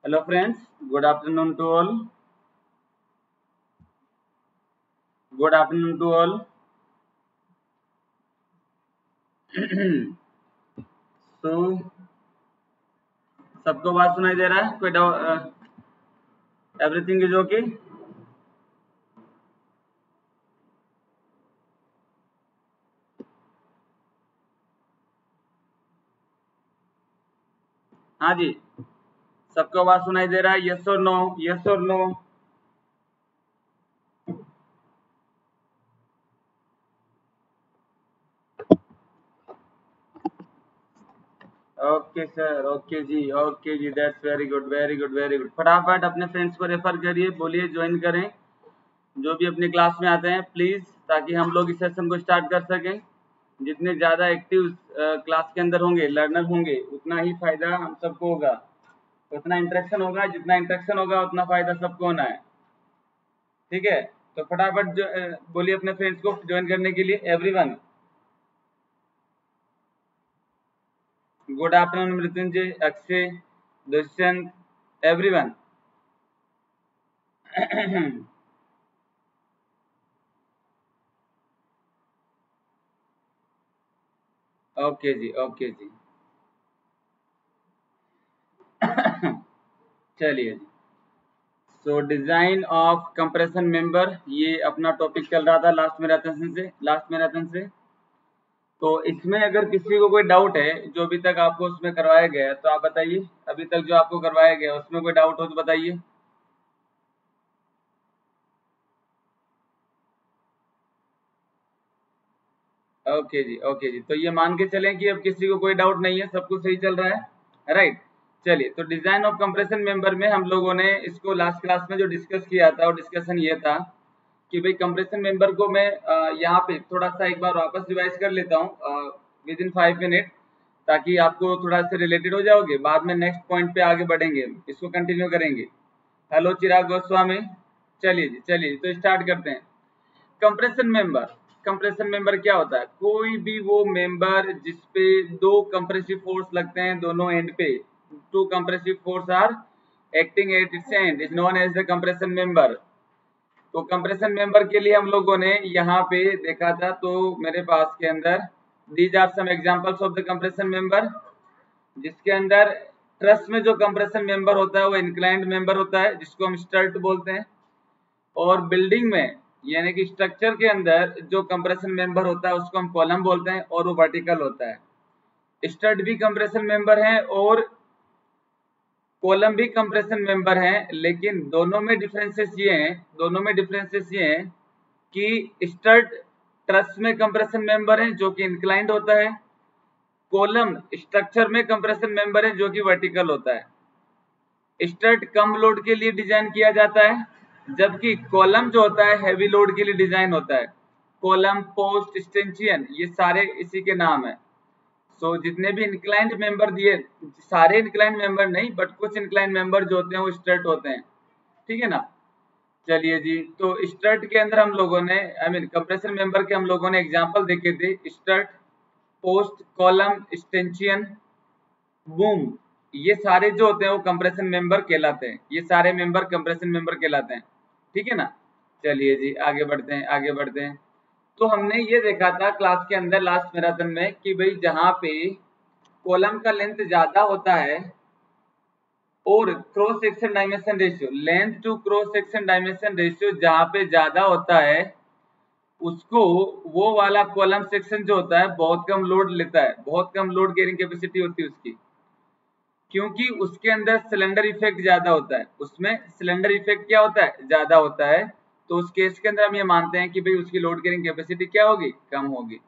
Hello friends, good afternoon to all. Good afternoon to all. So सबको बात सुनाई दे रहा है? कोई डाउट? Everything is okay? हाँ जी, सबको बात सुनाई दे रहा है? यस और नो? यस और नो? ओके सर, ओके जी, that's very good, very good, very good. फटाफट अपने फ्रेंड्स को रेफर करिए, बोलिए ज्वाइन करें जो भी अपनी क्लास में आते हैं प्लीज, ताकि हम लोग इस सेशन को स्टार्ट कर सकें। जितने ज़्यादा एक्टिव क्लास के अंदर होंगे, लर्नर होंगे, उतना ही फायदा हम सबको होगा, उतना इंटरेक्शन होगा, जितना इंटरेक्शन होगा उतना फायदा सबको होना है। ठीक है, तो फटाफट जो बोलिए अपने फ्रेंड्स को ज्वाइन करने के लिए। Everyone, good afternoon Mrityunjay, Akshay, Dushyant, everyone. Okay जी, ओके जी। चलिए जी, so design of compression member, ये अपना टॉपिक चल रहा था लास्ट मैराथन से। तो इसमें अगर किसी को कोई डाउट है जो अभी तक आपको उसमें करवाया गया है तो आप बताइए। अभी तक जो आपको करवाया गया है उसमें कोई डाउट हो तो बताइए। ओके जी, ओके जी। तो ये मान के चलें कि अब किसी को कोई डाउट नहीं है, सब कुछ सही चल रहा है, राइट। चलिए, तो डिजाइन ऑफ कंप्रेशन मेंबर में हम लोगों ने इसको लास्ट क्लास में जो डिस्कस किया था, और डिस्कशन ये था कि भाई कंप्रेशन मेंबर को मैं यहाँ पे थोड़ा सा एक बार वापस रिवाइज कर लेता हूँ विद इन 5 मिनट, ताकि आपको थोड़ा से रिलेटेड हो जाओगे। बाद में नेक्स्ट पॉइंट पे आगे बढ़ेंगे, इसको कंटिन्यू करेंगे। हेलो चिराग गोस्वामी, चलिए जी, चलिए तो स्टार्ट करते हैं। कंप्रेशन मेंबर क्या होता है? कोई भी वो मेंबर जिसपे दो कंप्रेसिव फोर्स लगते हैं दोनों एंड पे, two compressive force are acting at its end, is known as the compression member. तो कंप्रेशन मेंबर के लिए हम लोगों ने यहाँ पे देखा था, तो मेरे पास के अंदर these are some examples of the compression member, जिसके अंदर ट्रस में जो कंप्रेशन मेंबर होता है वो इंक्लाइंड मेंबर होता है, जिसको हम स्टर्ट बोलते हैं। और बिल्डिंग में यानी कि स्ट्रक्चर के अंदर जो कंप्रेशन मेंबर होता है उसको हम कॉलम बोलते हैं, और वो वर्टिकल होता है। स्टड भी कंप्रेशन मेंबर है और कॉलम भी कंप्रेशन मेंबर हैं, लेकिन दोनों में डिफरेंसेस ये हैं कि स्टड ट्रस में कंप्रेशन मेंबर है जो कि इंक्लाइंड होता है, कॉलम स्ट्रक्चर में कंप्रेशन मेंबर है जो कि वर्टिकल होता है। स्टड कम लोड के लिए डिजाइन किया जाता है, जबकि कॉलम जो होता है हैवी लोड के लिए डिजाइन होता है। कॉलम, पोस्ट, स्टेंचियन, ये सारे इसी के नाम है। सो जितने भी इंक्लाइंड मेंबर दिए, सारे इंक्लाइंड मेंबर नहीं, बट कुछ इंक्लाइंड मेंबर जो होते हैं वो स्ट्रेट होते हैं। ठीक है ना। चलिए जी, तो स्ट्रट के अंदर हम लोगों ने कंप्रेशन मेंबर के हम लोगों ने एग्जांपल देखे थे। Strut, post, column, stanchion, boom, ये सारे जो होते हैं वो कंप्रेशन मेंबर कहलाते हैं। ये सारे मेंबर कंप्रेशन मेंबर कहलाते हैं। ठीक है ना। चलिए जी, आगे बढ़ते हैं। तो हमने ये देखा था क्लास के अंदर लास्ट मैराथन में कि भाई जहां पे कॉलम का लेंथ ज्यादा होता है और cross section dimension ratio, length to cross section dimension ratio जहां पे ज्यादा होता है, उसको वो वाला कॉलम सेक्शन जो होता है बहुत कम लोड लेता है, बहुत कम लोड कैरिंग कैपेसिटी होती है उसकी, क्योंकि उसके अंदर सिलेंडर इफेक्ट ज्यादा होता है। उसमें सिलेंडर इफेक्ट क्या होता है? ज्यादा होता है। तो उस केस के अंदर हम ये मानते हैं कि भाई उसकी लोड कैरिंग कैपेसिटी क्या होगी? कम होगी।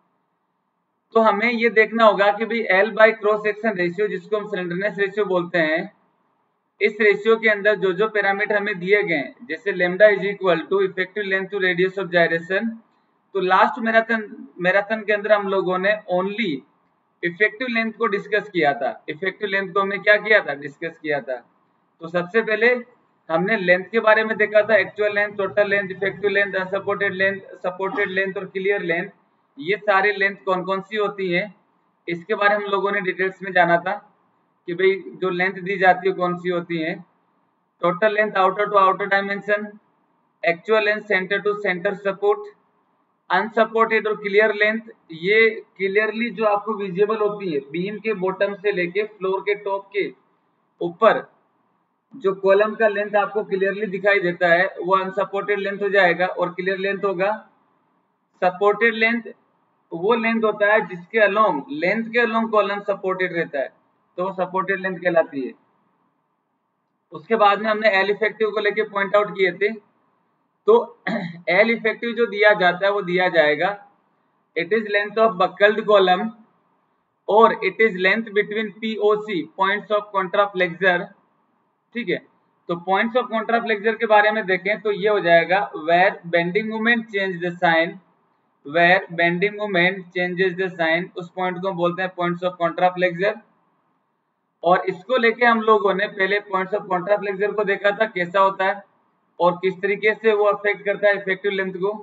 तो हमें ये देखना होगा कि भाई L by cross section ratio, जिसको हम सिलेंडरनेस रेशियो बोलते हैं, इस रेशियो के अंदर जो जो पैरामीटर हमें दिए गए हैं, जैसे lambda is equal to effective length to radius of gyration. तो लास्ट मैराथन के अंदर हम लोगों ने ओनली इफेक्टिव लेंथ को डिस्कस किया था। इफेक्टिव लेंथ को हमने क्या किया था? डिस्कस किया था। तो सबसे पहले हमने लेंथ के बारे में देखा था, actual length, total length, effective length, unsupported length, supported length और क्लियर लेंथ। ये सारे लेंथ कौन कौन सी होती हैं, इसके बारे में हम लोगों ने डिटेल्स में जाना था। कि भाई जो लेंथ दी जाती है कौन सी होती है। Total length outer to outer dimension, actual length centre to centre support, unsupported और क्लियर लेंथ। ये क्लियरली जो आपको विजिबल होती है बीम के बॉटम से लेके फ्लोर के टॉप के ऊपर जो कॉलम का लेंथ आपको क्लियरली दिखाई देता है वो अनसपोर्टेड लेंथ हो जाएगा, और क्लियर लेंथ होगा। सपोर्टेड लेंथ वो लेंथ होता है जिसके अलोंग लेंथ के अलोंग कॉलम सपोर्टेड रहता है, तो वो सपोर्टेड लेंथ कहलाती है। उसके बाद में हमने एल इफेक्टिव को लेके पॉइंट आउट किए थे। तो एल इफेक्टिव जो दिया जाता है वो दिया जाएगा, it is length of buckled column और it is length between POC points of contraflexure. ठीक है, तो पॉइंट्स ऑफ कॉन्ट्राफ्लेक्सर के बारे में देखें तो ये हो जाएगा where bending moment change the sign, where bending moment changes the sign, उस पॉइंट को बोलते हैं पॉइंट्स ऑफ कॉन्ट्राफ्लेक्सर। और इसको लेके हम लोगों ने पहले पॉइंट्स ऑफ कॉन्ट्राफ्लेक्सर को देखा था कैसा होता है और किस तरीके से वो अफेक्ट करता है इफेक्टिव लेंथ को।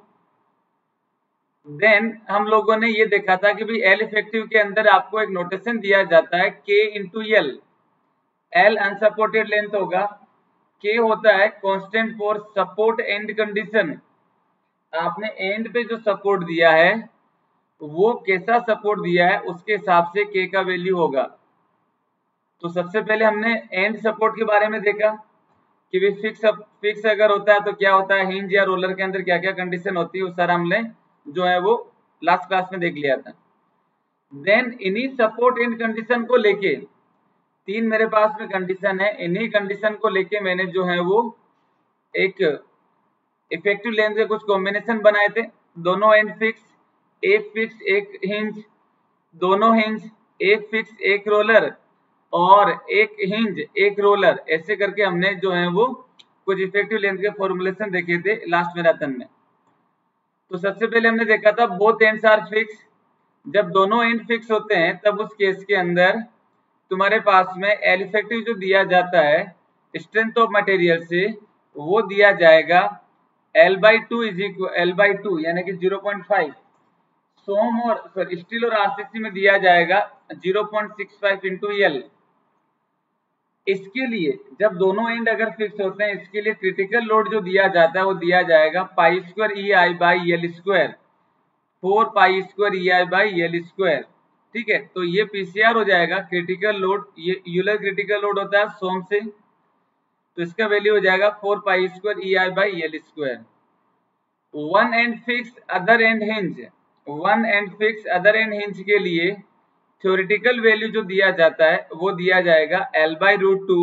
देन हम लोगों ने ये देखा था कि भाई एल इफेक्टिव के अंदर आपको एक नोटेशन दिया जाता है K into L. L unsupported length होगा, K होता है constant for support end condition. आपने एंड पे जो सपोर्ट दिया है वो कैसा सपोर्ट दिया है उसके हिसाब से K का वैल्यू होगा। तो सबसे पहले हमने एंड सपोर्ट के बारे में देखा कि भी फिक्स अगर होता है तो क्या होता है, हिंज या रोलर के अंदर क्या क्या कंडीशन होती है, वो सारा हमने जो है वो लास्ट क्लास में देख लिया था। देन इन्हीं सपोर्ट एंड कंडीशन को लेके तीन मेरे पास में कंडीशन है, इन्हीं कंडीशन को लेके मैंने जो है वो एक इफेक्टिव लेंथ के कुछ कॉम्बिनेशन बनाए थे। दोनों एंड फिक्स, एक फिक्स एक हिंज, दोनों हिंज, एक फिक्स एक रोलर और एक हिंज एक रोलर, ऐसे करके हमने जो है वो कुछ इफेक्टिव लेंथ के फॉर्मुलेशन देखे थे लास्ट मैराथन में। तो सबसे पहले हमने देखा था बोथ एंड्स आर फिक्स। जब दोनों एंड फिक्स होते हैं तब उस केस के अंदर तुम्हारे पास में एल इफेक्टिव जो दिया जाता है स्ट्रेंथ ऑफ मटेरियल से वो दिया जाएगा L/2 इज इक्वल L/2 यानी कि 0.5। सोम और स्टील और आरसीसी में दिया जाएगा 0.65 इंटू एल। इसके लिए जब दोनों एंड अगर फिक्स होते हैं इसके लिए क्रिटिकल लोड जो दिया जाता है वो दिया जाएगा pi square EI by L square, 4 pi square EI by L square. ठीक है, तो ये पीसीआर हो जाएगा क्रिटिकल लोड, ये यूलर क्रिटिकल लोड होता है सोम से, तो इसका वैल्यू हो जाएगा 4 pi square EI by L square. One end fix other end hinge, one end fix other end hinge के लिए थ्योरेटिकल वैल्यू जो दिया जाता है वो दिया जाएगा L/√2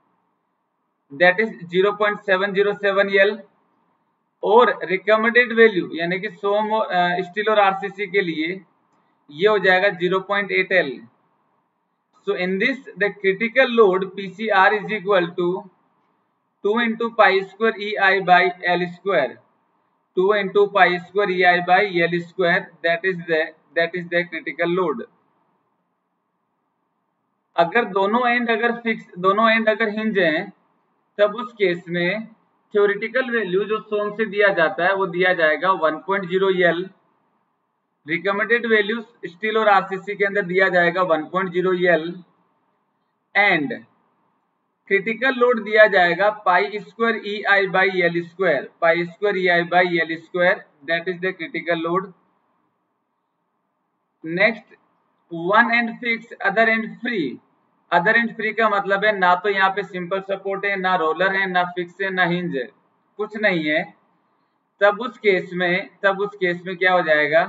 दैट इज 0.707 एल, और रिकमेंडेड वैल्यू यानी कि सोम स्टील और आरसीसी के लिए ये हो जाएगा 0.8 L. So in this the critical load PCR is equal to 2 into pi square EI by L square, 2 into pi square EI by L square, that is the critical load. अगर दोनों and अगर hinge हैं तब उस case में theoretical value जो सोम से दिया जाता है वो दिया जाएगा 1.0 एल। रिकमेंडेड वैल्यू स्टील और आरसीसी के अंदर दिया जाएगा 1.0 एल एंड क्रिटिकल लोड दिया जाएगा pi square EI by L square, pi square EI by L square, that is the critical load. Next one end fix other end free. Other end free का मतलब है ना तो यहाँ पे simple support है, ना रोलर है, ना फिक्स है, ना हिंज है, कुछ नहीं है। तब उस केस में क्या हो जाएगा,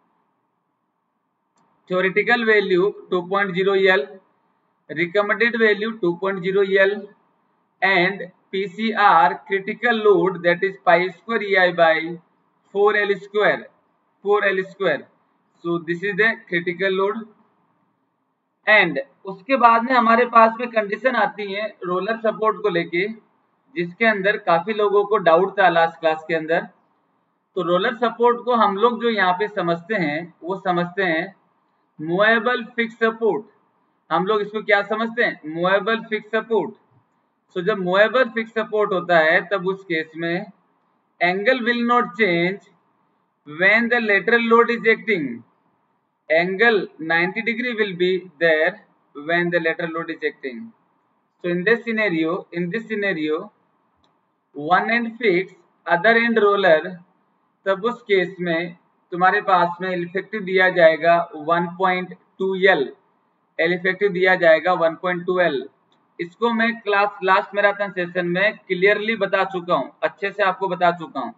theoretical value 2.0 L, recommended value 2.0 L and PCR critical load that is pi square EI by 4 L square. So this is the critical load. And उसके बाद में हमारे पास में कंडीशन आती है रोलर सपोर्ट को लेके, जिसके अंदर काफी लोगों को डाउट था लास्ट क्लास के अंदर। तो रोलर सपोर्ट को हम लोग जो यहाँ पे समझते हैं वो समझते हैं मूवेबल फिक्स सपोर्ट। हम लोग इसको क्या समझते हैं, मूवेबल फिक्स सपोर्ट। सो जब मूवेबल फिक्स सपोर्ट होता है तब उस केस में angle will not change when the lateral load is acting, angle 90 degree will be there when the lateral load is acting. So in this scenario one end fixed other end roller, तब उस case में तुम्हारे पास में effective दिया जाएगा 1.2L, L effective दिया जाएगा 1.2L। इसको मैं क्लास लास्ट मैराथन सेशन में क्लियरली बता चुका हूं, अच्छे से आपको बता चुका हूं।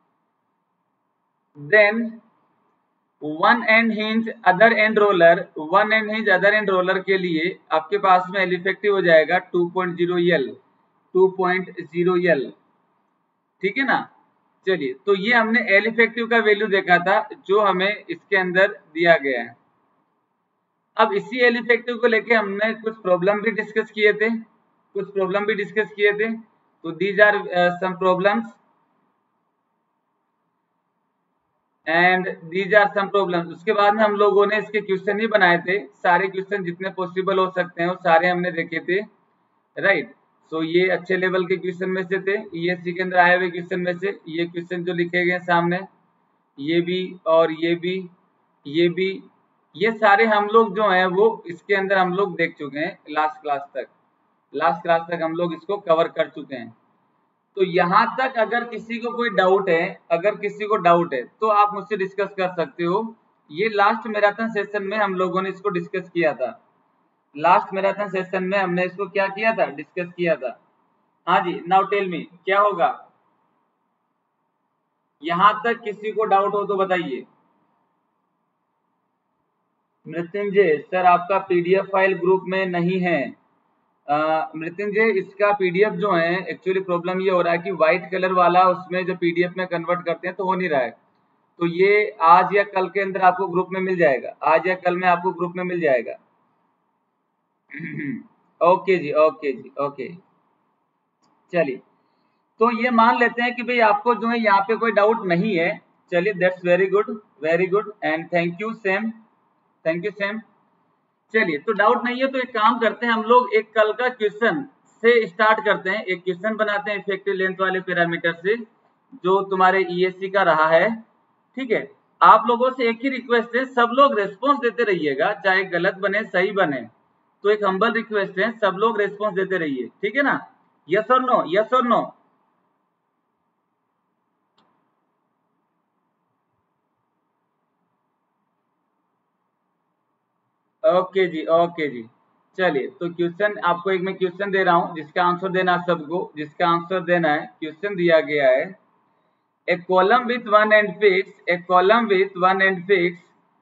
Then one end hinge other end roller, one end hinge other end roller के लिए आपके पास में एल इफेक्टिव हो जाएगा 2.0L, 2.0L, ठीक है ना। चलिए, तो ये हमने एल इफेक्टिव का वैल्यू देखा था जो हमें इसके अंदर दिया गया है। अब इसी एल इफेक्टिव को लेके हमने कुछ प्रॉब्लम भी डिस्कस किए थे, तो these are some problems and these are some problems. उसके बाद में हम लोगों ने इसके क्वेश्चन ही बनाए थे, सारे क्वेश्चन जितने पॉसिबल हो सकते हैं वो सारे हमने देखे थे, राइट। सो ये अच्छे लेवल के क्वेश्चन में से थे, ईएससी के अंदर आए हुए क्वेश्चन में से ये क्वेश्चन जो लिखे गए सामने, ये भी और ये भी, ये सारे हम लोग जो हैं वो इसके अंदर हम लोग देख चुके हैं। लास्ट क्लास तक हम लोग इसको कवर कर चुके हैं। तो यहाँ तक अगर किसी को कोई डाउट है, तो आप मुझसे डिस्कस कर सकते हो। ये लास्ट मैराथन सेशन में हम लोगों ने इसको डिस्कस किया था, डिस्कस किया था। हाँ जी, नाउ टेल मी क्या होगा। यहाँ तक किसी को डाउट हो तो बताइए। मृत्युंजय सर आपका पीडीएफ फाइल ग्रुप में नहीं है। मृत्युंजय इसका पीडीएफ जो है, एक्चुअली प्रॉब्लम ये हो रहा है कि व्हाइट कलर वाला उसमें जो पीडीएफ में कन्वर्ट करते हैं तो हो नहीं रहा है। तो ये आज या कल के अंदर आपको ग्रुप में मिल जाएगा, आज या कल में आपको ग्रुप में मिल जाएगा। ओके जी, ओके। चलिए, तो ये मान लेते हैं कि भाई आपको जो है यहाँ पे कोई डाउट नहीं है। चलिए, that's very good and thank you same. चलिए, तो डाउट नहीं है तो एक काम करते हैं हम लोग, एक कल का क्वेश्चन से स्टार्ट करते हैं। एक क्वेश्चन बनाते हैं इफेक्टिव लेंथ वाले पैरामीटर से जो तुम्हारे ईएससी का रहा है, ठीक है। आप लोगों से एक ही रिक्वेस्ट है, सब लोग रेस्पॉन्स देते रहिएगा, चाहे गलत बने सही बने। तो एक हम्बल रिक्वेस्ट है, सब लोग रेस्पॉन्स देते रहिए, ठीक है ना। यस और नो, यस और नो। ओके जी। चलिए, तो क्वेश्चन आपको एक मैं क्वेश्चन दे रहा हूं जिसका आंसर देना सबको, जिसका आंसर देना है। क्वेश्चन दिया गया है, a column with one end fix, a column with one end fix,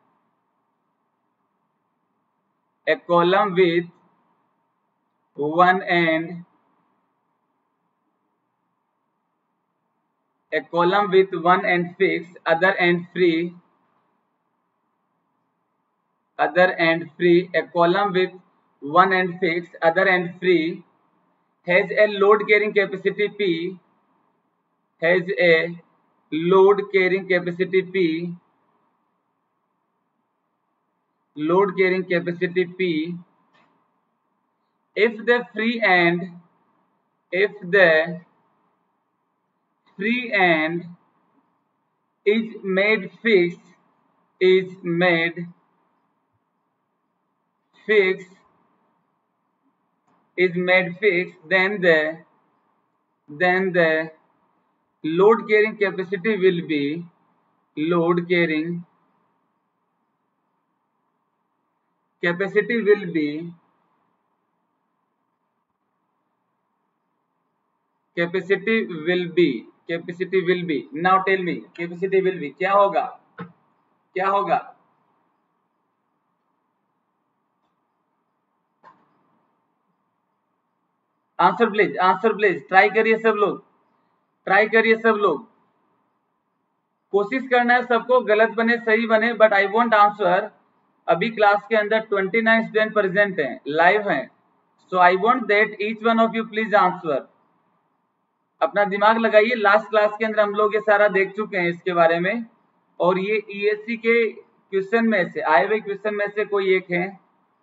a column with one end, a column with one end fixed, other end free, a column with one end fixed, other end free, has a load carrying capacity P, has a load carrying capacity P, load carrying capacity P, if the free end, if the free end is made fixed, is made fixed, is made fixed, then the load carrying capacity will be, load carrying capacity will be, capacity will be, capacity will be, now tell me capacity will be क्या होगा, क्या होगा। Answer please, answer please, try करिए सब लोग, try करिए सब लोग, कोशिश करना है सबको, गलत बने सही बने, बट आई वांट आंसर। अभी क्लास के अंदर 29 स्टूडेंट प्रेजेंट हैं, लाइव हैं, so I want that each one of you please answer. अपना दिमाग लगाइए, लास्ट क्लास के अंदर हम लोग ये सारा देख चुके हैं इसके बारे में, और ये ईएससी के क्वेश्चन में से आए हुए क्वेश्चन में से कोई एक है।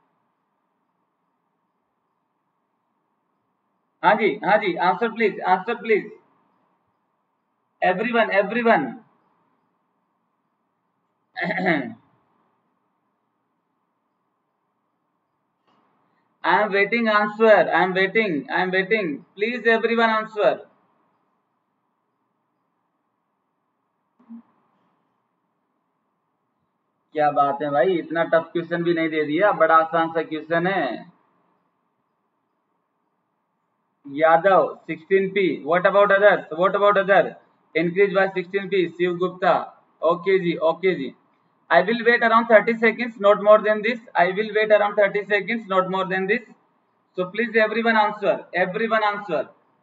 हाँ जी, answer please, everyone. I am waiting answer. I am waiting. I am waiting. Please everyone answer. क्या बात है भाई, इतना टफ क्वेश्चन भी नहीं दे दिया, बड़ा आसान सा क्वेश्चन है। Yadav 16p. What about others? What about other? Increase by 16p. Shiv Gupta. Okay ji, okay ji. I will wait around 30 seconds, not more than this. I will wait around 30 seconds, not more than this. So please everyone answer. Everyone answer.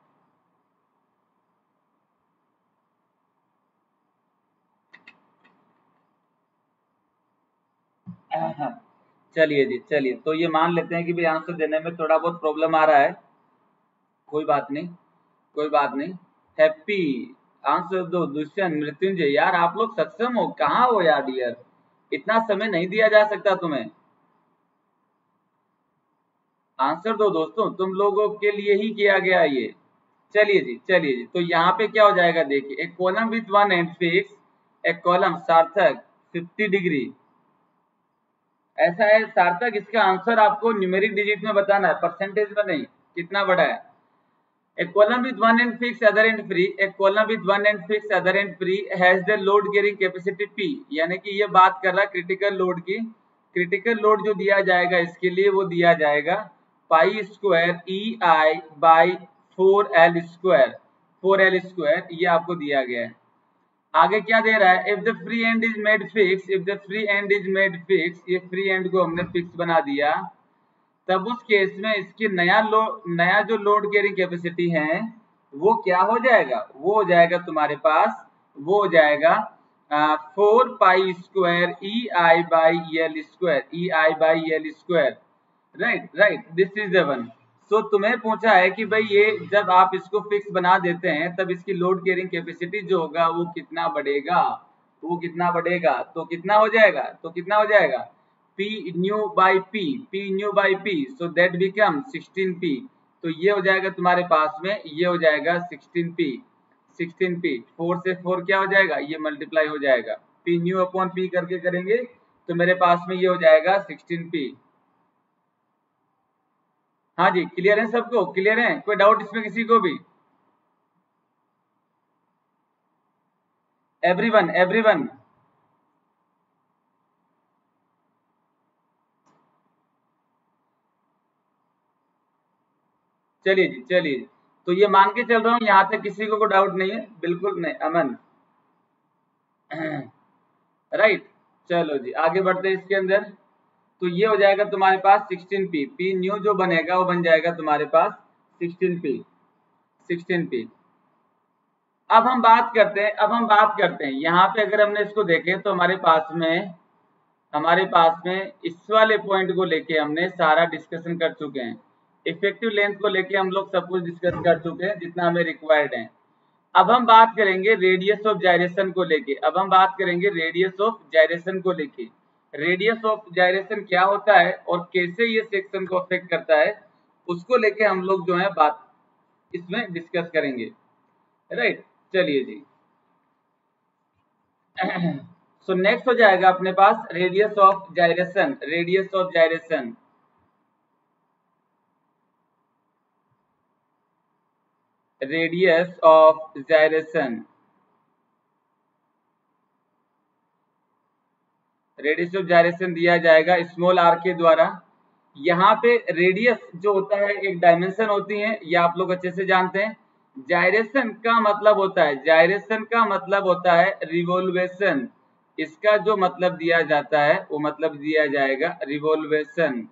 चलिए जी, चलिए तो ये मान लेते हैं कि भाई आंसर देने में थोड़ा बहुत प्रॉब्लम आ रहा है, कोई बात नहीं, कोई बात नहीं। हैप्पी आंसर दो। दुष्यंत, मृत्युंजय, यार आप लोग सक्षम हो, कहाँ हो यार डियर, इतना समय नहीं दिया जा सकता तुम्हें। आंसर दो दोस्तों, तुम लोगों के लिए ही किया गया ये। चलिए जी, चलिए जी, तो यहाँ पे क्या हो जाएगा देखिए, एक column with one end fix, एक कॉलम सार्थक 50 डिग्री। ऐसा है सार्थक, इसका आंसर आपको न्यूमेरिक डिजिट में बताना है, परसेंटेज में नहीं, कितना बड़ा है। A column with one end fixed, other end free. A column with one end fixed, other end free has the load carrying capacity P. यानी कि ये बात कर रहा है क्रिटिकल लोड की। क्रिटिकल लोड जो दिया जाएगा इसके लिए वो दिया जाएगा pi square E I by 4L square, 4L square, ये आपको दिया गया है। आगे क्या दे रहा है, if the free end is made fix, if the free end is made fix, ये फ्री एंड को हमने फिक्स बना दिया, तब उस केस में इसकी नया जो लोड कैरिंग कैपेसिटी है वो क्या हो जाएगा, वो हो जाएगा तुम्हारे पास, वो हो जाएगा 4 pi square E I by L square, E I by L square. Right right, this is the one. So तुम्हें पूछा है कि भाई ये जब आप इसको फिक्स बना देते हैं तब इसकी लोड कैरिंग कैपेसिटी जो होगा वो कितना बढ़ेगा, वो कितना बढ़ेगा, तो कितना हो जाएगा, तो कितना हो जाएगा P new by P, P new by P, so that become 16P। तो ये हो जाएगा तुम्हारे पास में, ये हो जाएगा 16P, 16P, 4 से 4 क्या हो जाएगा, ये मल्टीप्लाई हो जाएगा, P न्यू अपॉन P करके करेंगे तो मेरे पास में ये हो जाएगा 16P। हाँ जी, क्लियर है सबको, क्लियर है, कोई डाउट इसमें किसी को भी? Everyone, everyone. चलिए जी, चलिए, तो ये मान के चल रहा हूँ यहाँ तक किसी को डाउट नहीं है, बिल्कुल नहीं, अमन। राइट, चलो जी आगे बढ़ते हैं इसके अंदर। तो ये हो जाएगा तुम्हारे पास 16P, P न्यू जो बनेगा वो बन जाएगा तुम्हारे पास 16P, 16P। अब हम बात करते हैं, अब हम बात करते हैं यहाँ पे अगर हमने इसको देखें तो हमारे पास में इस वाले पॉइंट को लेके हमने सारा डिस्कशन कर चुके हैं। इफेक्टिव लेंथ को लेके हम लोग सब कुछ डिस्कस कर चुके हैं जितना हमें रिक्वायर्ड है। अब हम बात करेंगे रेडियस ऑफ जायरेशन को लेके, अब हम बात करेंगे रेडियस ऑफ जायरेशन को लेके। रेडियस ऑफ जायरेशन क्या होता है और कैसे ये सेक्शन को अफेक्ट करता है, उसको लेके हम लोग जो है बात इसमें डिस्कस करेंगे। राइट, चलिए जी। सो नेक्स्ट हो जाएगा अपने पास radius of gyration, radius of gyration. Radius of gyration, radius of gyration दिया जाएगा स्मॉल आर के द्वारा। यहाँ पे रेडियस जो होता है एक डायमेंशन होती है, ये आप लोग अच्छे से जानते हैं। जायरेशन का मतलब होता है, जायरेशन का मतलब होता है रिवोल्वेशन, इसका जो मतलब दिया जाता है वो मतलब दिया जाएगा रिवोल्वेशन।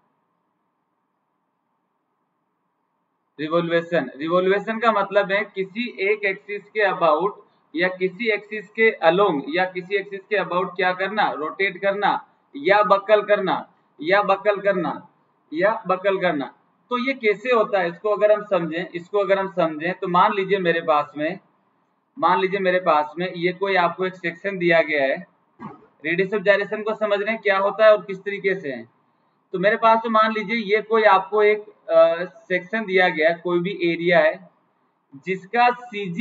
रिवोल्वेशन, रिवोल्वेशन का मतलब है किसी एक एक्सिस के अबाउट या किसी एक्सिस के अलोंग या किसी एक्सिस के अबाउट क्या करना, रोटेट करना या बकल करना, या बकल करना, या बकल करना। तो ये कैसे होता है, इसको अगर हम समझें, इसको अगर हम समझें तो मान लीजिए मेरे पास में, मान लीजिए मेरे पास में ये कोई आपको एक सेक्शन दिया गया है। रेडियस ऑफ जायरेशन को समझ रहे हैं क्या होता है और किस तरीके से है। तो मेरे पास तो मान लीजिए ये कोई आपको एक सेक्शन दिया गया है, कोई भी एरिया है जिसका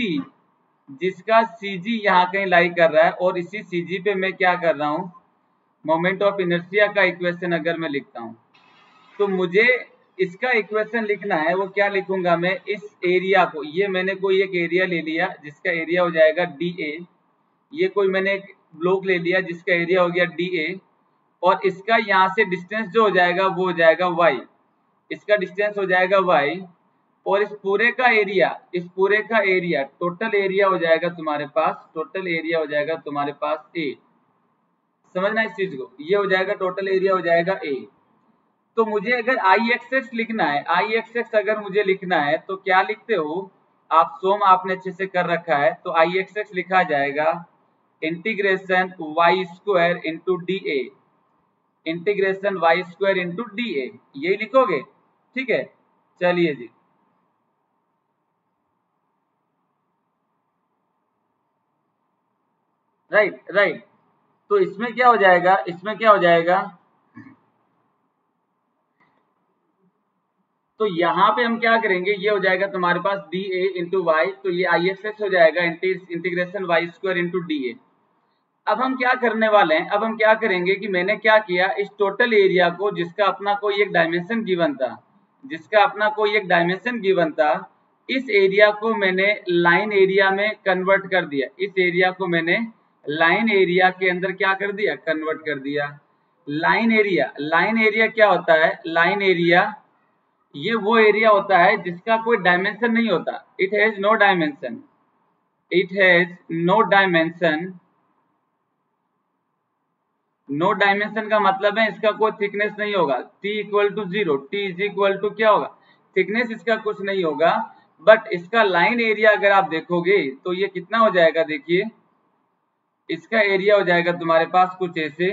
सीजी यहाँ कहीं लाई कर रहा है, और इसी सीजी पे मैं क्या कर रहा हूँ, मोमेंट ऑफ इनर्शिया का इक्वेशन अगर मैं लिखता हूँ तो मुझे इसका इक्वेशन लिखना है वो क्या लिखूंगा मैं, इस एरिया को, ये मैंने कोई एक एरिया ले लिया जिसका एरिया हो जाएगा DA, ये कोई मैंने एक ब्लॉक ले लिया जिसका एरिया हो गया DA, और इसका यहाँ से डिस्टेंस जो हो जाएगा वो हो जाएगा y, इसका डिस्टेंस हो जाएगा y, और इस पूरे का एरिया टोटल एरिया हो जाएगा तुम्हारे पास, टोटल एरिया हो जाएगा तुम्हारे पास A। समझना इस चीज को, ये हो जाएगा टोटल एरिया हो जाएगा A। तो मुझे अगर IXX लिखना है, IXX अगर मुझे लिखना है तो क्या लिखते हो आप, सोम आपने अच्छे से कर रखा है, तो IXX लिखा जाएगा integration y square into DA, integration y square into DA, यही लिखोगे, ठीक है। चलिए जी, राइट। तो इसमें क्या हो जाएगा, तो यहाँ पे हम क्या करेंगे, ये हो जाएगा तुम्हारे पास DA इंटू वाई, तो ये IXX हो जाएगा integration y square into DA। अब हम क्या करने वाले हैं, अब हम क्या करेंगे कि मैंने क्या किया, इस टोटल एरिया को जिसका अपना कोई एक डायमेंशन गिवन था, इस एरिया को मैंने लाइन एरिया में कन्वर्ट कर दिया, इस एरिया को मैंने लाइन एरिया के अंदर क्या कर दिया, कन्वर्ट कर दिया। लाइन एरिया क्या होता है, लाइन एरिया ये वो एरिया होता है जिसका कोई डायमेंशन नहीं होता, इट हैज नो डायमेंशन का मतलब है इसका कोई थिकनेस नहीं होगा, t equal to 0, t is equal to क्या होगा, थिकनेस इसका कुछ नहीं होगा। बट इसका लाइन एरिया अगर आप देखोगे तो ये कितना हो जाएगा, देखिए इसका एरिया हो जाएगा तुम्हारे पास कुछ ऐसे,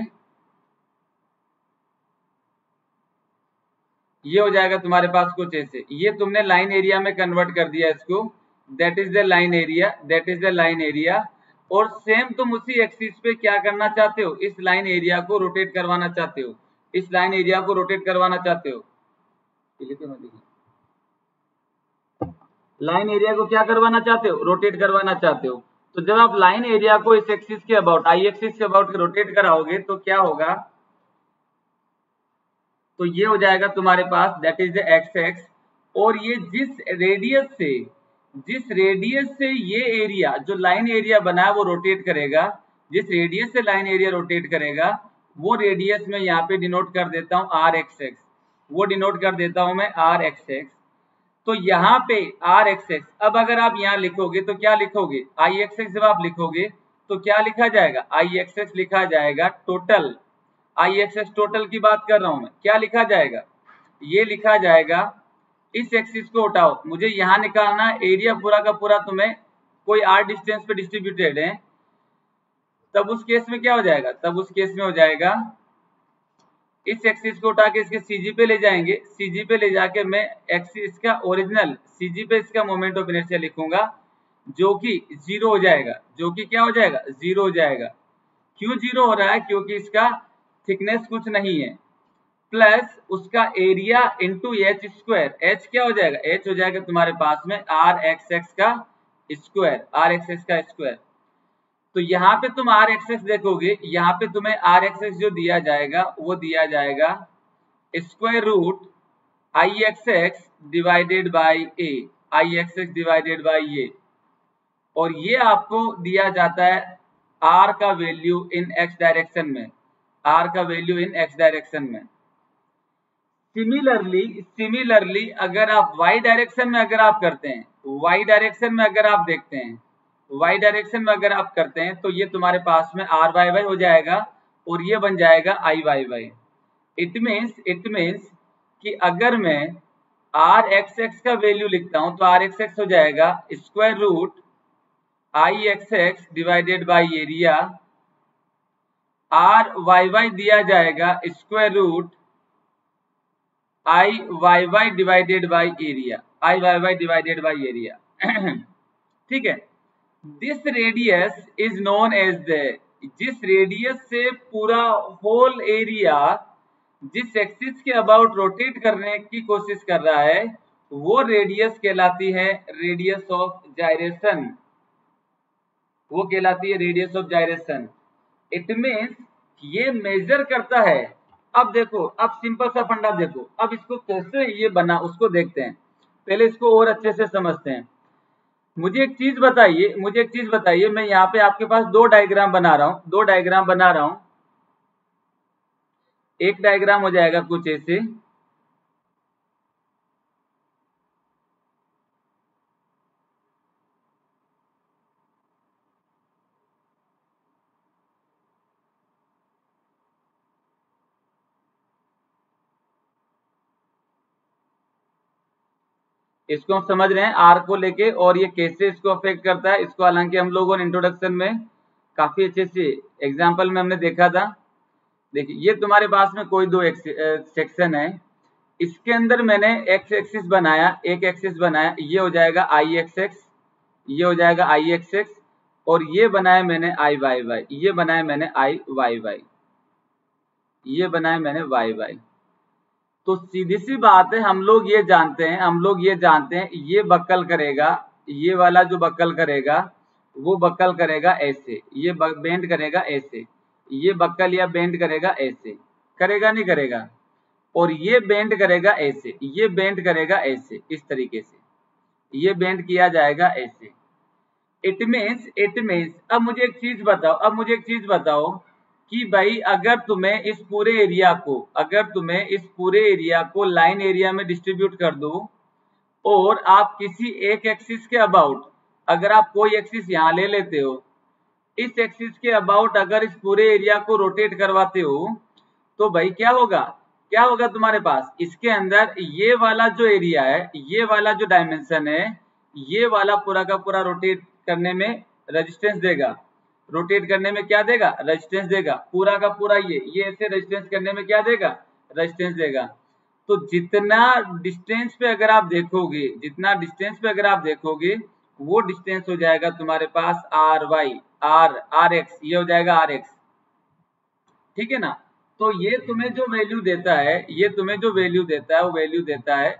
ये हो जाएगा तुम्हारे पास कुछ ऐसे, ये तुमने लाइन एरिया में कन्वर्ट कर दिया इसको, that is the line area. और सेम तुम उसी एक्सिस पे क्या करना चाहते हो, इस लाइन एरिया को रोटेट करवाना चाहते हो, लाइन एरिया को क्या करवाना चाहते हो, रोटेट करवाना चाहते हो। तो जब आप लाइन एरिया को इस एक्सिस के अबाउट, आई एक्सिस के अबाउट रोटेट कराओगे तो क्या होगा, तो ये हो जाएगा तुम्हारे पास दैट इज द एक्स, और ये जिस रेडियस से ये एरिया जो लाइन एरिया बना है वो रोटेट करेगा, जिस रेडियस से लाइन एरिया रोटेट करेगा वो रेडियस में यहाँ पे डिनोट कर देता हूँ RXX, वो डिनोट कर देता हूं मैं RXX। तो यहाँ पे RXX, अब अगर आप यहाँ लिखोगे तो क्या लिखोगे, IXX जब आप लिखोगे तो क्या लिखा जाएगा, IXX लिखा जाएगा टोटल, IXX टोटल की बात कर रहा हूं मैं, क्या लिखा जाएगा, ये लिखा जाएगा, इस एक्सिस को उठाओ, मुझे यहाँ निकालना एरिया पूरा का पूरा तुम्हें कोई r डिस्टेंस पे डिस्ट्रीब्यूटेड है, तब उस केस में क्या हो जाएगा, तब उस केस में हो जाएगा इस एक्सिस को उठा के इसके CG पे ले जाएंगे, CG पे ले जाके मैं एक्सिस का ओरिजिनल CG पे इसका मोमेंट ऑफ इनर्शिया लिखूंगा जो कि 0 हो जाएगा, जो कि क्या हो जाएगा, 0 हो जाएगा। क्यों 0 हो रहा है, क्योंकि इसका थिकनेस कुछ नहीं है, प्लस उसका area into H square, H क्या हो जाएगा, एच हो जाएगा तुम्हारे पास में RXX का स्क्वायर। तो यहाँ पे तुम RXX देखोगे, यहाँ पे तुम्हें RXX जो दिया जाएगा वो दिया जाएगा square root IXX divided by A, IXX divided by A, और ये आपको दिया जाता है R का वैल्यू इन x डायरेक्शन में, R का वैल्यू इन x डायरेक्शन में। सिमिलरली अगर आप y डायरेक्शन में अगर आप करते हैं, y डायरेक्शन में अगर आप देखते हैं, y डायरेक्शन में अगर आप करते हैं तो ये तुम्हारे पास में RYY हो जाएगा और ये बन जाएगा IYY। इट मीन्स कि अगर मैं RXX का वैल्यू लिखता हूं तो RXX हो जाएगा square root IXX divided by area, RYY दिया जाएगा square root IYY divided by area, ठीक है। This radius is known as the, जिस रेडियस से पूरा होल एरिया जिस एक्सिस के अबाउट रोटेट करने की कोशिश कर रहा है वो रेडियस कहलाती है रेडियस ऑफ जायरेशन, वो कहलाती है radius of gyration. It means ये मेजर करता है अब देखो, अब सिंपल सा फंडा देखो, अब इसको कैसे ये बना उसको देखते हैं। पहले इसको और अच्छे से समझते हैं। मुझे एक चीज बताइए, मुझे एक चीज बताइए, मैं यहाँ पे आपके पास दो डायग्राम बना रहा हूँ, दो डायग्राम बना रहा हूँ। एक डायग्राम हो जाएगा कुछ ऐसे, इसको हम समझ रहे हैं आर को लेके, और ये कैसे इसको अफेक्ट करता है इसको, हालांकि हम लोगों ने इंट्रोडक्शन में काफी अच्छे से एग्जाम्पल में हमने देखा था। देखिए ये तुम्हारे पास में कोई दो सेक्शन है, इसके अंदर मैंने एक्स एक्सिस बनाया, एक एक्सिस बनाया, ये हो जाएगा आई एक्स एक्स, ये हो जाएगा आई एक्स एक्स, और ये बनाया मैंने आई वाई वाई, ये बनाया मैंने आई वाई वाई, ये बनाया मैंने वाई वाई। तो सीधी सी बात है, हम लोग ये जानते हैं, हम लोग ये जानते हैं, ये बक्कल करेगा, ये वाला जो बक्कल करेगा वो बक्कल करेगा ऐसे, ये बेंड करेगा ऐसे, ये बक्कल या बेंड करेगा ऐसे, करेगा नहीं करेगा, और ये बेंड करेगा ऐसे, ये बेंड करेगा ऐसे, इस तरीके से ये बेंड किया जाएगा ऐसे। इट मीन्स अब मुझे एक चीज बताओ, अब मुझे एक चीज बताओ कि भाई अगर तुम्हें इस पूरे एरिया को, अगर तुम्हें इस पूरे एरिया को लाइन एरिया में डिस्ट्रीब्यूट कर दो, और आप किसी एक एक्सिस के अबाउट, अगर आप कोई एक्सिस यहाँ ले लेते हो, इस एक्सिस के अबाउट अगर इस पूरे एरिया को रोटेट करवाते हो, तो भाई क्या होगा, क्या होगा तुम्हारे पास इसके अंदर, ये वाला जो एरिया है, ये वाला जो डायमेंशन है, ये वाला पूरा का पूरा रोटेट करने में रेजिस्टेंस देगा, रोटेट करने में क्या देगा, रेजिस्टेंस देगा, पूरा का पूरा ये ऐसे रेजिस्टेंस करने में क्या देगा, रेजिस्टेंस देगा। तो जितना डिस्टेंस पे अगर आप देखोगे, जितना डिस्टेंस पे अगर आप देखोगे, वो डिस्टेंस हो जाएगा तुम्हारे पास आर वाई, आर एक्स, ये हो जाएगा आर एक्स, ठीक है ना। तो ये तुम्हें जो वैल्यू देता है, ये तुम्हें जो वैल्यू देता है, वो वैल्यू देता है,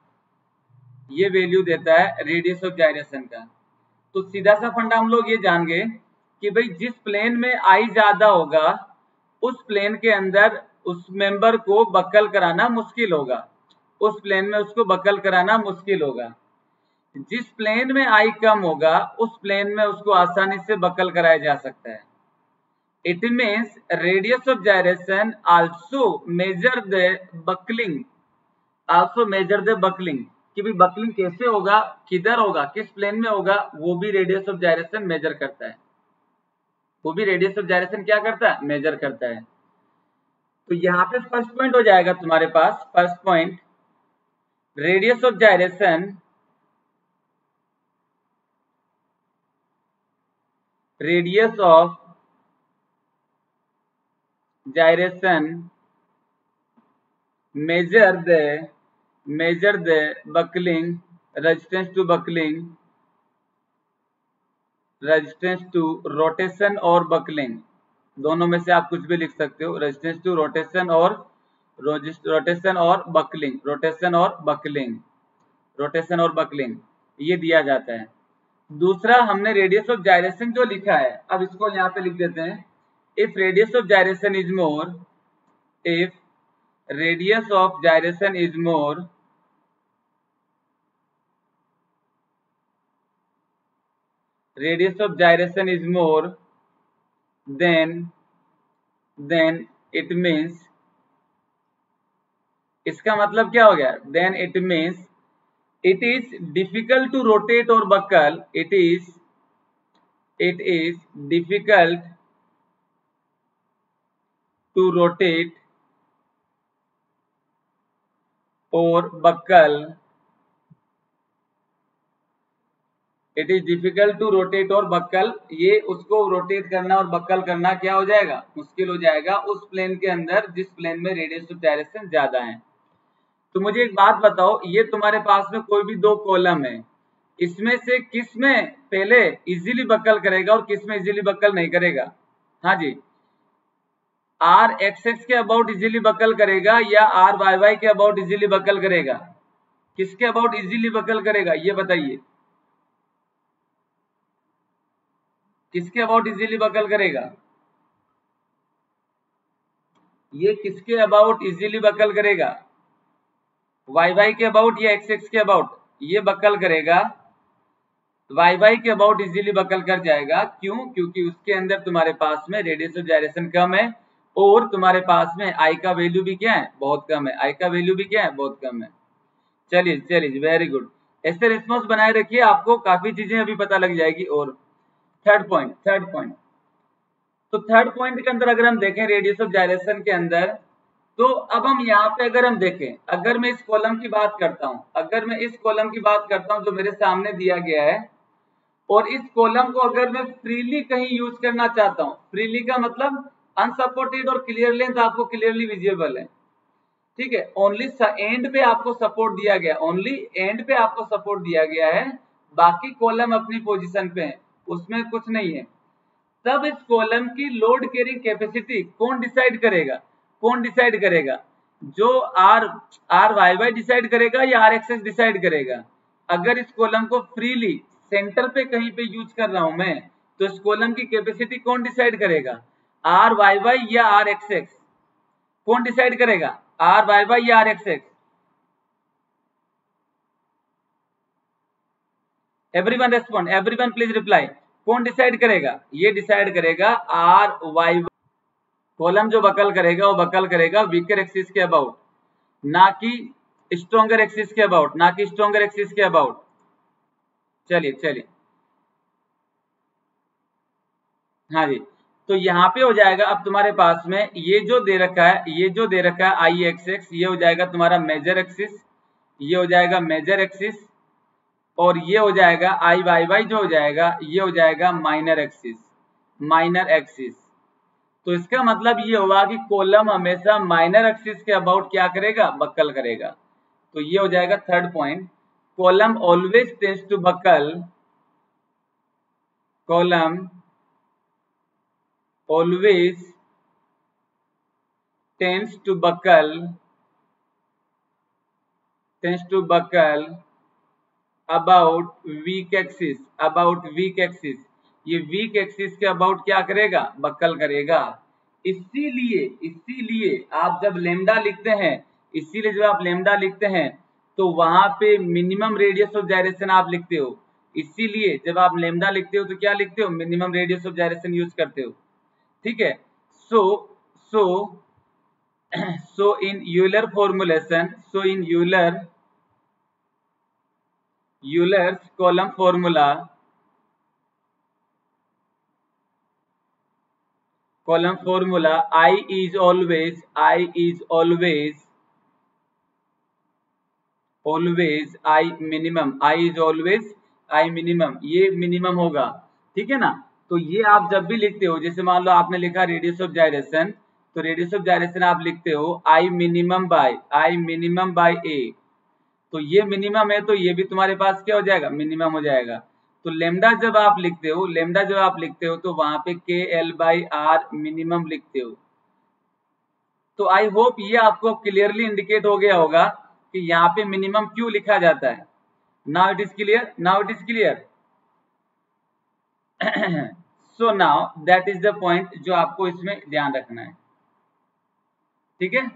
ये वैल्यू देता है रेडियस ऑफ जायरेशन का। तो सीधा सा फंडा हम लोग ये जान गए कि भाई जिस प्लेन में आई ज्यादा होगा, उस प्लेन के अंदर उस मेंबर को बक्कल कराना मुश्किल होगा, उस प्लेन में उसको बक्कल कराना मुश्किल होगा। जिस प्लेन में आई कम होगा, उस प्लेन में उसको आसानी से बक्कल कराया जा सकता है। It means radius of gyration also measure the buckling, also measure the buckling, कि भाई बकलिंग कैसे होगा, किधर होगा, किस प्लेन में होगा, वो भी रेडियस ऑफ जायरेशन मेजर करता है, वो भी रेडियस ऑफ जायरेशन क्या करता है, मेजर करता है। तो यहाँ पे फर्स्ट पॉइंट हो जाएगा तुम्हारे पास, first point radius of gyration, radius of gyration measure the buckling, resistance to buckling, resistance to rotation और बकलिंग, दोनों में से आप कुछ भी लिख सकते हो, रेजिस्टेंस टू रोटेशन और रोटेशन और बकलिंग, रोटेशन और बकलिंग, रोटेशन और बकलिंग, ये दिया जाता है। दूसरा हमने रेडियस ऑफ जायरेशन जो लिखा है, अब इसको यहाँ पे लिख देते हैं, if radius of gyration is more, if radius of gyration is more, radius of gyration is more, then it means, इसका मतलब क्या हो गया, then it means it is difficult to rotate or buckle, it is difficult to rotate or buckle, it is difficult to rotate और buckle, ये उसको rotate करना और बक्कल करना क्या हो जाएगा, मुश्किल हो जाएगा उस प्लेन के अंदर जिस प्लेन में रेडियस ऑफ जायरेशन ज्यादा है। तो मुझे एक बात बताओ, ये तुम्हारे पास में कोई भी दो कॉलम है, इसमें से किस में पहले इजीली बक्कल करेगा और किस में इजीली बक्कल नहीं करेगा, हाँ जी, आर एक्स एक्स के अबाउट इजीली बक्कल करेगा या आर वाई वाई के अबाउट इजीली बक्कल करेगा, किसके अबाउट इजीली बक्कल करेगा, ये बताइए, किसके अबाउट इजीली बकल करेगा, ये किसके अबाउट इजीली बकल करेगा, वाई वाई के अबाउट या एक्स एक्स के अबाउट, ये बकल करेगा, वाई वाई के अबाउट इजीली बकल कर जाएगा। क्यों? क्योंकि उसके अंदर तुम्हारे पास में रेडियस ऑफ जायरेशन कम है और तुम्हारे पास में आई का वैल्यू भी क्या है, बहुत कम है, आई का वैल्यू भी क्या है, बहुत कम है। चलिए चलिए, वेरी गुड, ऐसे रिस्पॉन्स बनाए रखिए, आपको काफी चीजें अभी पता लग जाएगी। और थर्ड पॉइंट तो थर्ड पॉइंट के अंदर अगर हम देखें रेडियस ऑफ जायरेशन के अंदर, तो अब हम यहाँ पे अगर हम देखें, अगर मैं इस कॉलम की बात करता हूं, अगर मैं इस कॉलम की बात करता हूं जो मेरे सामने दिया गया है, और इस कॉलम को अगर मैं फ्रीली कहीं यूज करना चाहता हूं, फ्रीली का मतलब अनसपोर्टेड और क्लियर लेंथ आपको क्लियरली विजिबल है, ठीक है, ओनली एंड पे आपको सपोर्ट दिया गया, ओनली एंड पे आपको सपोर्ट दिया गया है, बाकी कॉलम अपनी पोजीशन पे है, उसमें कुछ नहीं है। तब इस कॉलम की लोड कैरिंग कैपेसिटी कौन डिसाइड करेगा, कौन डिसाइड करेगा, जो आर वाई वाई डिसाइड करेगा या आर एक्स एक्स डिसाइड करेगा। अगर इस कॉलम को फ्रीली सेंटर पे कहीं पे यूज कर रहा हूं मैं, तो इस कॉलम की कैपेसिटी कौन डिसाइड करेगा, आर वाई वाई या आर एक्स एक्स, कौन डिसाइड करेगा, आर वाई वाई या R X X? Everyone respond, everyone please reply, कौन डिसाइड करेगा, ये डिसाइड करेगा आर वाई। कॉलम जो बकल करेगा वो बकल करेगा वीकर एक्सिस के अबाउट, ना कि स्ट्रॉन्गर एक्सिस के अबाउट, ना कि स्ट्रॉन्गर एक्सिस के अबाउट। चलिए चलिए, हाँ जी, तो यहाँ पे हो जाएगा अब तुम्हारे पास में ये जो दे रखा है, ये जो दे रखा है आई एक्स एक्स, ये हो जाएगा तुम्हारा मेजर एक्सिस, ये हो जाएगा मेजर एक्सिस, और ये हो जाएगा आई वाई वाई जो हो जाएगा, ये हो जाएगा माइनर एक्सिस, माइनर एक्सिस। तो इसका मतलब ये होगा कि कॉलम हमेशा माइनर एक्सिस के अबाउट क्या करेगा, बक्कल करेगा। तो ये हो जाएगा third point, column always tends to buckle, column always tends to buckle about weak axis, about weak axis, ये वीक एक्सिस के अबाउट क्या करेगा, बक्कल करेगा। इसीलिए आप जब लेमडा लिखते हैं, इसीलिए जब आप लेमडा लिखते हैं तो वहां पे मिनिमम रेडियस ऑफ जायरेशन आप लिखते हो, इसीलिए जब आप लेमडा लिखते हो तो क्या लिखते हो, minimum radius of gyration use करते हो, ठीक है। So in Euler formulation, so in Euler's column formula, I is always I minimum, I is always I minimum, ये मिनिमम होगा, ठीक है ना। तो ये आप जब भी लिखते हो, जैसे मान लो आपने लिखा रेडियस ऑफ जायरेशन, तो रेडियस ऑफ जायरेशन आप लिखते हो I मिनिमम बाय ए, तो ये मिनिमम है, तो ये भी तुम्हारे पास क्या हो जाएगा, मिनिमम हो जाएगा। तो लेमडा जब आप लिखते हो, तो वहां पे के एल बाई आर मिनिमम लिखते हो। तो आई होप ये आपको क्लियरली इंडिकेट हो गया होगा कि यहाँ पे मिनिमम क्यों लिखा जाता है। Now it is clear, so now that is the point जो आपको इसमें ध्यान रखना है, ठीक है।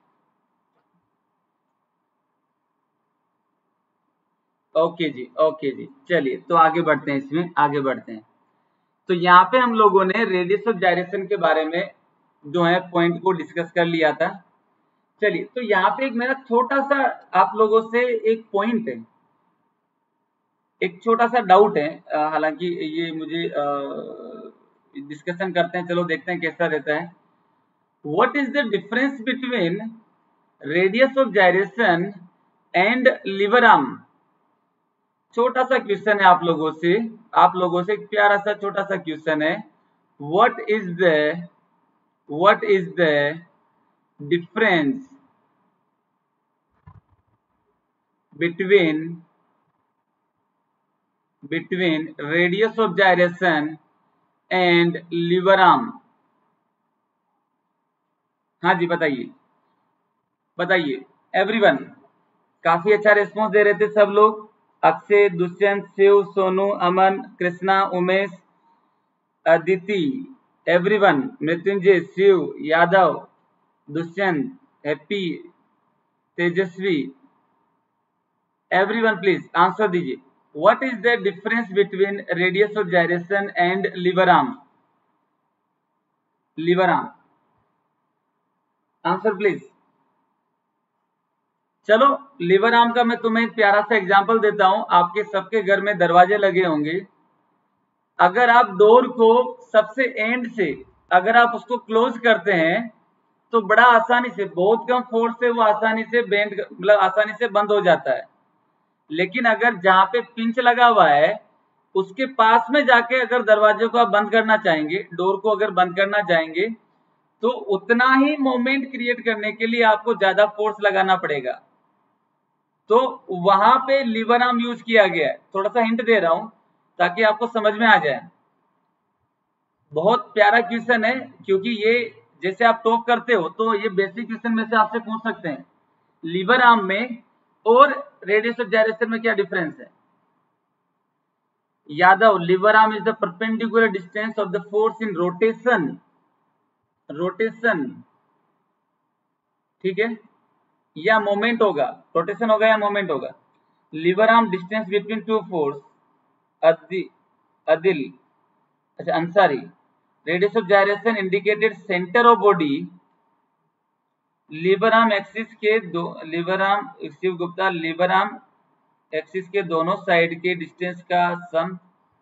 ओके जी, चलिए तो आगे बढ़ते हैं, इसमें आगे बढ़ते हैं। तो यहाँ पे हम लोगों ने रेडियस ऑफ जायरेशन के बारे में जो है पॉइंट को डिस्कस कर लिया था। चलिए, तो यहाँ पे एक मेरा छोटा सा आप लोगों से एक पॉइंट है, एक छोटा सा डाउट है, हालांकि ये मुझे डिस्कशन करते हैं, चलो देखते हैं कैसा रहता है। What is the difference between radius of gyration and lever arm? छोटा सा क्वेश्चन है आप लोगों से एक प्यारा सा छोटा सा क्वेश्चन है। What is the difference between radius of gyration and lever arm? हाँ जी, बताइए एवरीवन। काफी अच्छा रिस्पॉन्स दे रहे थे सब लोग, Akshay, Dushyant, Shiv, Sonu, Aman, Krishna, Umesh, Aditi, everyone, Mrityunjay, Shiv, Yadav, Dushyant, Happy, Tejasvi, everyone please answer दीजिए। What is the difference between radius of gyration and lever arm? Lever arm, answer please. चलो लीवर आर्म का मैं तुम्हें एक प्यारा सा एग्जांपल देता हूं। आपके सबके घर में दरवाजे लगे होंगे। अगर आप डोर को सबसे एंड से अगर आप उसको क्लोज करते हैं तो बड़ा आसानी से, बहुत कम फोर्स से वो आसानी से बेंड, मतलब आसानी से बंद हो जाता है। लेकिन अगर जहां पे पिंच लगा हुआ है उसके पास में जाके अगर दरवाजे को आप बंद करना चाहेंगे, डोर को अगर बंद करना चाहेंगे, तो उतना ही मोमेंट क्रिएट करने के लिए आपको ज्यादा फोर्स लगाना पड़ेगा। तो वहां पे लीवर आर्म यूज किया गया है। थोड़ा सा हिंट दे रहा हूं ताकि आपको समझ में आ जाए। बहुत प्यारा क्वेश्चन है, क्योंकि ये जैसे आप टॉप करते हो तो ये बेसिक क्वेश्चन में से आपसे पूछ सकते हैं। लीवर आर्म में और रेडियस ऑफ जाइरेशन में क्या डिफरेंस है? Yadav, lever arm is the perpendicular distance of the force in rotation. Rotation, ठीक है, या मोमेंट होगा, रोटेशन होगा या मोमेंट होगा। Lever arm distance between two force, Adil, अच्छा Ansari. Radius of gyration indicated centre of body. Lever arm axis के दो, lever arm, Shiv Gupta, lever arm axis के दोनों साइड के डिस्टेंस का सम।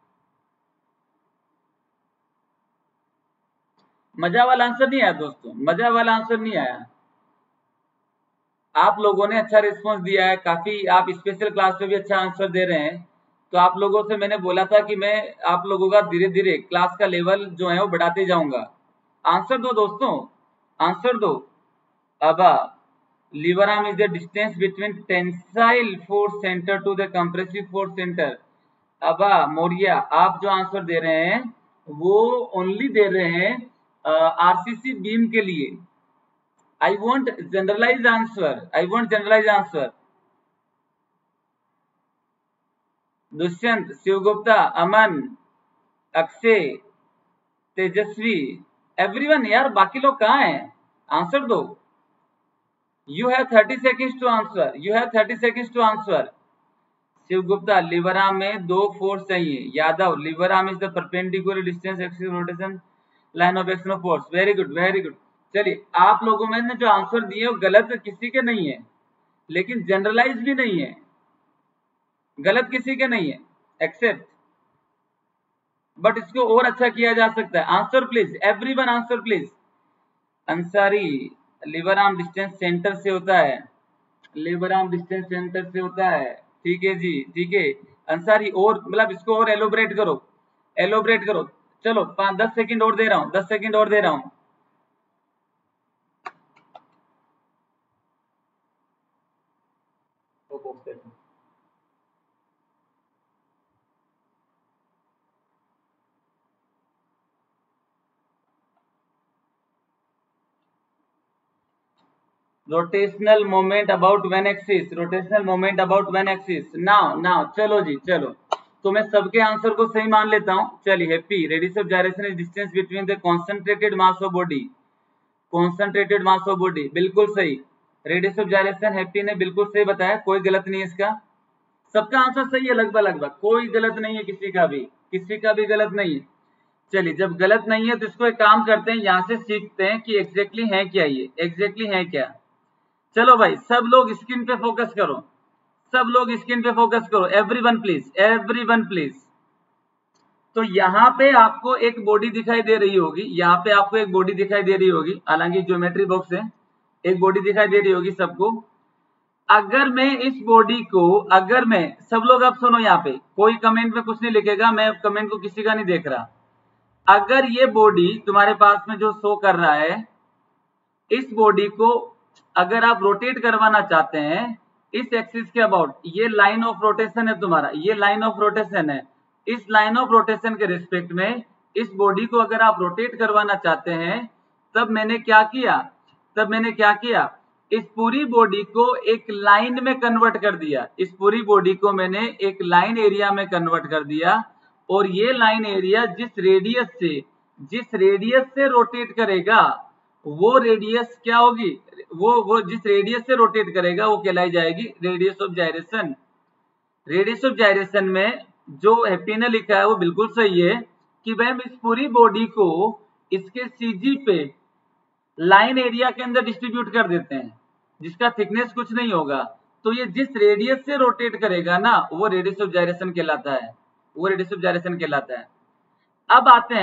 मजा वाला आंसर नहीं आया दोस्तों, मजा वाला आंसर नहीं आया। आप लोगों ने अच्छा रिस्पांस दिया है, काफी आप स्पेशल क्लास में भी अच्छा आंसर दे रहे हैं। तो आप लोगों से मैंने बोला था कि मैं आप लोगों का धीरे धीरे क्लास का लेवल जो है वो बढ़ाते जाऊंगा। आंसर दो दोस्तों, आंसर दो। Aba, lever arm is the distance between tensile force centre to the compressive force centre. Aba Moriya, आप जो आंसर दे रहे हैं वो ओनली दे रहे हैं आरसीसी बीम के लिए। I want generalise answer, I want generalise answer. Dushyant, Shivgupta, Aman, Akshay, Tejasvi, everyone, यार बाकी लोग कहाँ हैं? आंसर दो। You have 30 seconds to answer, you have 30 seconds to answer. Shivgupta, lever arm में दो फोर्स चाहिए। Yadav, lever arm is the perpendicular distance axis rotation line of action of force. Very good, very good. चलिए, आप लोगों में ने जो आंसर दिए वो गलत किसी के नहीं है, लेकिन जनरलाइज भी नहीं है, गलत किसी के नहीं है एक्सेप्ट, बट इसको और अच्छा किया जा सकता है। Answer please, everyone answer please. Ansari, lever arm distance centre से होता है, लीवर आर्म डिस्टेंस सेंटर से होता है। ठीक है जी, ठीक है अंसारी। और मतलब इसको और एलोबरेट करो, एलोबरेट करो। चलो 5-10 सेकंड और दे रहा हूं, 10 सेकंड और दे रहा हूं। Rotational moment about one axis, rotational moment about one axis. Now चलो जी चलो, तो मैं सबके आंसर को सही मान लेता हूं। चलिए, Happy, radius of gyration is distance between the concentrated mass of body. Concentrated mass of body, बिल्कुल सही। रेडियस ऑफ जाइरेशन हैप्पी ने बिल्कुल सही बताया, कोई गलत नहीं है इसका। सबका आंसर सही है लगभग लगभग, कोई गलत नहीं है किसी का भी, किसी का भी गलत नहीं है। चलिए, जब गलत नहीं है तो इसको एक काम करते हैं, यहाँ से सीखते हैं कि एग्जैक्टली है क्या, ये एग्जैक्टली है क्या। चलो भाई, सब लोग स्क्रीन पे फोकस करो, सब लोग स्क्रीन पे फोकस करो। Everyone please, everyone please. तो यहाँ पे आपको एक बॉडी दिखाई दे रही होगी, यहाँ पे आपको एक बॉडी दिखाई दे रही होगी, हालांकि ज्योमेट्री बॉक्स है, एक बॉडी दिखाई दे रही होगी सबको। अगर मैं इस बॉडी को, अगर मैं, सब लोग अब सुनो, यहाँ पे कोई कमेंट में कुछ नहीं लिखेगा, मैं कमेंट को किसी का नहीं देख रहा। अगर ये बॉडी तुम्हारे पास में जो शो कर रहा है, इस बॉडी को अगर आप रोटेट करवाना चाहते हैं इस एक्सिस के अबाउट, ये लाइन ऑफ रोटेशन है तुम्हारा, ये लाइन ऑफ रोटेशन है। इस लाइन ऑफ रोटेशन के रिस्पेक्ट में इस बॉडी को अगर आप रोटेट करवाना चाहते हैं, तब मैंने क्या किया, तब मैंने क्या किया, इस पूरी बॉडी को एक लाइन में कन्वर्ट कर दिया। इस पूरी बॉडी को मैंने एक लाइन एरिया में कन्वर्ट कर दिया, और ये लाइन एरिया जिस रेडियस से रोटेट करेगा वो रेडियस क्या होगी, वो जिस रेडियस से रोटेट करेगा वो कहलाई जाएगी radius of gyration. Radius of gyration में जो हैप्पी ने लिखा है वो बिल्कुल सही है कि भाई हम इस पूरी बॉडी को इसके सीजी पे लाइन एरिया के अंदर डिस्ट्रीब्यूट कर देते हैं, जिसका थिकनेस कुछ नहीं होगा, तो ये जिस रेडियस से रोटेट करेगा ना वो रेडियस ऑफ जायरेशन कहलाता है, वो रेडियस ऑफ जायरेशन कहलाता है। अब आते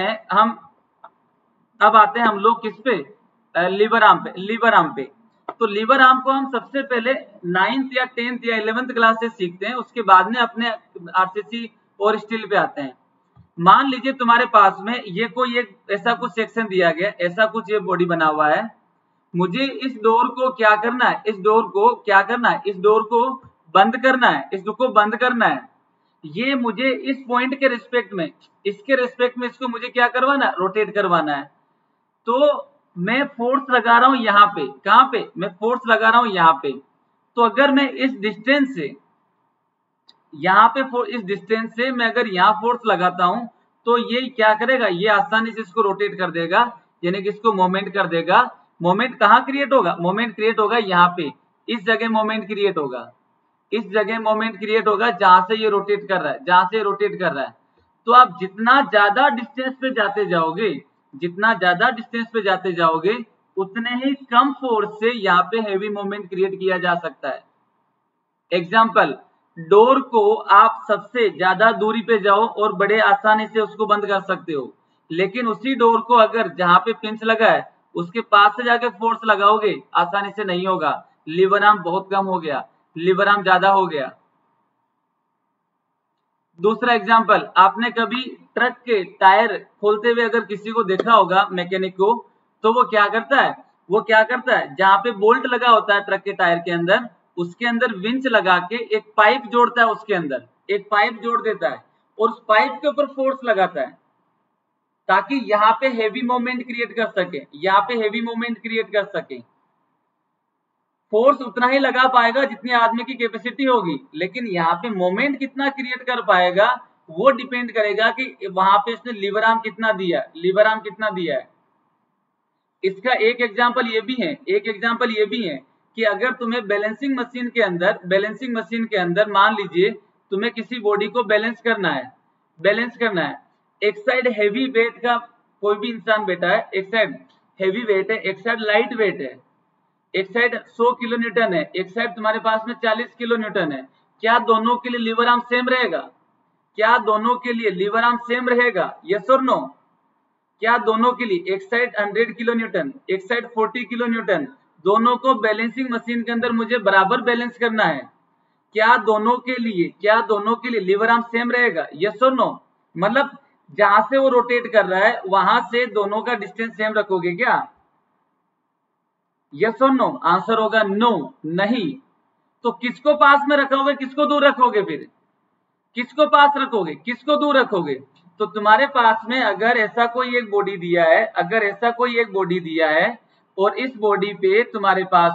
हैं हम लोग किस पे, लीवर आर्म पे। तो लीवर आर्म को हम सबसे पहले 9th या 10th या 11th क्लास से सीखते हैं, उसके बाद में अपने आरसीसी और स्टील पे आते हैं। मान लीजिए तुम्हारे पास में ये कोई एक ऐसा कुछ सेक्शन दिया गया, ऐसा कुछ ये बॉडी बना हुआ है, मुझे इस डोर को क्या करना है, इस डोर को क्या करना है, इस डोर को बंद करना है, इस डोर को बंद करना है। ये मुझे इस पॉइंट के रिस्पेक्ट में, इसके रिस्पेक्ट में इसको मुझे क्या करवाना है, रोटेट करवाना है। तो मैं फोर्स लगा रहा हूं यहां पे, कहां पे, मैं फोर्स लगा रहा हूं यहां पे। तो अगर मैं इस डिस्टेंस से यहाँ पे इस डिस्टेंस से मैं अगर यहाँ फोर्स लगाता हूं तो ये क्या करेगा, ये आसानी से इसको रोटेट कर देगा, यानी कि इसको मोमेंट कर देगा। मोमेंट कहाँ क्रिएट होगा, मोमेंट क्रिएट होगा यहाँ पे, इस जगह मोमेंट क्रिएट होगा, इस जगह मोमेंट क्रिएट होगा जहां से ये रोटेट कर रहा है, जहां से रोटेट कर रहा है। तो आप जितना ज्यादा डिस्टेंस पे जाते जाओगे, जितना ज्यादा डिस्टेंस पे जाते जाओगे, उतने ही कम फोर्स से यहाँ पे हैवी मोमेंट क्रिएट किया जा सकता है। एग्जाम्पल, डोर को आप सबसे ज्यादा दूरी पे जाओ और बड़े आसानी से उसको बंद कर सकते हो, लेकिन उसी डोर को अगर जहां पे पिंच लगा है उसके पास से जाके फोर्स लगाओगे, आसानी से नहीं होगा। लीवर आर्म बहुत कम हो गया, लीवर आर्म ज्यादा हो गया। दूसरा एग्जाम्पल, आपने कभी ट्रक के टायर खोलते हुए अगर किसी को देखा होगा, मैकेनिक को, तो वो क्या करता है, जहां पे बोल्ट लगा होता है ट्रक के टायर के अंदर, उसके अंदर विंच लगा के एक पाइप जोड़ता है, उसके अंदर एक पाइप जोड़ देता है और उस पाइप के ऊपर फोर्स लगाता है ताकि यहाँ पे हेवी मोमेंट क्रिएट कर सके, यहाँ पे हेवी मोमेंट क्रिएट कर सके। फोर्स उतना ही लगा पाएगा जितनी आदमी की कैपेसिटी होगी, लेकिन यहाँ पे मोमेंट कितना क्रिएट कर पाएगा वो डिपेंड करेगा कि वहां पे उसने लीवर आर्म कितना दिया है, लीवर आर्म कितना दिया है। इसका एक एग्जांपल ये भी है कि अगर तुम्हें बैलेंसिंग मशीन के अंदर मान लीजिए तुम्हें किसी बॉडी को बैलेंस करना है, एक साइड हैवी वेट का कोई भी इंसान बैठा है, एक साइड हैवी वेट है, एक साइड लाइट वेट है, एक साइड 100 किलो न्यूटन है, एक साइड तुम्हारे पास में 40 किलो न्यूटन है। क्या दोनों के लिए लीवर आर्म सेम रहेगा? क्या दोनों के लिए लीवर आर्म सेम रहेगा? यस और नो? क्या दोनों के लिए, एक साइड 100 किलो न्यूटन, एक साइड 40 किलो न्यूटन, दोनों को बैलेंसिंग मशीन के अंदर मुझे बराबर बैलेंस करना है, क्या दोनों के लिए लीवर आर्म सेम रहेगा? यस और नो? मतलब जहां से वो रोटेट कर रहा है वहां से दोनों का डिस्टेंस सेम रखोगे क्या? यस और नो? आंसर होगा नो, नहीं। तो किसको पास में रखोगे, किसको दूर रखोगे? फिर किसको पास रखोगे, किसको दूर रखोगे? तो तुम्हारे पास में अगर ऐसा कोई एक बॉडी दिया है, और इस बॉडी पे तुम्हारे पास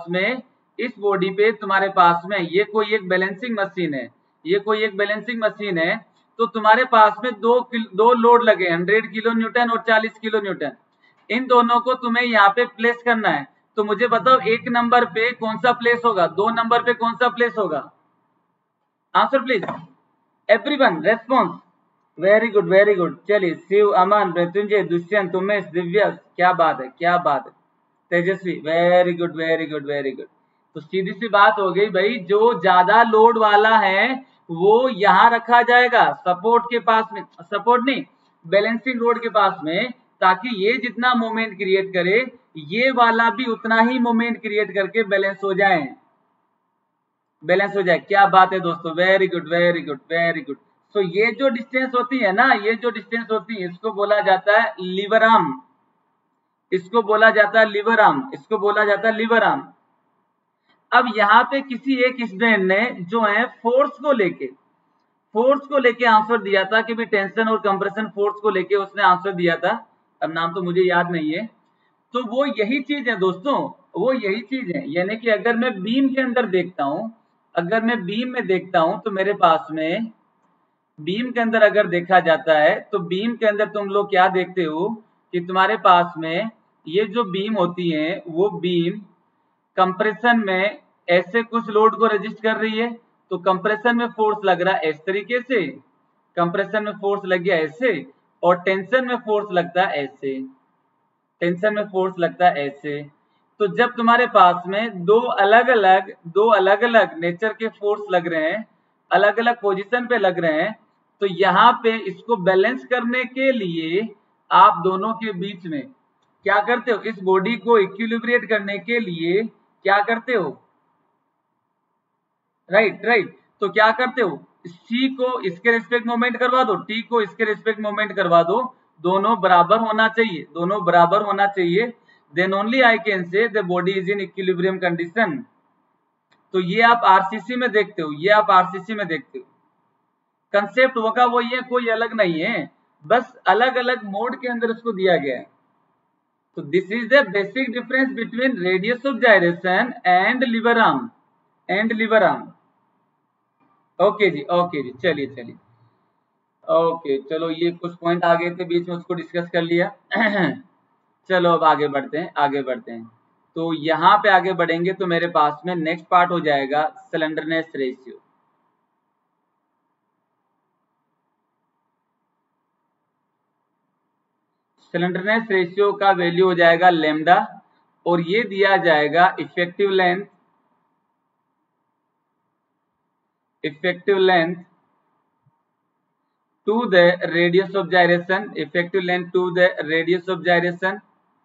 में ये कोई एक बैलेंसिंग मशीन है, तो तुम्हारे पास में दो लोड लगे, 100 किलो न्यूटन और 40 किलो न्यूटन। इन दोनों को तुम्हें यहाँ पे प्लेस करना है। तो मुझे बताओ 1 नंबर पे कौन सा प्लेस होगा, 2 नंबर पे कौन सा प्लेस होगा? Answer please, everyone response. Very good. चलिए, शिव, अमन, मृत्युंजय, दुष्यंत, उमेश, दिव्या, क्या बात है। Tejaswi, very good. तो सीधी सी बात हो गई भाई, जो ज्यादा लोड वाला है वो यहां रखा जाएगा, सपोर्ट के पास में, सपोर्ट नहीं, बैलेंसिंग रोड के पास में, ताकि ये जितना मोमेंट क्रिएट करे ये वाला भी उतना ही मोमेंट क्रिएट करके बैलेंस हो जाए। क्या बात है दोस्तों, वेरी गुड। तो ये जो डिस्टेंस होती है ना, इसको बोला जाता है लीवर आर्म, इसको बोला जाता है लीवर आर्म। अब यहाँ पे किसी एक स्टूडेंट ने जो है फोर्स को लेके आंसर दिया था कि भी टेंशन और कंप्रेशन फोर्स को लेके उसने आंसर दिया था, अब नाम तो मुझे याद नहीं है। तो वो यही चीज है दोस्तों, यानी कि अगर मैं बीम के अंदर देखता हूं, तो मेरे पास में बीम के अंदर अगर देखा जाता है तो बीम के अंदर तुम लोग क्या देखते हो कि तुम्हारे पास में ये जो बीम होती है वो बीम कंप्रेशन में ऐसे कुछ लोड को रजिस्ट कर रही है, तो कंप्रेशन में फोर्स लग रहा है इस तरीके से, कंप्रेशन में फोर्स लग गया ऐसे, और टेंशन में फोर्स लगता है ऐसे, टेंशन में फोर्स लगता है ऐसे। तो जब तुम्हारे पास में दो अलग अलग नेचर के फोर्स लग रहे हैं, अलग अलग पोजीशन पे लग रहे हैं, तो यहाँ पे इसको बैलेंस करने के लिए आप दोनों के बीच में क्या करते हो, इस बॉडी को इक्विलिब्रेट करने के लिए क्या करते हो, राइट, तो क्या करते हो, सी को इसके रिस्पेक्ट मोमेंट करवा दो, टी को इसके रिस्पेक्ट मोमेंट करवा दो, दोनों बराबर होना चाहिए, दोनों बराबर होना चाहिए, then only I can say the body is in equilibrium condition. तो ये आप आरसीसी में देखते हो, ये आप आरसीसी में देखते हो, कंसेप्ट होगा वही है, कोई अलग नहीं है, बस अलग अलग मोड के अंदर इसको दिया गया है। तो this is the basic difference between radius of gyration and lever arm, okay जी, चलिए ओके, चलो ये कुछ पॉइंट आ गए थे बीच में, उसको डिस्कस कर लिया। चलो अब आगे बढ़ते हैं। तो यहाँ पे आगे बढ़ेंगे तो मेरे पास में नेक्स्ट पार्ट हो जाएगा स्लेंडरनेस रेशियो। स्लेंडरनेस रेशियो का वैल्यू हो जाएगा लेमडा, और ये दिया जाएगा effective length to the radius of gyration, effective length to the radius of gyration,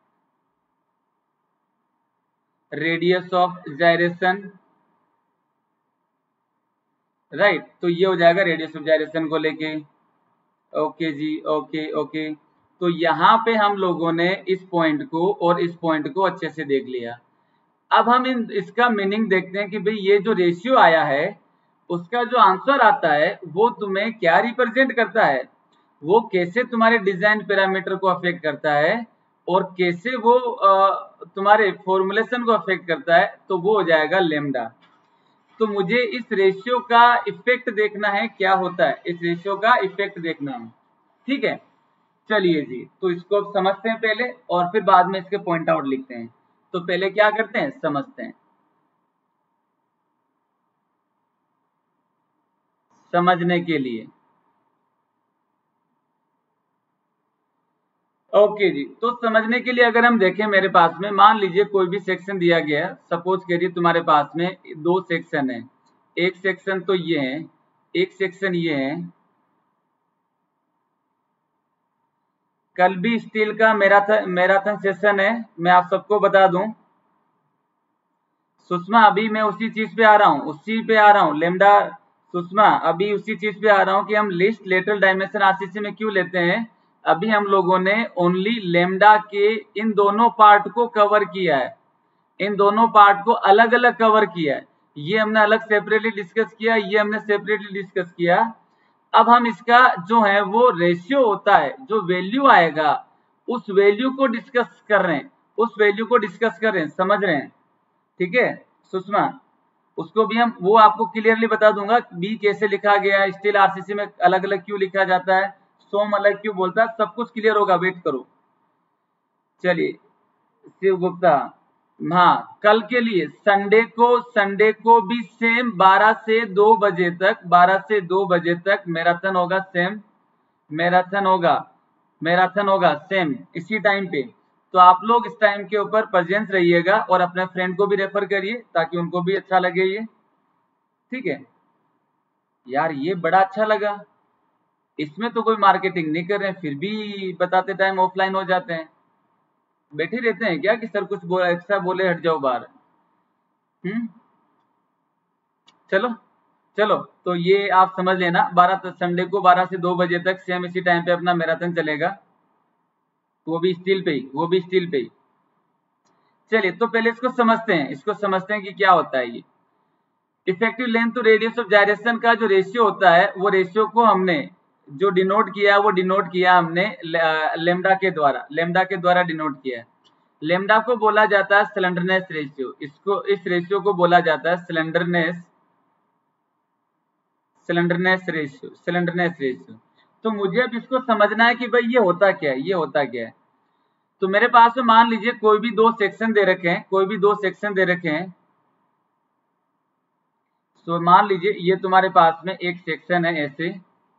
right. तो ये हो जाएगा रेडियस ऑफ जायरेशन को लेके। ओके जी, ओके। तो यहाँ पे हम लोगों ने इस पॉइंट को और इस पॉइंट को अच्छे से देख लिया। अब हम इसका मीनिंग देखते हैं कि भाई ये जो रेशियो आया है उसका जो आंसर आता है वो तुम्हें क्या रिप्रेजेंट करता है, वो कैसे तुम्हारे डिजाइन पैरामीटर को अफेक्ट करता है और कैसे वो तुम्हारे फॉर्मुलेशन को अफेक्ट करता है, तो वो हो जाएगा लेमडा। तो मुझे इस रेशियो का इफेक्ट देखना है, क्या होता है इस रेशियो का इफेक्ट देखना है, ठीक है। चलिए जी, तो इसको अब समझते हैं पहले और फिर बाद में इसके पॉइंट आउट लिखते हैं। तो पहले क्या करते हैं, समझते हैं। समझने के लिए ओके जी, तो समझने के लिए अगर हम देखें मेरे पास में, मान लीजिए कोई भी सेक्शन दिया गया है, सपोज करिए तुम्हारे पास में दो सेक्शन है, एक सेक्शन तो ये है, एक सेक्शन ये है। कल भी स्टील का मैराथन सेशन है, मैं आप सबको बता दूं। सुषमा अभी मैं उसी चीज पे आ रहा हूँ, लेमडा सुषमा अभी उसी चीज पे आ रहा हूँ कि हम लिस्ट लेटरल डायमेंशन आरसीसी में क्यों लेते हैं। अभी हम लोगों ने ओनली लेमडा के इन दोनों पार्ट को कवर किया है, इन दोनों पार्ट को अलग अलग कवर किया है, ये हमने अलग सेपरेटली डिस्कस किया, ये हमने सेपरेटली डिस्कस किया। अब हम इसका जो है वो रेशियो होता है, जो वैल्यू आएगा उस वैल्यू को डिस्कस कर रहे हैं, समझ रहे हैं, ठीक है सुषमा। उसको भी हम वो आपको क्लियरली बता दूंगा बी कैसे लिखा गया है, स्टील आरसीसी में अलग अलग क्यों लिखा जाता है, सोम अलग क्यों बोलता है, सब कुछ क्लियर होगा, वेट करो। चलिए शिव गुप्ता, हाँ कल के लिए संडे को भी सेम 12 से 2 बजे तक मैराथन होगा, सेम मैराथन होगा सेम इसी टाइम पे। तो आप लोग इस टाइम के ऊपर प्रेजेंस रहिएगा और अपने फ्रेंड को भी रेफर करिए ताकि उनको भी अच्छा लगे ये, ठीक है यार। ये बड़ा अच्छा लगा, इसमें तो कोई मार्केटिंग नहीं कर रहे हैं, फिर भी बताते टाइम ऑफलाइन हो जाते हैं, बैठे रहते हैं क्या कि सर कुछ एक्स्ट्रा बोले हट जाओ बाहर। चलो तो ये आप समझ लेना, संडे को 12 से 2 बजे तक सेम इसी टाइम पे अपना मैराथन चलेगा, वो भी स्टील पे ही। चलिए तो पहले इसको समझते हैं कि क्या होता है ये effective length to radius of gyration का जो रेशियो होता है, वो रेशियो को हमने जो डिनोट किया हमने लेमडा के द्वारा डिनोट किया है। लेमडा को बोला जाता है स्लेंडरनेस रेशियो, इस रेशियो को बोला जाता है स्लेंडरनेस रेशियो। तो मुझे अब इसको समझना है कि भाई ये होता क्या है, तो मेरे पास में मान लीजिए कोई भी दो सेक्शन दे रखे हैं, कोई भी दो सेक्शन दे रखे हैं। तो मान लीजिए ये तुम्हारे पास में एक सेक्शन है ऐसे।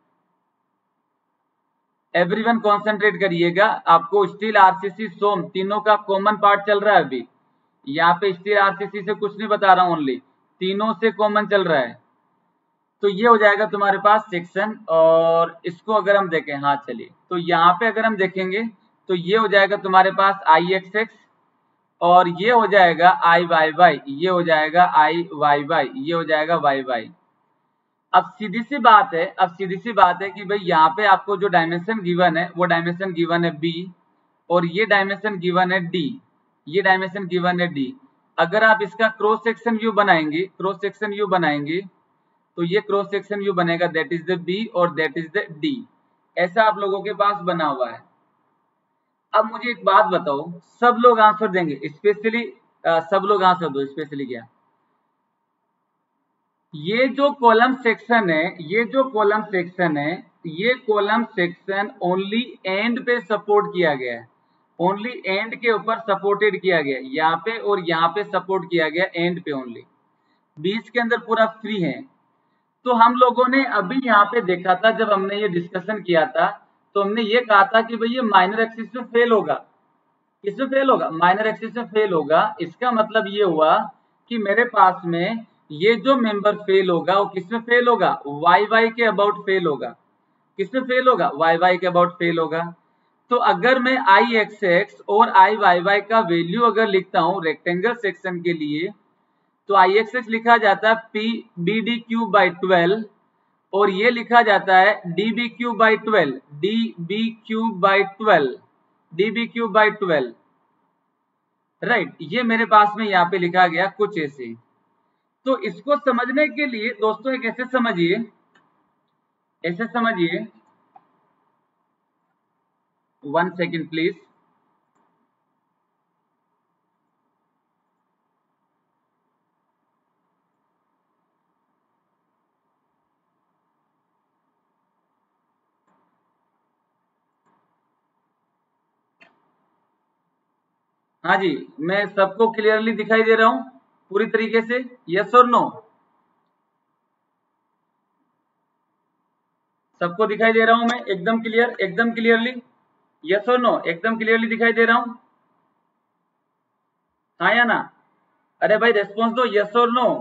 एवरीवन कॉन्सेंट्रेट करिएगा, आपको स्टील, आरसीसी, सोम तीनों का कॉमन पार्ट चल रहा है अभी। यहाँ पे स्टील आरसीसी से कुछ नहीं बता रहा हूं, ओनली तीनों से कॉमन चल रहा है। तो ये हो जाएगा तुम्हारे पास सेक्शन। और इसको अगर हम देखें, हाँ चलिए, तो यहाँ पे अगर हम देखेंगे तो ये हो जाएगा तुम्हारे पास आई एक्स एक्स, और ये हो जाएगा आई वाई वाई, ये हो जाएगा आई वाई वाई, ये हो जाएगा वाई वाई। अब सीधी सी बात है, अब सीधी सी बात है कि भाई यहाँ पे आपको जो डायमेंशन गिवन है वो डायमेंशन गिवन है बी, और ये डायमेंशन गिवन है डी, ये डायमेंशन गिवन है डी। अगर आप इसका क्रॉस सेक्शन व्यू बनाएंगे, क्रॉस सेक्शन व्यू बनाएंगे, तो ये क्रॉस सेक्शन व्यू बनेगा, दैट इज द बी और दैट इज द डी। ऐसा आप लोगों के पास बना हुआ है। अब मुझे एक बात बताओ, सब लोग आंसर देंगे, स्पेशली सब लोग आंसर दो, स्पेशली क्या, ये जो कॉलम सेक्शन है, ये जो कॉलम सेक्शन है, ये कॉलम सेक्शन ओनली एंड पे सपोर्ट किया गया है, ओनली एंड के ऊपर सपोर्टेड किया गया है, यहाँ पे और यहाँ पे सपोर्ट किया गया एंड पे ओनली, बीच के अंदर पूरा फ्री है। तो हम लोगों ने अभी यहाँ पे देखा था, जब हमने ये डिस्कशन किया था, तो हमने ये कहा था कि भाई ये माइनर एक्सिस में फेल होगा। किसमें फेल होगा? माइनर एक्सिस में फेल होगा। इसका मतलब ये हुआ कि मेरे पास में ये जो मेंबर फेल होगा वो किसमें फेल होगा? वाई वाई के अबाउट फेल होगा। किसमें फेल होगा? वाई वाई के अबाउट फेल होगा। तो अगर मैं आई एक्स एक्स और आई वाई वाई का वैल्यू अगर लिखता हूं रेक्टेंगल सेक्शन के लिए, तो आई एक्स एक्स लिखा जाता है P B D cube by 12, और ये लिखा जाता है D B cube by 12, D B cube by 12, D B cube by 12, right. ये मेरे पास में यहाँ पे लिखा गया कुछ ऐसे। तो इसको समझने के लिए दोस्तों एक ऐसे समझिए, ऐसे समझिए, 1 सेकेंड प्लीज। हाँ जी, मैं सबको क्लियरली दिखाई दे रहा हूं पूरी तरीके से? यस और नो? सबको दिखाई दे रहा हूं मैं एकदम क्लियर, एकदम क्लियरली? यस और नो? एकदम क्लियरली दिखाई दे रहा हूं? हाँ या ना? अरे भाई रेस्पॉन्स दो, यस और नो?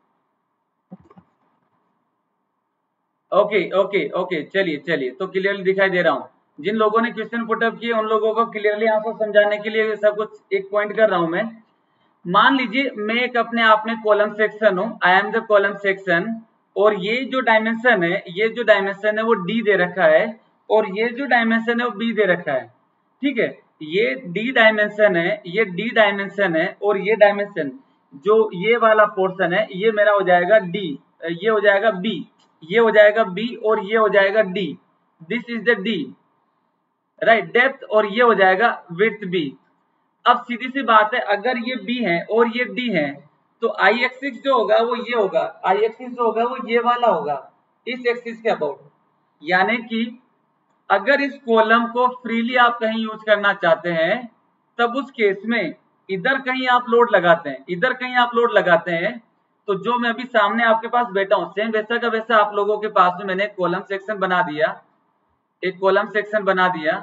ओके ओके ओके, चलिए चलिए, तो क्लियरली दिखाई दे रहा हूं। जिन लोगों ने क्वेश्चन पुटअप किए उन लोगों को क्लियरली आंसर समझाने के लिए सब कुछ एक पॉइंट कर रहा हूं मैं। मान लीजिए मैं एक अपने आप में कॉलम सेक्शन हूं, I am the column section, और ये जो डायमेंशन है, ये जो डायमेंशन है वो डी दे रखा है, और ये जो डायमेंशन है वो बी दे रखा है। ठीक है, ये डी डायमेंशन है, ये डी डायमेंशन है, और ये डायमेंशन जो ये वाला पोर्शन है ये मेरा हो जाएगा डी, ये हो जाएगा बी, ये हो जाएगा बी, और ये हो जाएगा D. This is the D, right, depth, और ये हो जाएगा विड्थ बी। अब सीधी सी बात है, अगर ये बी है और ये डी है, तो आई एक्सिस जो होगा वो ये होगा, आई एक्सिस जो होगा वो ये वाला होगा, इस एक्सिस के अबाउट। यानी कि अगर इस कॉलम को फ्रीली आप कहीं यूज करना चाहते हैं, तब उस केस में इधर कहीं आप लोड लगाते हैं, इधर कहीं आप लोड लगाते हैं, तो जो मैं अभी सामने आपके पास बैठा हूं, सेम वैसा का वैसा आप लोगों के पास में मैंने कॉलम सेक्शन बना दिया, एक कॉलम सेक्शन बना दिया।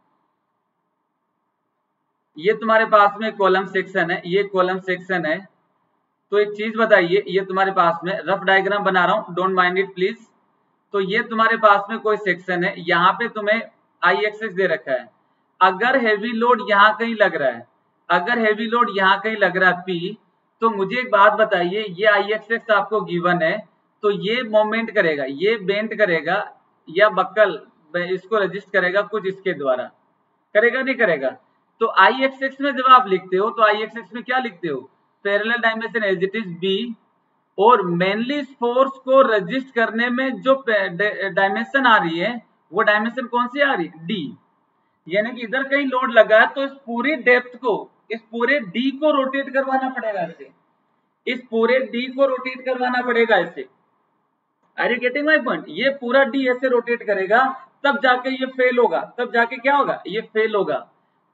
ये तुम्हारे पास में कॉलम सेक्शन है, ये कॉलम सेक्शन है। तो एक चीज बताइए, ये तुम्हारे पास में रफ डायग्राम बना रहा हूं, डोंट माइंड इट प्लीज। तो ये तुम्हारे पास में कोई सेक्शन है, यहाँ पे तुम्हें आई एक्सिस दे रखा है। अगर हैवी लोड यहाँ कहीं लग रहा है, अगर हैवी लोड यहाँ कहीं लग रहा है पी, तो मुझे एक बात बताइए, ये आई एक्सिस आपको गिवन है, तो ये मोमेंट करेगा, ये बेंट करेगा या बक्कल इसको रजिस्ट करेगा कुछ इसके द्वारा, करेगा नहीं करेगा? तो आई एक्सिस में जब आप लिखते हो तो आई एक्सिस में क्या लिखते हो? Parallel dimension as it is B, और मेनली इस फोर्स को रजिस्ट करने में जो डायमेंशन आ रही है वो डायमेंशन कौन सी आ रही है? डी। यानी कि इधर कहीं लोड लगा है तो इस पूरी डेप्थ को, इस पूरे डी को रोटेट करवाना पड़ेगा इसे, इस पूरे डी को रोटेट करवाना पड़ेगा इसे। Are you getting my point? ये पूरा डी ऐसे रोटेट करेगा, तब जाके ये फेल होगा, तब जाके क्या होगा? ये फेल होगा।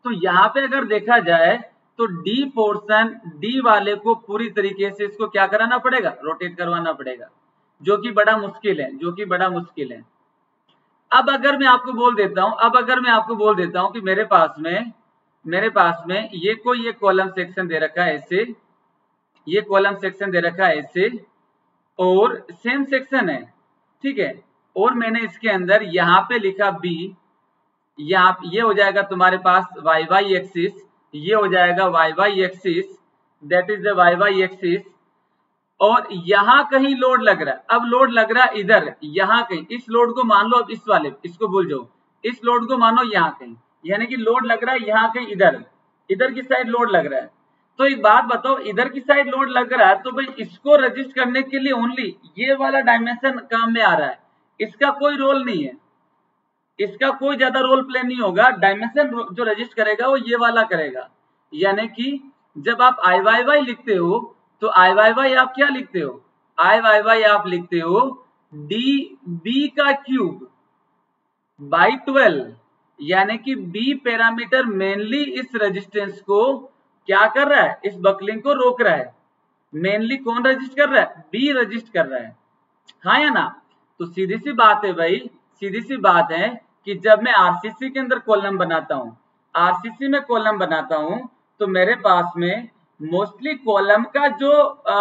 तो यहाँ पे अगर देखा जाए तो डी पोर्शन, डी वाले को पूरी तरीके से इसको क्या कराना पड़ेगा, रोटेट करवाना पड़ेगा, जो कि बड़ा मुश्किल है, जो कि बड़ा मुश्किल है। अब अगर मैं आपको बोल देता हूं, अब अगर मैं आपको बोल देता हूं कि मेरे पास में ये कोई ये कॉलम सेक्शन दे रखा है ऐसे, ये कॉलम सेक्शन दे रखा है ऐसे, और सेम सेक्शन है, ठीक है, और मैंने इसके अंदर यहाँ पे लिखा बी, यहाँ ये हो जाएगा तुम्हारे पास वाई वाई एक्सिस, ये हो जाएगा Y Y axis, that is the Y Y axis, और यहां कहीं लोड लग रहा है। अब लोड लग रहा है इधर, यहां कहीं, इस लोड को मान लो, अब इस वाले इसको भूल जाओ, इस लोड को मानो यहां कहीं, यानी कि लोड लग रहा है यहां कहीं, इधर इधर की साइड लोड लग रहा है। तो एक बात बताओ, इधर की साइड लोड लग रहा है तो भाई इसको रजिस्ट करने के लिए ओनली ये वाला डायमेंशन काम में आ रहा है, इसका कोई रोल नहीं है, इसका कोई ज्यादा रोल प्ले नहीं होगा। डायमेंशन जो रजिस्ट करेगा वो ये वाला करेगा। यानी कि जब आप आई वाई वाई लिखते हो तो आई वाई वाई आप क्या लिखते हो, आई वाई वाई आप लिखते हो डी बी का क्यूब बाई 12, यानी कि बी पैरामीटर मेनली इस रेजिस्टेंस को क्या कर रहा है, इस बकलिंग को रोक रहा है। मेनली कौन रजिस्ट कर रहा है, बी रजिस्ट कर रहा है, हाँ या ना। तो सीधी सी बात है भाई, सीधी सी बात है कि जब मैं आरसीसी के अंदर कॉलम बनाता हूं, आरसीसी में कॉलम बनाता हूं, तो मेरे पास में मोस्टली कॉलम का जो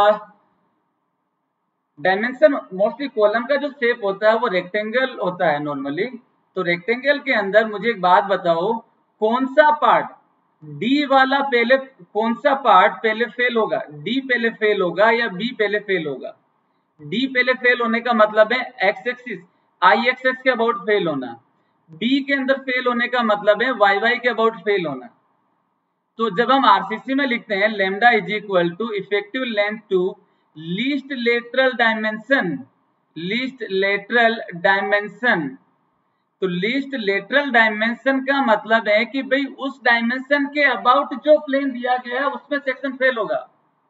डायमेंशन, मोस्टली कॉलम का जो शेप होता है वो रेक्टेंगल होता है नॉर्मली। तो रेक्टेंगल के अंदर मुझे एक बात बताओ, कौन सा पार्ट डी वाला पहले, कौन सा पार्ट पहले फेल होगा, डी पहले फेल होगा या बी पहले फेल होगा। डी पहले फेल होने का मतलब है एक्स एक्सिस, आई एक्सिस के अबाउट फेल होना। बी के अंदर फेल होने का मतलब है वाई वाई के अबाउट फेल होना। तो जब हम आरसीसी में लिखते हैं lambda is equal to effective length to least lateral dimension, least lateral dimension, तो लीस्ट लेटरल डायमेंशन का मतलब है कि भाई उस डायमेंशन के अबाउट जो प्लेन दिया गया है उसमें सेक्शन फेल होगा।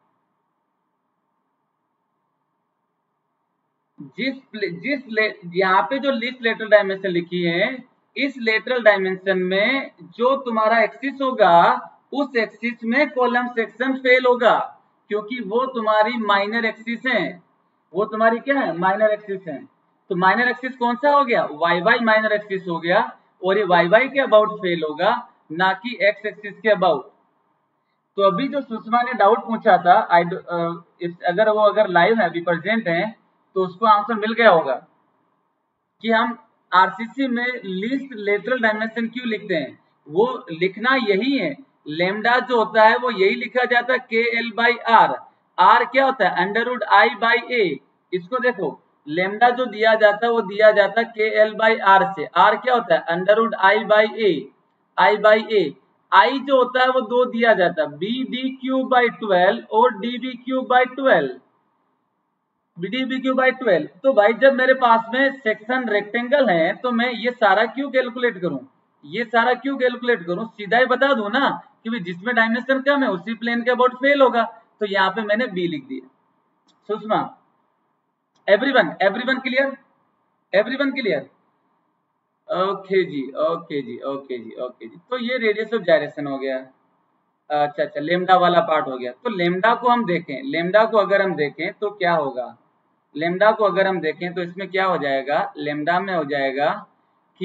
जिस यहाँ पे जो लीस्ट लेटरल डायमेंशन लिखी है, इस लेटरल डायमेंशन में जो तुम्हारा एक्सिस होगा उस एक्सिस में कॉलम सेक्शन फेल होगा, क्योंकि वो तुम्हारी माइनर एक्सिस है, वो तुम्हारी क्या है, माइनर एक्सिस है। तो माइनर एक्सिस कौन सा हो गया, वाई वाई माइनर एक्सिस हो गया, और ये वाई वाई के अबाउट फेल होगा, ना कि एक्स एक्सिस के अबाउट। तो अभी जो सुषमा ने डाउट पूछा था, अगर वो अगर लाइव है, अभी प्रेजेंट है, तो उसको आंसर मिल गया होगा कि हम आरसीसी में लीस्ट लेटरल डायमेंशन क्यों लिखते हैं। वो लिखना यही है, लेमडा जो होता है वो यही लिखा जाता है के एल बाई आर। आर क्या होता है, under root I by A. इसको देखो, लेमडा जो दिया जाता है वो दिया जाता है के एल बाई आर से। आर क्या होता है, under root I by A, I by A. I जो होता है वो दो दिया जाता है, बी डी क्यूब बाई 12 और D B cube by 12, D B cube by 12। तो भाई जब मेरे पास में सेक्शन रेक्टेंगल है तो मैं ये सारा क्यों कैलकुलेट करूं, ये सारा क्यों कैलकुलेट करूं, सीधा ही बता दूं ना कि जिसमें डायमेंशन कम है उसी प्लेन के अबाउट फेल होगा। तो यहाँ पे मैंने बी लिख दिया। Sushma, everyone, everyone clear, everyone clear, okay जी, ओके जी, ओके जी, ओके जी। तो ये रेडियस ऑफ जायरेशन हो गया। अच्छा अच्छा, लेमडा वाला पार्ट हो गया। तो लेमडा को हम देखें, लेमडा को अगर हम देखें तो क्या होगा, लेमडा को अगर हम देखें तो इसमें क्या हो जाएगा, लेमडा में हो जाएगा कि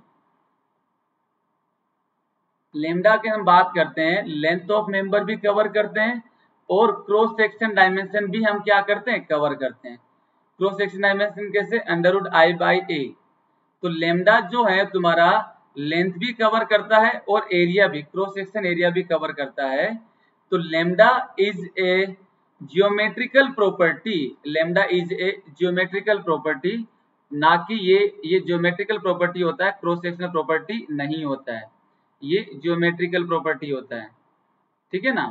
लेमडा के हम बात करते हैं, लेंथ ऑफ मेंबर भी कवर करते हैं और क्रॉस सेक्शन डायमेंशन भी हम क्या करते हैं, कवर करते हैं। क्रॉस सेक्शन डायमेंशन कैसे, under root I by A. तो लेमडा जो है तुम्हारा लेंथ भी कवर करता है और एरिया भी, क्रॉस सेक्शन एरिया भी कवर करता है। तो lambda is a geometrical property, lambda is a geometrical property, ना कि ये जियोमेट्रिकल प्रॉपर्टी होता है, क्रॉस सेक्शनल प्रॉपर्टी नहीं होता है, ये जियोमेट्रिकल प्रॉपर्टी होता है, ठीक है ना।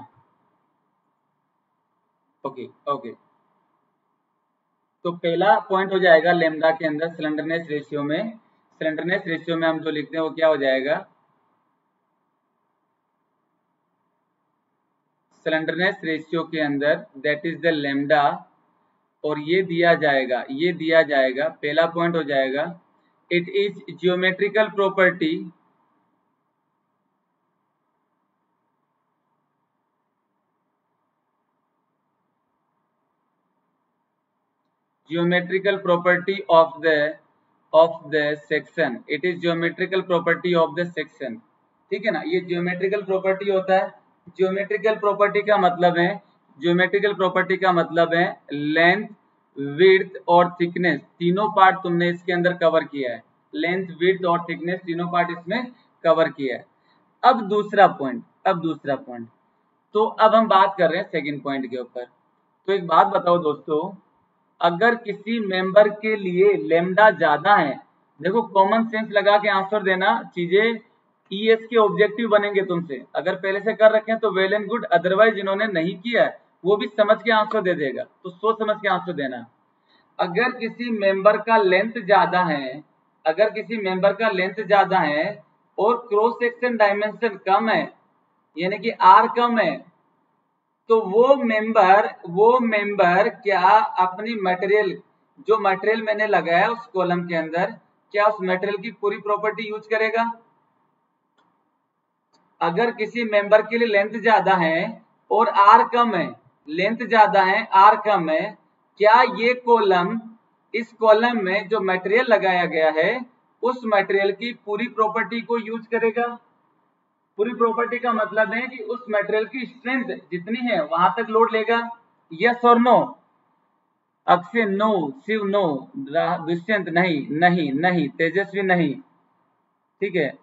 ओके ओके, तो पहला पॉइंट हो जाएगा लेमडा के अंदर स्लेंडरनेस रेशियो में, स्लेंडरनेस रेशियो में हम जो लिखते हैं वो क्या हो जाएगा, स्लेंडरनेस रेशियो के अंदर दैट इज द लेमडा, और ये दिया जाएगा, ये दिया जाएगा, पहला पॉइंट हो जाएगा it is geometrical property, geometrical property of the section, it is geometrical property of the section. ठीक है ना, ये ज्योमेट्रिकल प्रॉपर्टी होता है। ज्योमेट्रिकल प्रॉपर्टी का मतलब है, ज्योमेट्रिकल प्रॉपर्टी का मतलब है लेंथ, विड्थ और थिकनेस तीनों पार्ट तुमने इसके अंदर कवर किया है। लेंथ, विड्थ और थिकनेस तीनों पार्ट इसमें कवर किया है। अब दूसरा पॉइंट, तो अब हम बात कर रहे हैं सेकंड पॉइंट के ऊपर। तो एक बात बताओ दोस्तों, अगर किसी मेंबर के लिए लेमडा ज्यादा है, देखो कॉमन सेंस लगा के आंसर देना, चीजें ईएस के ऑब्जेक्टिव बनेंगे तुमसे। अगर पहले से कर रखे हैं तो वेल एंड गुड, अदरवाइज जिन्होंने नहीं किया है वो भी समझ के आंसर दे देगा, तो सोच समझ के आंसर देना। अगर किसी मेंबर का लेंथ ज्यादा है, अगर किसी मेंबर का लेंथ ज्यादा है और क्रॉस सेक्शन डायमेंशन कम है, यानी कि आर कम है, तो वो मेंबर क्या अपनी मटेरियल, जो मटेरियल मैंने लगाया उस कॉलम के अंदर, क्या उस मटेरियल की पूरी प्रॉपर्टी यूज करेगा? अगर किसी मेंबर के लिए लेंथ ज्यादा है और आर कम है, लेंथ ज्यादा है आर कम है, क्या ये कॉलम, इस कॉलम में जो मटेरियल लगाया गया है उस मटेरियल की पूरी प्रॉपर्टी को यूज करेगा? पूरी प्रॉपर्टी का मतलब है कि उस मटेरियल की स्ट्रेंथ जितनी है वहां तक लोड लेगा। यस और no? Akshay no, Shiv no, Dushyant नहीं, नहीं नहीं, तेजस्वी नहीं। ठीक है,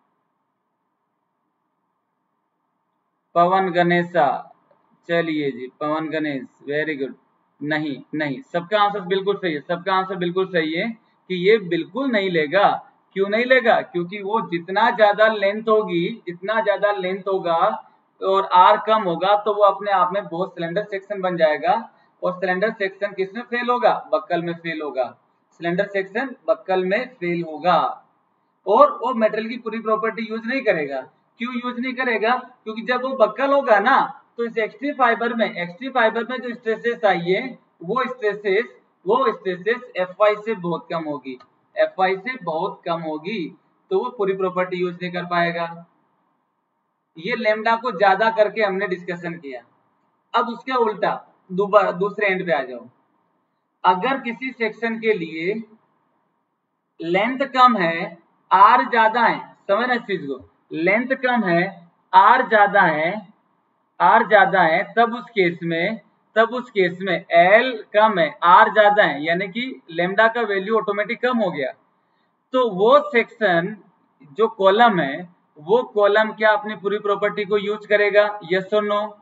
पवन गणेशा, चलिए जी, पवन गणेश, वेरी गुड। नहीं नहीं, सबका आंसर बिल्कुल सही है, सबका आंसर बिल्कुल सही है कि ये बिल्कुल नहीं लेगा। क्यों नहीं लेगा? क्योंकि वो जितना ज्यादा लेंथ होगी, जितना ज्यादा लेंथ होगा और आर कम होगा, तो वो अपने आप में बहुत सिलेंडर सेक्शन बन जाएगा। और सिलेंडर सेक्शन किसमें फेल होगा? बक्कल में फेल होगा। सिलेंडर सेक्शन बक्कल में फेल होगा और वो मेटल की पूरी प्रॉपर्टी यूज नहीं करेगा। क्यों यूज नहीं करेगा? क्योंकि जब वो बक्कल होगा ना, तो इस एक्सट्री फाइबर में जो स्ट्रेसेस आई है, वो स्ट्रेसेस एफ आई से बहुत कम होगी, एफ आई से बहुत कम होगी, तो वो पूरी प्रॉपर्टी यूज नहीं कर पाएगा। ये लेमडा को ज्यादा करके हमने डिस्कशन किया। अब उसके उल्टा दूसरे एंड पे आ जाओ। अगर किसी सेक्शन के लिए लेंथ कम है, आर ज्यादा है, समझना इस चीज को, लेंथ कम है, आर ज्यादा है, आर ज्यादा है, तब उस केस में एल कम है, आर ज्यादा है, यानी कि लेमडा का वैल्यू ऑटोमेटिक कम हो गया। तो वो सेक्शन जो कॉलम है, वो कॉलम क्या अपनी पूरी प्रॉपर्टी को यूज करेगा? यस और नो?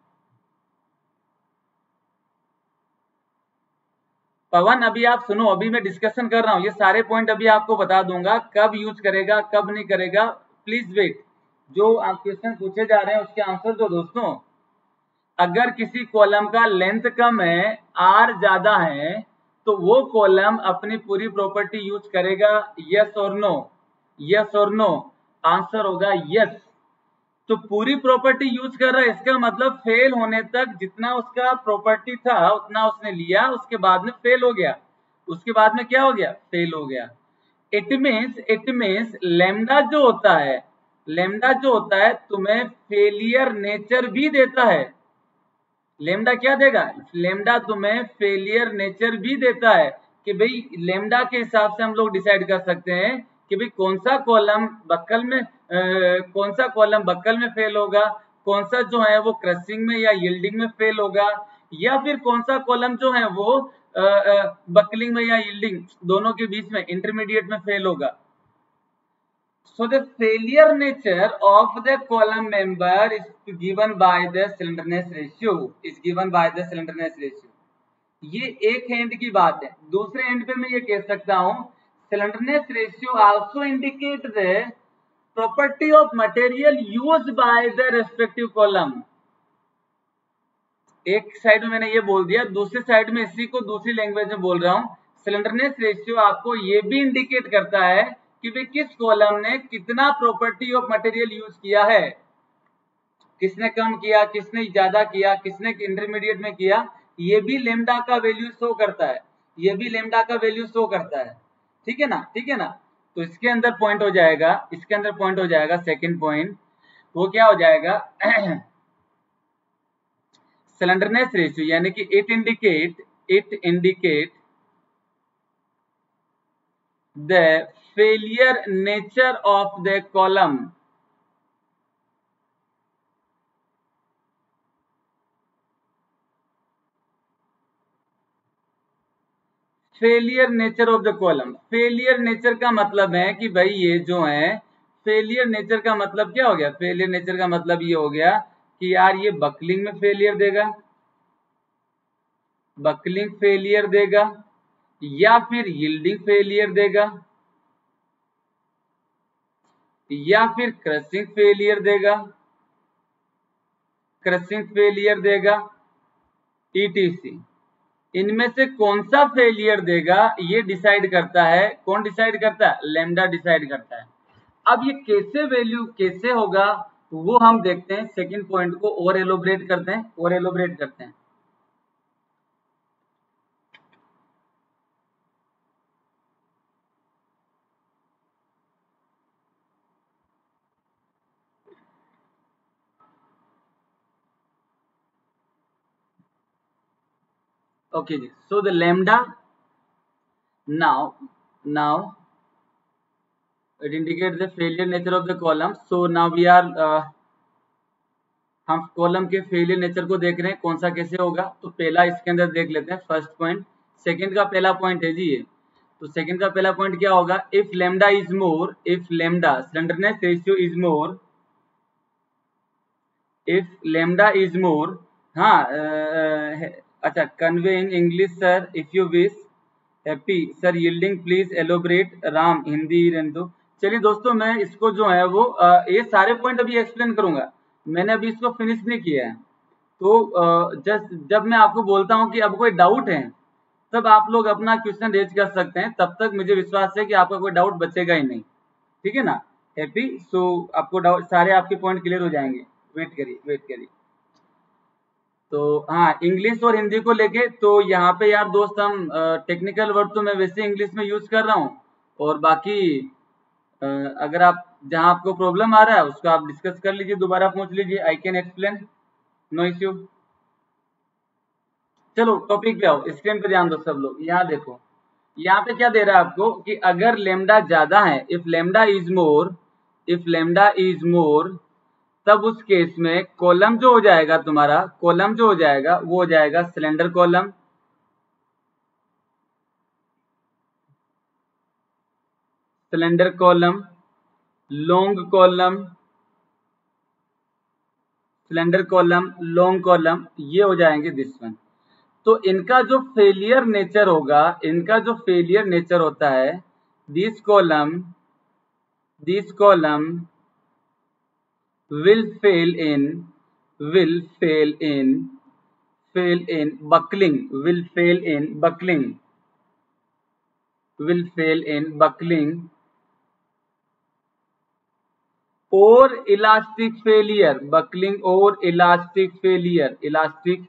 पवन अभी आप सुनो, अभी मैं डिस्कशन कर रहा हूं, ये सारे पॉइंट अभी आपको बता दूंगा, कब यूज करेगा कब नहीं करेगा। प्लीज वेट, जो आप क्वेश्चन पूछे जा रहे हैं उसके आंसर दो दोस्तों। अगर किसी कॉलम का लेंथ कम है, आर ज्यादा है, तो वो कॉलम अपनी पूरी प्रॉपर्टी यूज करेगा? यस और नो? यस और नो? आंसर होगा यस। तो पूरी प्रॉपर्टी यूज कर रहा है, इसका मतलब फेल होने तक जितना उसका प्रॉपर्टी था उतना उसने लिया, उसके बाद में फेल हो गया। उसके बाद में क्या हो गया? फेल हो गया। इट मीन्स लेमडा जो होता है तुम्हें फेलियर नेचर भी देता है। लेमडा क्या देगा? लेमडा तुम्हें फेलियर नेचर भी देता है कि भाई लेमडा के हिसाब से हम लोग डिसाइड कर सकते हैं कि भाई कौन सा कॉलम बक्कल में फेल होगा, कौन सा जो है वो क्रशिंग में या यील्डिंग में फेल होगा, या फिर कौन सा कॉलम जो है वो बकलिंग में या यील्डिंग दोनों के बीच में इंटरमीडिएट में फेल होगा। So the failure nature of the column member is given by the slenderness ratio. ये एक एंड की बात है। दूसरे एंड पे मैं ये कह सकता हूं, slenderness ratio also indicate the property of material used by the respective column. एक साइड में मैंने ये बोल दिया, दूसरी साइड में इसी को दूसरी लैंग्वेज में बोल रहा हूं। स्लेंडरनेस रेशियो आपको ये भी इंडिकेट करता है कि भाई किस कॉलम ने कितना प्रॉपर्टी ऑफ मटेरियल यूज किया है, किसने कम किया, किसने ज्यादा किया, किसने इंटरमीडिएट में किया, ये भी लेमडा का वैल्यू शो करता है, ये भी लेमडा का वैल्यू शो करता है। ठीक है ना? ठीक है ना? तो इसके अंदर पॉइंट हो जाएगा, सेकंड पॉइंट वो क्या हो जाएगा? स्लेंडरनेस रेशियो, यानी कि it indicate the failure nature of the column. Failure nature of the column, failure nature का मतलब है कि भाई ये जो है, फेलियर नेचर का मतलब क्या हो गया, फेलियर नेचर का मतलब ये हो गया कि यार ये बकलिंग में फेलियर देगा, बकलिंग फेलियर देगा, या फिर यील्डिंग फेलियर देगा, या फिर क्रशिंग फेलियर देगा, क्रशिंग फेलियर देगा, ईटीसी। इनमें से कौन सा फेलियर देगा ये डिसाइड करता है, कौन डिसाइड करता है, लैम्डा डिसाइड करता है। अब ये कैसे वैल्यू कैसे होगा वो हम देखते हैं, सेकंड पॉइंट को और एलोबरेट करते हैं, और एलोबरेट करते हैं। Okay ji, so the lambda now it indicates the failure nature of the column. So now we are हम कॉलम के फेलियर नेचर को देख रहे हैं कौन सा कैसे होगा। तो पहला इसके अंदर देख लेते हैं फर्स्ट पॉइंट, सेकंड का पहला पॉइंट है जी ये। तो सेकंड का पहला पॉइंट क्या होगा, if lambda is more, if lambda slenderness ratio is more, if lambda is more, हाँ अच्छा, convey in English sir if you wish, Happy sir, yielding please elaborate, Ram Hindi रहने दो। चलिए दोस्तों, मैं इसको जो है वो ये सारे पॉइंट अभी एक्सप्लेन करूंगा, मैंने अभी इसको फिनिश नहीं किया है। तो जस्ट जब मैं आपको बोलता हूँ कि अब कोई डाउट है तब आप लोग अपना क्वेश्चन रेज कर सकते हैं, तब तक मुझे विश्वास है कि आपका कोई डाउट बचेगा ही नहीं, ठीक है ना हैप्पी। सो आपको डाउट सारे आपके पॉइंट क्लियर हो जाएंगे, वेट करिए वेट करिए। तो हाँ, इंग्लिश और हिंदी को लेके तो यहाँ पे यार दोस्त हम टेक्निकल वर्ड तो मैं वैसे इंग्लिश में यूज कर रहा हूँ, और बाकी अगर आप जहाँ आपको प्रॉब्लम आ रहा है उसको आप डिस्कस कर लीजिए, दोबारा पूछ लीजिए, I can explain, no issue. चलो टॉपिक पे आओ, स्क्रीन पे ध्यान दो सब लोग, यहाँ देखो, यहाँ पे क्या दे रहा है आपको कि अगर लेमडा ज्यादा है, if lambda is more, if lambda is more, तब उस केस में कॉलम जो हो जाएगा तुम्हारा, कॉलम जो हो जाएगा वो हो जाएगा slender column, slender column, long column, slender column, long column, ये हो जाएंगे दिस वन। तो इनका जो फेलियर नेचर होगा, इनका जो फेलियर नेचर होता है, this column will fail in will fail in fail in buckling, will fail in buckling, will fail in buckling or elastic failure, buckling or elastic failure, elastic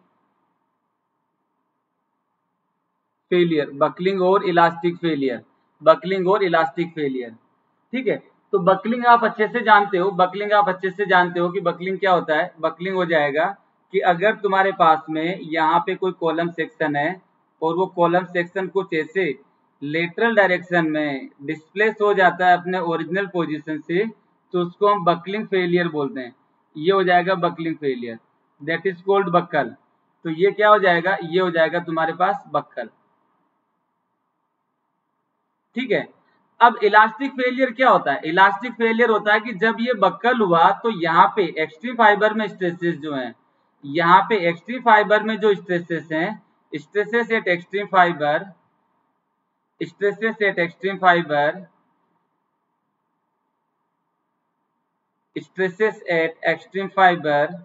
failure, buckling और elastic failure, buckling और elastic failure, ठीक है। तो buckling आप अच्छे से जानते हो, बकलिंग आप अच्छे से जानते हो कि बकलिंग क्या होता है। बकलिंग हो जाएगा कि अगर तुम्हारे पास में यहाँ पे कोई कॉलम सेक्शन है और वो कॉलम सेक्शन कुछ ऐसे लेटरल डायरेक्शन में डिस्प्लेस हो जाता है अपने ओरिजिनल पोजीशन से, तो उसको हम बकलिंग फेलियर बोलते हैं। ये हो जाएगा buckling failure, that is called buckle. तो ये क्या हो जाएगा, ये हो जाएगा तुम्हारे पास बक्कल, ठीक है। अब इलास्टिक फेलियर क्या होता है, इलास्टिक फेलियर होता है कि जब ये बक्कल हुआ तो यहाँ पे एक्सट्रीम फाइबर में स्ट्रेसेस जो हैं, यहाँ पे एक्सट्रीम फाइबर में जो स्ट्रेसेस हैं, stresses at extreme fibre, stresses at extreme fibre, stresses at extreme fibre,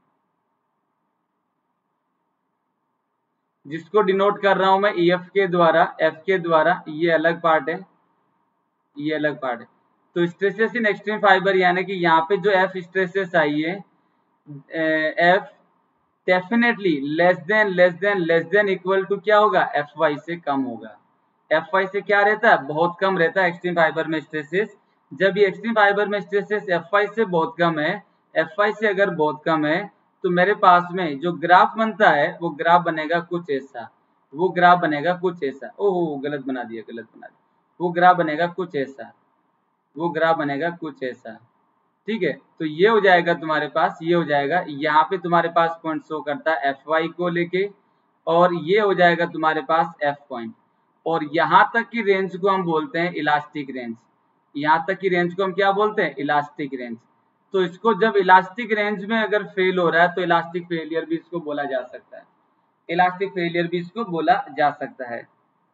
जिसको डिनोट कर रहा हूं मैं EF के द्वारा, F के द्वारा, ये अलग पार्ट है, ये अलग पार्ट है। तो स्ट्रेसेस इन एक्सट्रीम फाइबर यानी कि यहाँ पे जो F स्ट्रेसेस आई है, F definitely less than equal to क्या होगा, Fy से कम होगा। Fy से क्या रहता है, बहुत कम रहता है एक्सट्रीम फाइबर में स्ट्रेसेस। जब ये एक्सट्रीम फाइबर में स्ट्रेसेस Fy से बहुत कम है, Fy से अगर बहुत कम है, तो मेरे पास में जो ग्राफ बनता है वो ग्राफ बनेगा कुछ ऐसा, वो ग्राफ बनेगा कुछ ऐसा। ओह गलत बना दिया, गलत बना दिया, वो ग्राफ बनेगा कुछ ऐसा, वो ग्राफ बनेगा कुछ ऐसा। ठीक है, तो ये हो जाएगा तुम्हारे पास, ये हो जाएगा, यहाँ पे तुम्हारे पास पॉइंट शो करता है एफ वाई को लेके, और ये हो जाएगा तुम्हारे पास एफ पॉइंट, और यहाँ तक की रेंज को हम बोलते हैं इलास्टिक रेंज। यहाँ तक की रेंज को हम क्या बोलते हैं? Elastic range. तो इसको जब इलास्टिक रेंज में अगर फेल हो रहा है तो इलास्टिक फेलियर भी इसको बोला जा सकता है, इलास्टिक फेलियर भी इसको बोला जा सकता है।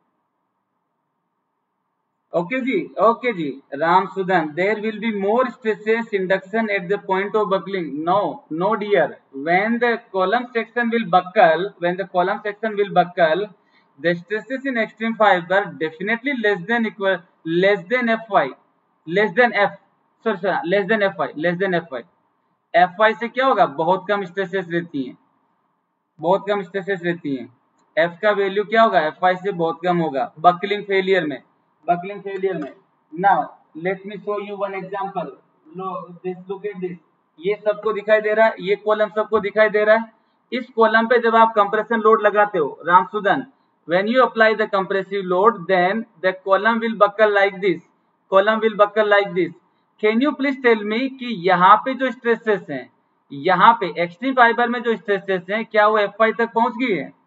ओके जी, ओके जी। Ram Sudan, there will be more stresses induction at the point of buckling. No, no dear, when the column section will buckle, when the column section will buckle, the stresses in extreme fiber definitely less than equal, less than fy, less than f, sorry, less than fy, less than fy। fy से क्या होगा? बहुत कम stresses रहती हैं, बहुत कम stresses रहती हैं। f का वैल्यू क्या होगा? fy से बहुत कम होगा बकलिंग फेलियर में, बकलिंग फेलियर में। Now let me show you one example, look at this. ये सबको दिखाई दे रहा है, ये कॉलम सबको दिखाई दे रहा है। इस कॉलम पे जब आप कंप्रेशन लोड लगाते हो रामसुदन, when you apply the compressive load, then the column will buckle like this, column will buckle like this। can you please tell me कि यहाँ पे जो स्ट्रेसेस हैं, यहाँ पे एक्सट्रीम फाइबर में जो स्ट्रेसेस हैं, क्या वो एफ तक पहुंच गई है?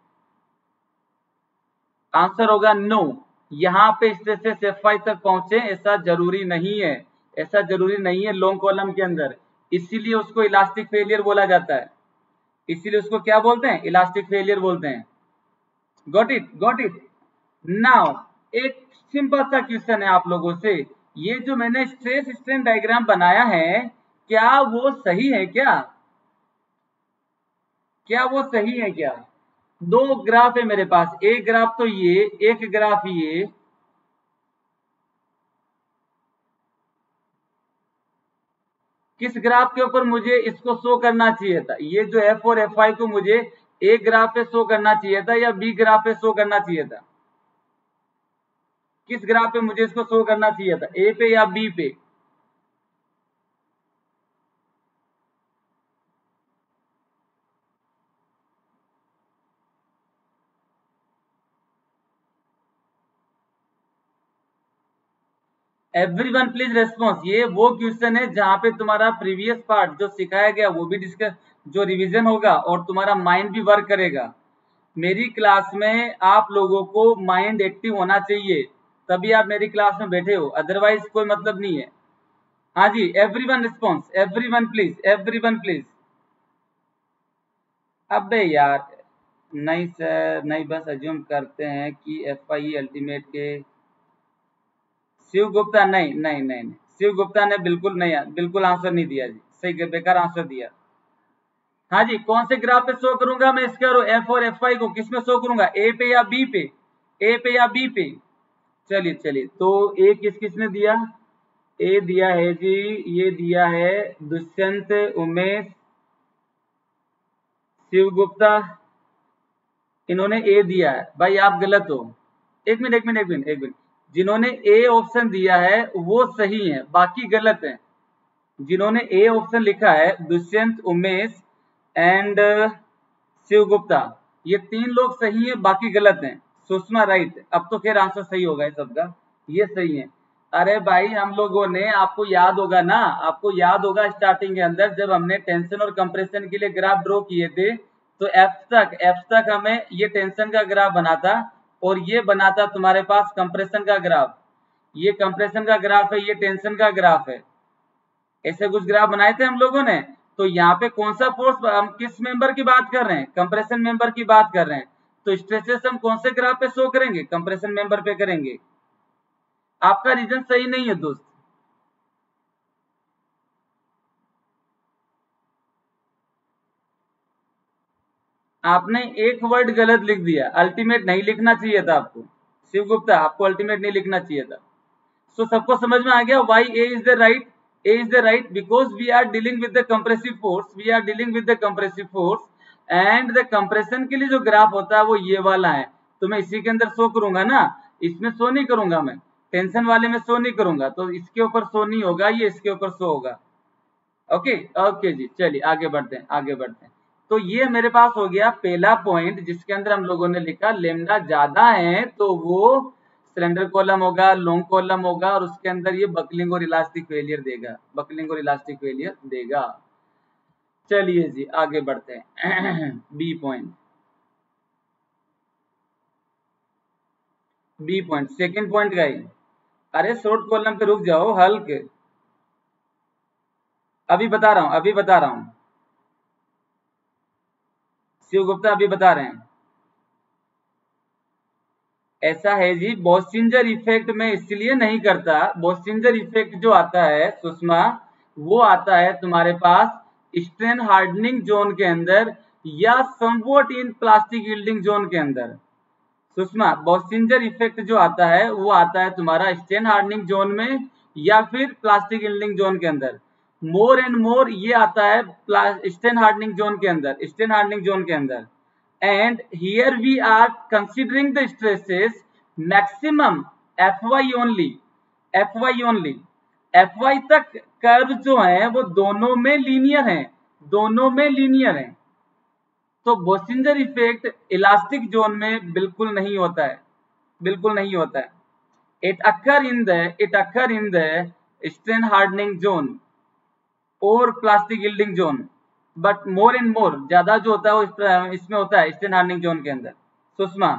आंसर होगा नो। यहाँ पे स्ट्रेसेस एफ तक पहुंचे ऐसा जरूरी नहीं है, ऐसा जरूरी नहीं है लॉन्ग कॉलम के अंदर, इसीलिए उसको इलास्टिक फेलियर बोला जाता है, इसीलिए उसको क्या बोलते हैं? इलास्टिक फेलियर बोलते हैं। Got it, got it. Now एक सिंपल सा क्वेश्चन है आप लोगों से, ये जो मैंने स्ट्रेस स्ट्रेन डायग्राम बनाया है, क्या वो सही है? क्या वो सही है? क्या दो ग्राफ है मेरे पास, एक ग्राफ तो ये, एक ग्राफ ये, किस ग्राफ के ऊपर मुझे इसको शो करना चाहिए था? ये जो एफ और एफ आई को मुझे एक ग्राफ पे शो करना चाहिए था या बी ग्राफ पे शो करना चाहिए था? किस ग्राफ पे मुझे इसको शो करना चाहिए था, ए पे या बी पे? Everyone please response. ये वो क्वेश्चन है जहां पे तुम्हारा प्रीवियस पार्ट जो सिखाया गया वो भी डिस्कस, जो रिवीजन होगा और तुम्हारा माइंड भी वर्क करेगा। मेरी क्लास में आप लोगों को माइंड एक्टिव होना चाहिए, तभी आप मेरी क्लास में बैठे हो, अदरवाइज कोई मतलब नहीं है। हाँ जी, everyone response, everyone please, everyone please. अबे यार नहीं सर, नहीं, बस अज्यूम करते हैं कि एफ आई अल्टीमेट के शिव गुप्ता, नहीं नहीं नहीं नहीं, शिव गुप्ता ने बिल्कुल आंसर नहीं दिया जी, सही बेकार आंसर दिया। हाँ जी, कौन से ग्राफ पे शो करूंगा मैं इसके, और एफ और एफ आई को किस में शो करूंगा? ए पे या बी पे? ए पे या बी पे? चलिए चलिए, तो ए किस किस ने दिया? ए दिया है जी, ये दिया है दुष्यंत, उमेश, शिव गुप्ता, इन्होंने ए दिया है। भाई आप गलत हो, एक मिनट एक मिनट एक मिनट एक मिनट, जिन्होंने ए ऑप्शन दिया है वो सही है, बाकी गलत है। जिन्होंने ए ऑप्शन लिखा है दुष्यंत, उमेश एंड शिव गुप्ता, ये तीन लोग सही है, बाकी गलत हैं। सुषमा राइट, अब तो खैर आंसर सही होगा सबका, ये सही है। अरे भाई हम लोगों ने, आपको याद होगा ना, आपको याद होगा स्टार्टिंग के अंदर जब हमने टेंशन और कंप्रेशन के लिए ग्राफ ड्रॉ किए थे, तो एफ तक हमें ये टेंशन का ग्राफ बना था और ये बना था तुम्हारे पास कंप्रेशन का ग्राफ। ये कंप्रेशन का ग्राफ है, ये टेंशन का ग्राफ है, ऐसे कुछ ग्राफ बनाए थे हम लोगों ने। तो यहाँ पे कौन सा फोर्स, हम किस मेंबर की बात कर रहे हैं? कंप्रेशन मेंबर की बात कर रहे हैं। तो स्ट्रेसेस हम कौन से ग्राफ पे शो करेंगे? कंप्रेशन मेंबर पे करेंगे। आपका रीजन सही नहीं है दोस्त, आपने एक वर्ड गलत लिख दिया, अल्टीमेट नहीं लिखना चाहिए था आपको। शिव गुप्ता, आपको अल्टीमेट नहीं लिखना चाहिए था। सो सबको समझ में आ गया why A is the right? A is the right because we are dealing with the compressive force, we are dealing with the compressive force, and the compression के लिए जो ग्राफ होता है वो ये वाला है। तो मैं इसी के अंदर शो करूंगा ना, इसमें शो नहीं करूंगा, मैं टेंशन वाले में शो नहीं करूंगा, तो इसके ऊपर शो नहीं होगा, ये इसके ऊपर शो होगा। ओके ओके जी, चलिए आगे बढ़ते हैं, आगे बढ़ते हैं। तो ये मेरे पास हो गया पहला पॉइंट, जिसके अंदर हम लोगों ने लिखा लेमडा ज्यादा है तो वो सिलेंडर कॉलम होगा, लॉन्ग कॉलम होगा और उसके अंदर ये बकलिंग और इलास्टिक फेलियर देगा, बकलिंग और इलास्टिक फेलियर देगा। चलिए जी आगे बढ़ते हैं। B point, B point second point का ही। अरे शॉर्ट कॉलम पे रुक जाओ हल्क, अभी बता रहा हूं, अभी बता रहा हूं, शिव गुप्ता अभी बता रहे हैं। ऐसा है जी, बोस्टिंजर इफेक्ट में इसलिए नहीं करता, बोस्टिंजर इफेक्ट जो आता है सुषमा, वो आता है तुम्हारे पास स्ट्रेन हार्डनिंग जोन के अंदर या somewhat in plastic yielding zone के अंदर। सुषमा, बोस्टिंजर इफेक्ट जो आता है वो आता है तुम्हारा स्ट्रेन हार्डनिंग जोन में या फिर प्लास्टिक यील्डिंग जोन के अंदर। मोर एंड मोर ये आता है स्ट्रेन हार्डनिंग जोन के अंदर, स्ट्रेन हार्डनिंग जोन के अंदर। And here we are considering the stresses maximum Fy only, Fy only, Fy तक कर्व जो है वो दोनों में लीनियर हैं, दोनों में लीनियर हैं। तो बोस्टिंजर इफेक्ट इलास्टिक जोन में बिल्कुल नहीं होता है, बिल्कुल नहीं होता है। it occur in the strain hardening zone और plastic yielding zone, but more and more ज्यादा जो होता है वो इसमें होता है स्ट्रेन हार्डनिंग जोन के अंदर। सुषमा,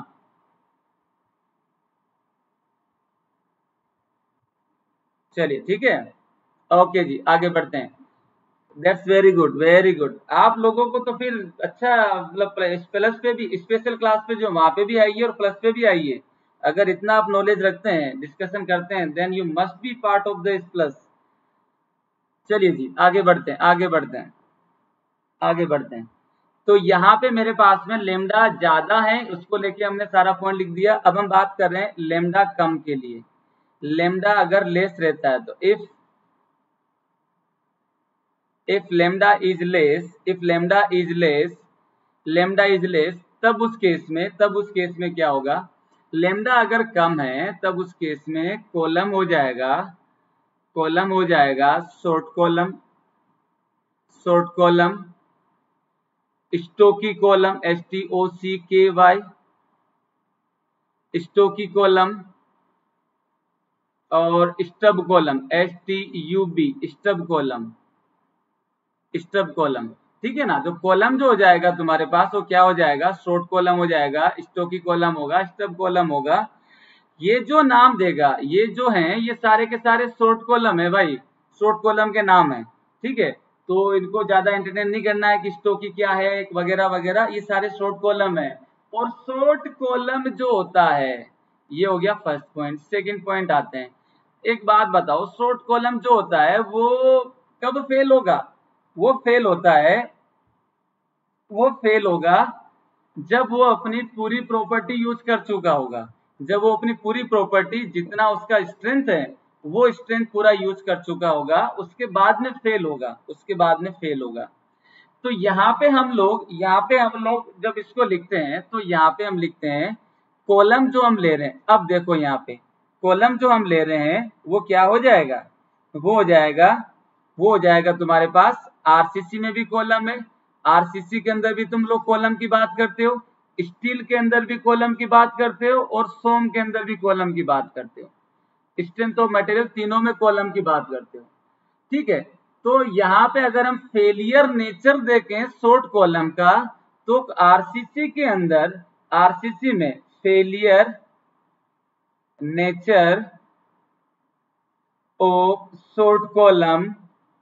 चलिए ठीक है, ओके जी आगे बढ़ते हैं। That's very good, very good. आप लोगों को तो फिर अच्छा मतलब प्लस पे भी, स्पेशल क्लास पे जो वहां पे भी आइए और प्लस पे भी आइए। अगर इतना आप नॉलेज रखते हैं, डिस्कशन करते हैं, then you must be part of the Plus. चलिए जी आगे बढ़ते हैं, आगे बढ़ते हैं, आगे बढ़ते हैं। तो यहाँ पे मेरे पास में लेमडा ज्यादा है, उसको लेके हमने सारा पॉइंट लिख दिया। अब हम बात कर रहे हैं लेमडा कम के लिए। लेमडा अगर लेस रहता है तो इफ लेमडा इज लेस, तब उस केस में क्या होगा? लेमडा अगर कम है तब उस केस में कॉलम हो जाएगा short column, stocky column, STOCKY, stocky column, और stub column, STUB, stub column. ठीक है ना। तो कॉलम जो हो जाएगा तुम्हारे पास वो क्या हो जाएगा? शॉर्ट कॉलम हो जाएगा, स्टोकी कॉलम होगा, स्टब कॉलम होगा। ये जो नाम देगा, ये जो है ये सारे के सारे शॉर्ट कॉलम है भाई, शॉर्ट कॉलम के नाम है। ठीक है, तो इनको ज्यादा एंटरटेन नहीं करना है कि स्टोकी क्या है वगैरह वगैरह, ये सारे शॉर्ट कॉलम है। और शॉर्ट कॉलम जो होता है, ये हो गया फर्स्ट पॉइंट। सेकंड पॉइंट आते हैं। एक बात बताओ, शॉर्ट कॉलम जो होता है वो कब फेल होगा? वो फेल होगा जब वो अपनी पूरी प्रॉपर्टी यूज कर चुका होगा। जब वो अपनी पूरी प्रॉपर्टी, जितना उसका स्ट्रेंथ है, वो स्ट्रेंथ पूरा यूज कर चुका होगा, उसके बाद में फेल होगा। तो यहाँ पे हम लोग जब इसको लिखते हैं तो यहाँ पे हम लिखते हैं कॉलम जो हम ले रहे हैं। अब देखो यहाँ पे कॉलम जो हम ले रहे हैं वो क्या हो जाएगा? वो हो जाएगा तुम्हारे पास आरसीसी में भी कॉलम है, आरसीसी के अंदर भी तुम लोग कॉलम की बात करते हो, स्टील के अंदर भी कॉलम की बात करते हो, और सोम के अंदर भी कॉलम की बात करते हो। स्ट्रेंथ ऑफ मटेरियल तीनों में कॉलम की बात करते हो। ठीक है, तो यहाँ पे अगर हम फेलियर नेचर देखें शॉर्ट कॉलम का, तो आरसीसी में failure nature of short column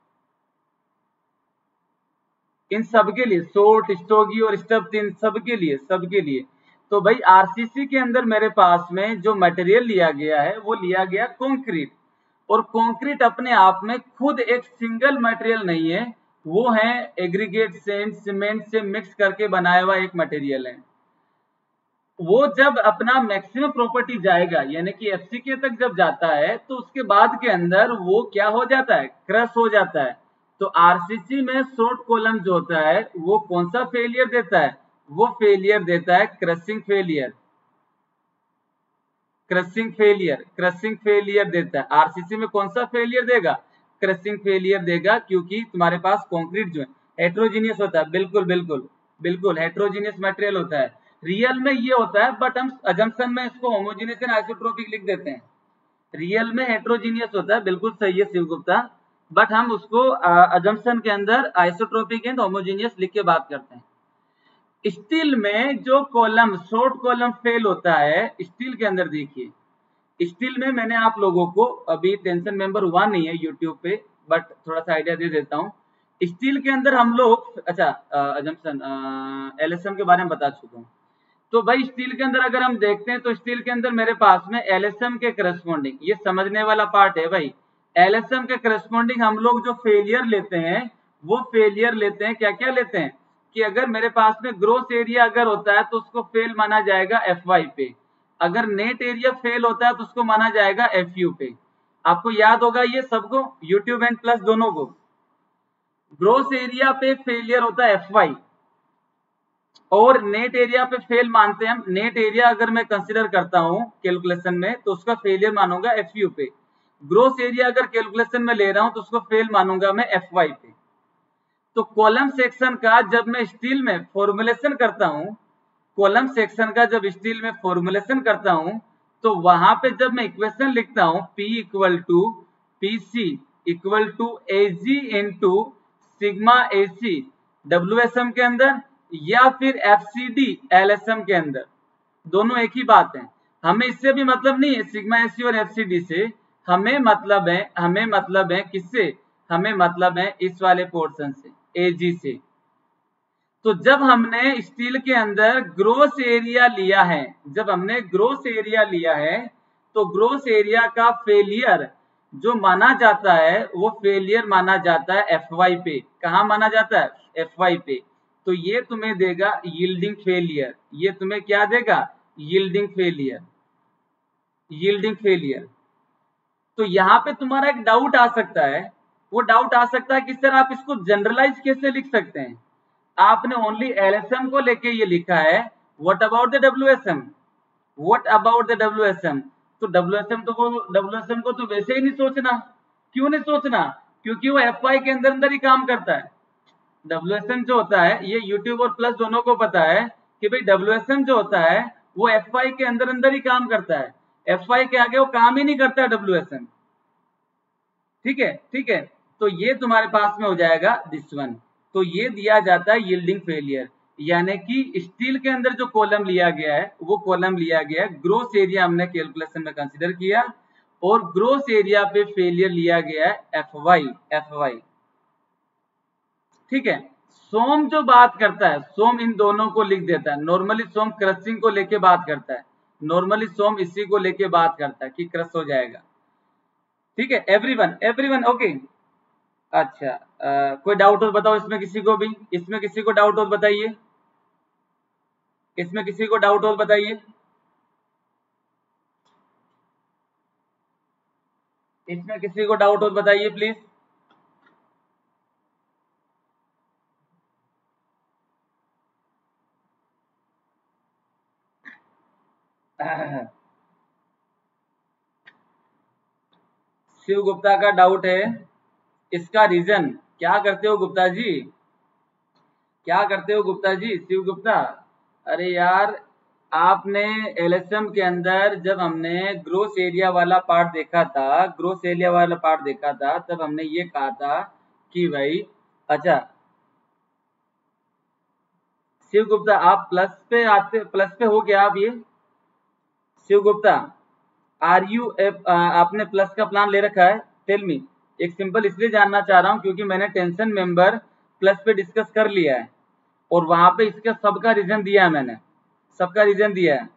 इन सबके लिए, शॉर्ट, स्टोगी और स्टब, इन सबके लिए तो भाई आरसीसी के अंदर मेरे पास में जो मटेरियल लिया गया है वो लिया गया कंक्रीट। और कंक्रीट अपने आप में खुद एक सिंगल मटेरियल नहीं है, वो है एग्रीगेट सैंड सीमेंट से मिक्स करके बनाया हुआ एक मटेरियल है। वो जब अपना मैक्सिमम प्रॉपर्टी जाएगा, यानी कि एफसीके तक जब जाता है, तो उसके बाद के अंदर वो क्या हो जाता है? क्रश हो जाता है। तो आरसीसी में शॉर्ट कॉलम जो होता है वो कौन सा फेलियर देता है? वो फेलियर देता है क्रशिंग फेलियर देता है। आरसीसी में कौन सा फेलियर देगा? क्रशिंग फेलियर देगा, क्योंकि तुम्हारे पास कंक्रीट जो है हेट्रोजीनियस होता है। बिल्कुल हेट्रोजीनियस मटेरियल होता है। रियल में ये होता है, बट हम अजम्पशन में इसको होमोजीनियस एंड आइसोट्रोपिक लिख देते हैं। रियल में हेट्रोजीनियस होता है, बिल्कुल सही है शिव गुप्ता, बट हम उसको अजम्पशन के अंदर आइसोट्रोपिक एंड होमोजीनियस लिख के बात करते हैं। स्टील में जो कॉलम शॉर्ट कॉलम फेल होता है, स्टील के अंदर देखिए, स्टील में मैंने आप लोगों को अभी टेंशन मेंबर हुआ नहीं है यूट्यूब पे, बट थोड़ा सा आइडिया दे देता हूँ। स्टील के अंदर हम लोग, अच्छा अजम्पशन एलएसएम के बारे में बता चुका हूँ। तो भाई स्टील के अंदर अगर हम देखते हैं तो स्टील के अंदर मेरे पास में एलएसएम के करस्पॉन्डिंग, ये समझने वाला पार्ट है भाई, एलएसएम के करस्पॉन्डिंग हम लोग जो फेलियर लेते हैं वो फेलियर लेते हैं, क्या क्या लेते हैं कि अगर मेरे पास में ग्रोस एरिया अगर होता है तो उसको फेल माना जाएगा एफवाई पे, अगर नेट एरिया फेल होता है तो उसको माना जाएगा एफयू पे। आपको याद होगा ये सबको, यूट्यूब एंड प्लस दोनों को। ग्रोस एरिया पे फेलियर होता है एफवाई और नेट एरिया पे फेल मानते हैं हम। नेट एरिया अगर मैं कंसीडर करता हूं कैलकुलेशन में तो उसका फेलियर मानूंगा एफयू पे। ग्रोस एरिया अगर कैलकुलेशन में ले रहा हूं तो उसको फेल मानूंगा मैं एफवाई पे। तो कॉलम सेक्शन का जब मैं स्टील में फॉर्मुलेशन करता हूं, कॉलम सेक्शन का जब स्टील में फॉर्मुलेशन करता हूं तो वहां पे जब मैं इक्वेशन लिखता हूं P equal to PC equal to AG into sigma AC WSM के अंदर या फिर FCD LSM के अंदर, दोनों एक ही बात है। हमें इससे भी मतलब नहीं है सिग्मा AC और FCD से, हमें मतलब है किससे, हमें मतलब है इस वाले पोर्शन से AG से। तो जब हमने स्टील के अंदर ग्रोस एरिया लिया है, जब हमने ग्रोस एरिया लिया है तो ग्रोस एरिया का फेलियर जो माना जाता है वो फेलियर माना जाता है एफवाई पे। कहाँ माना जाता है, एफवाई पे। तो ये तुम्हें देगा यील्डिंग फेलियर, ये तुम्हें क्या देगा, यील्डिंग फेलियर, यील्डिंग फेलियर। तो यहाँ पे तुम्हारा एक डाउट आ सकता है, वो डाउट आ सकता है कि सर आप इसको जनरलाइज कैसे लिख सकते हैं, आपने ओनली एलएसएम को लेके ये लिखा है, what about the WSM, what about the WSM. तो डब्ल्यूएसएम को तो वैसे ही नहीं सोचना। क्यों नहीं सोचना, क्योंकि वो एफवाई के अंदर अंदर ही काम करता है। डब्ल्यूएसएम जो होता है, ये यूट्यूब और प्लस दोनों को पता है कि भाई डब्ल्यूएसएम जो होता है वो एफवाई के अंदर अंदर ही काम करता है, एफवाई के आगे वो काम ही नहीं करता है डब्ल्यूएसएम। ठीक है, ठीक है। तो ये तुम्हारे पास में हो जाएगा दिस वन। तो ये दिया जाता है यील्डिंग फेलियर, यानी कि स्टील के अंदर जो कॉलम लिया गया है वो कॉलम लिया गया है, ग्रोस एरिया हमने कैलकुलेशन में कंसीडर किया और ग्रोस एरिया पे फेलियर लिया गया है एफवाई, एफवाई। ठीक है। सोम जो बात करता है, सोम इन दोनों को लिख देता है। नॉर्मली सोम क्रशिंग को लेके बात करता है, नॉर्मली सोम इसी को लेके बात करता है कि क्रश हो जाएगा। ठीक है, एवरीवन, एवरीवन ओके। अच्छा कोई डाउट हो बताओ इसमें किसी को भी, इसमें किसी को डाउट हो बताइए, इसमें किसी को डाउट हो बताइए, इसमें किसी को डाउट हो बताइए प्लीज। शिव गुप्ता का डाउट है, इसका रीजन क्या करते हो गुप्ता जी, क्या करते हो गुप्ता जी, शिव गुप्ता। अरे यार आपने एलएसएम के अंदर जब हमने ग्रोस एरिया वाला पार्ट देखा था, ग्रोस एरिया वाला पार्ट देखा था, तब हमने ये कहा था कि भाई, अच्छा शिव गुप्ता आप प्लस पे आते, प्लस पे हो गया आप ये, शिव गुप्ता आर यू आपने प्लस का प्लान ले रखा है, टेल मी। एक सिंपल इसलिए जानना चाह रहा हूं क्योंकि मैंने टेंशन मेंबर प्लस पे डिस्कस कर लिया है और वहां पे इसका सबका रीजन दिया है, मैंने सबका रीजन दिया है।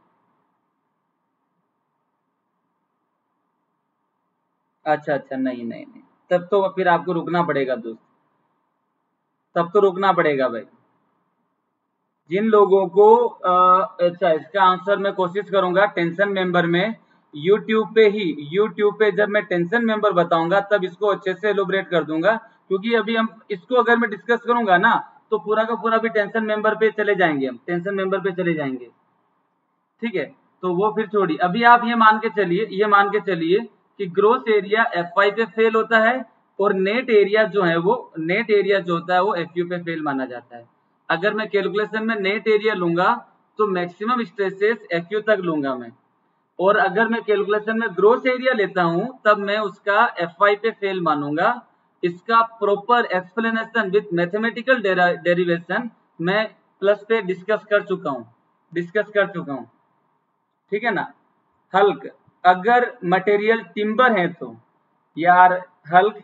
अच्छा अच्छा, नहीं नहीं नहीं, तब तो फिर आपको रुकना पड़ेगा दोस्त, तब तो रुकना पड़ेगा भाई। जिन लोगों को अच्छा इसका आंसर मैं कोशिश करूंगा टेंशन मेंबर में, यूट्यूब पे ही, यूट्यूब पे जब मैं टेंशन मेंबर बताऊंगा तब इसको अच्छे से एलोबरेट कर दूंगा, क्योंकि अभी हम इसको अगर मैं डिस्कस करूंगा ना तो पूरा का पूरा भी टेंशन मेंबर पे चले जाएंगे, हम टेंशन मेंबर पे चले जाएंगे। ठीक है, तो वो फिर छोड़िए, अभी आप ये मान के चलिए, ये मान के चलिए कि ग्रोस एरिया एफवाई पे फेल होता है और नेट एरिया जो है वो, नेट एरिया जो होता है वो एफयू पे फेल माना जाता है। अगर मैं कैलकुलेशन में नेट एरिया लूंगा तो मैक्सिमम स्ट्रेसेस FU तक लूंगा मैं। और अगर मैं कैलकुलेशन में ग्रोस एरिया लेता हूं तब मैं उसका FY पे फेल मानूंगा। इसका proper explanation with mathematical derivation मैं प्लस पे डिस्कस कर चुका हूं, ठीक है ना। हल्क, अगर मटेरियल टिम्बर है तो यार हल्क,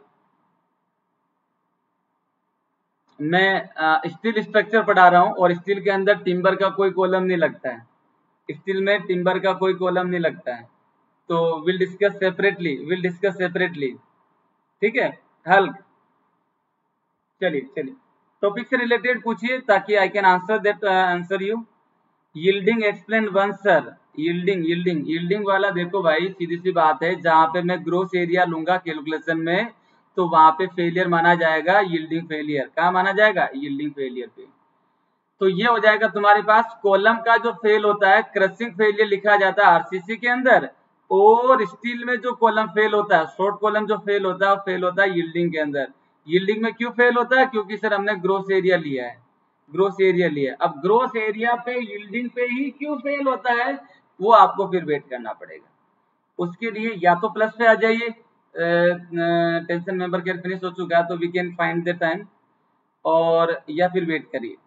मैं स्टील स्ट्रक्चर पढ़ा रहा हूं और स्टील के अंदर टिम्बर का कोई कॉलम नहीं लगता है, स्टील में टिम्बर का कोई कॉलम नहीं लगता है। तो विल डिस्कस सेपरेटली, ठीक है। हल्क, चलिए टॉपिक से रिलेटेड पूछिए ताकि I can answer you. Yielding explain one sir. Yielding वाला देखो भाई, सीधी सी बात है, जहां पे मैं ग्रोस एरिया लूंगा कैलकुलेशन में तो वहां पे फेलियर माना जाएगा यील्डिंग फेलियर। कहाँ माना जाएगा? यील्डिंग फेलियर पे। तो ये हो जाएगा तुम्हारे पास कॉलम का जो फेल होता है क्रशिंग फेलियर लिखा जाता है आरसीसी के अंदर, और स्टील में जो कॉलम फेल होता है, शॉर्ट कॉलम जो फेल होता है वो फेल होता है यील्डिंग के अंदर। यील्डिंग में क्यों फेल होता है? क्योंकि सर हमने ग्रोस एरिया लिया है, अब ग्रोस एरिया पे यील्डिंग पे ही क्यों फेल होता है वो आपको फिर वेट करना पड़ेगा। उसके लिए या तो प्लस पे आ जाइए, टेंशन मेंबर केयर फिनिश हो चुका है तो we can find the time, और या फिर वेट करिए।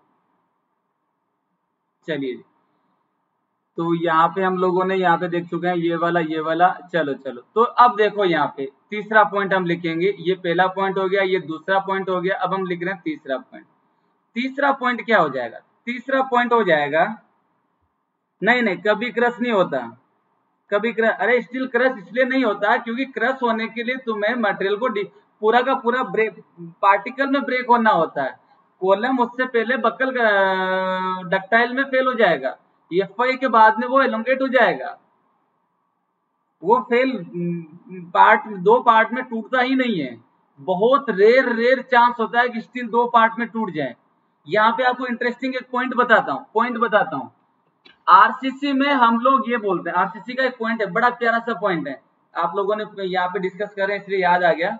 चलिए, तो यहाँ पे हम लोगों ने यहाँ पे देख चुके हैं ये वाला। चलो तो अब देखो यहाँ पे तीसरा पॉइंट हम लिखेंगे। ये पहला पॉइंट हो गया, ये दूसरा पॉइंट हो गया, अब हम लिख रहे हैं तीसरा पॉइंट। तीसरा पॉइंट क्या हो जाएगा? तीसरा पॉइंट हो जाएगा, नहीं कभी क्रश नहीं होता, कभी क्रश, अरे स्टील क्रश इसलिए नहीं होता क्योंकि क्रश होने के लिए तुम्हें मटेरियल को पूरा का पूरा ब्रेक, पार्टिकल में ब्रेक होना होता है। कॉलम उससे पहले बकल डक्टाइल में फेल हो जाएगा, FY के बाद में वो एलोंगेट हो जाएगा। वो फेल दो पार्ट में टूटता ही नहीं है, बहुत रेयर चांस होता है कि स्टील दो पार्ट में टूट जाए। यहाँ पे आपको इंटरेस्टिंग एक पॉइंट बताता हूँ। आरसीसी में हम लोग ये बोलते हैं, आरसीसी का एक पॉइंट है, बड़ा प्यारा सा पॉइंट है, आप लोगों ने यहाँ पे डिस्कस कर रहे हैं इसलिए याद आ गया।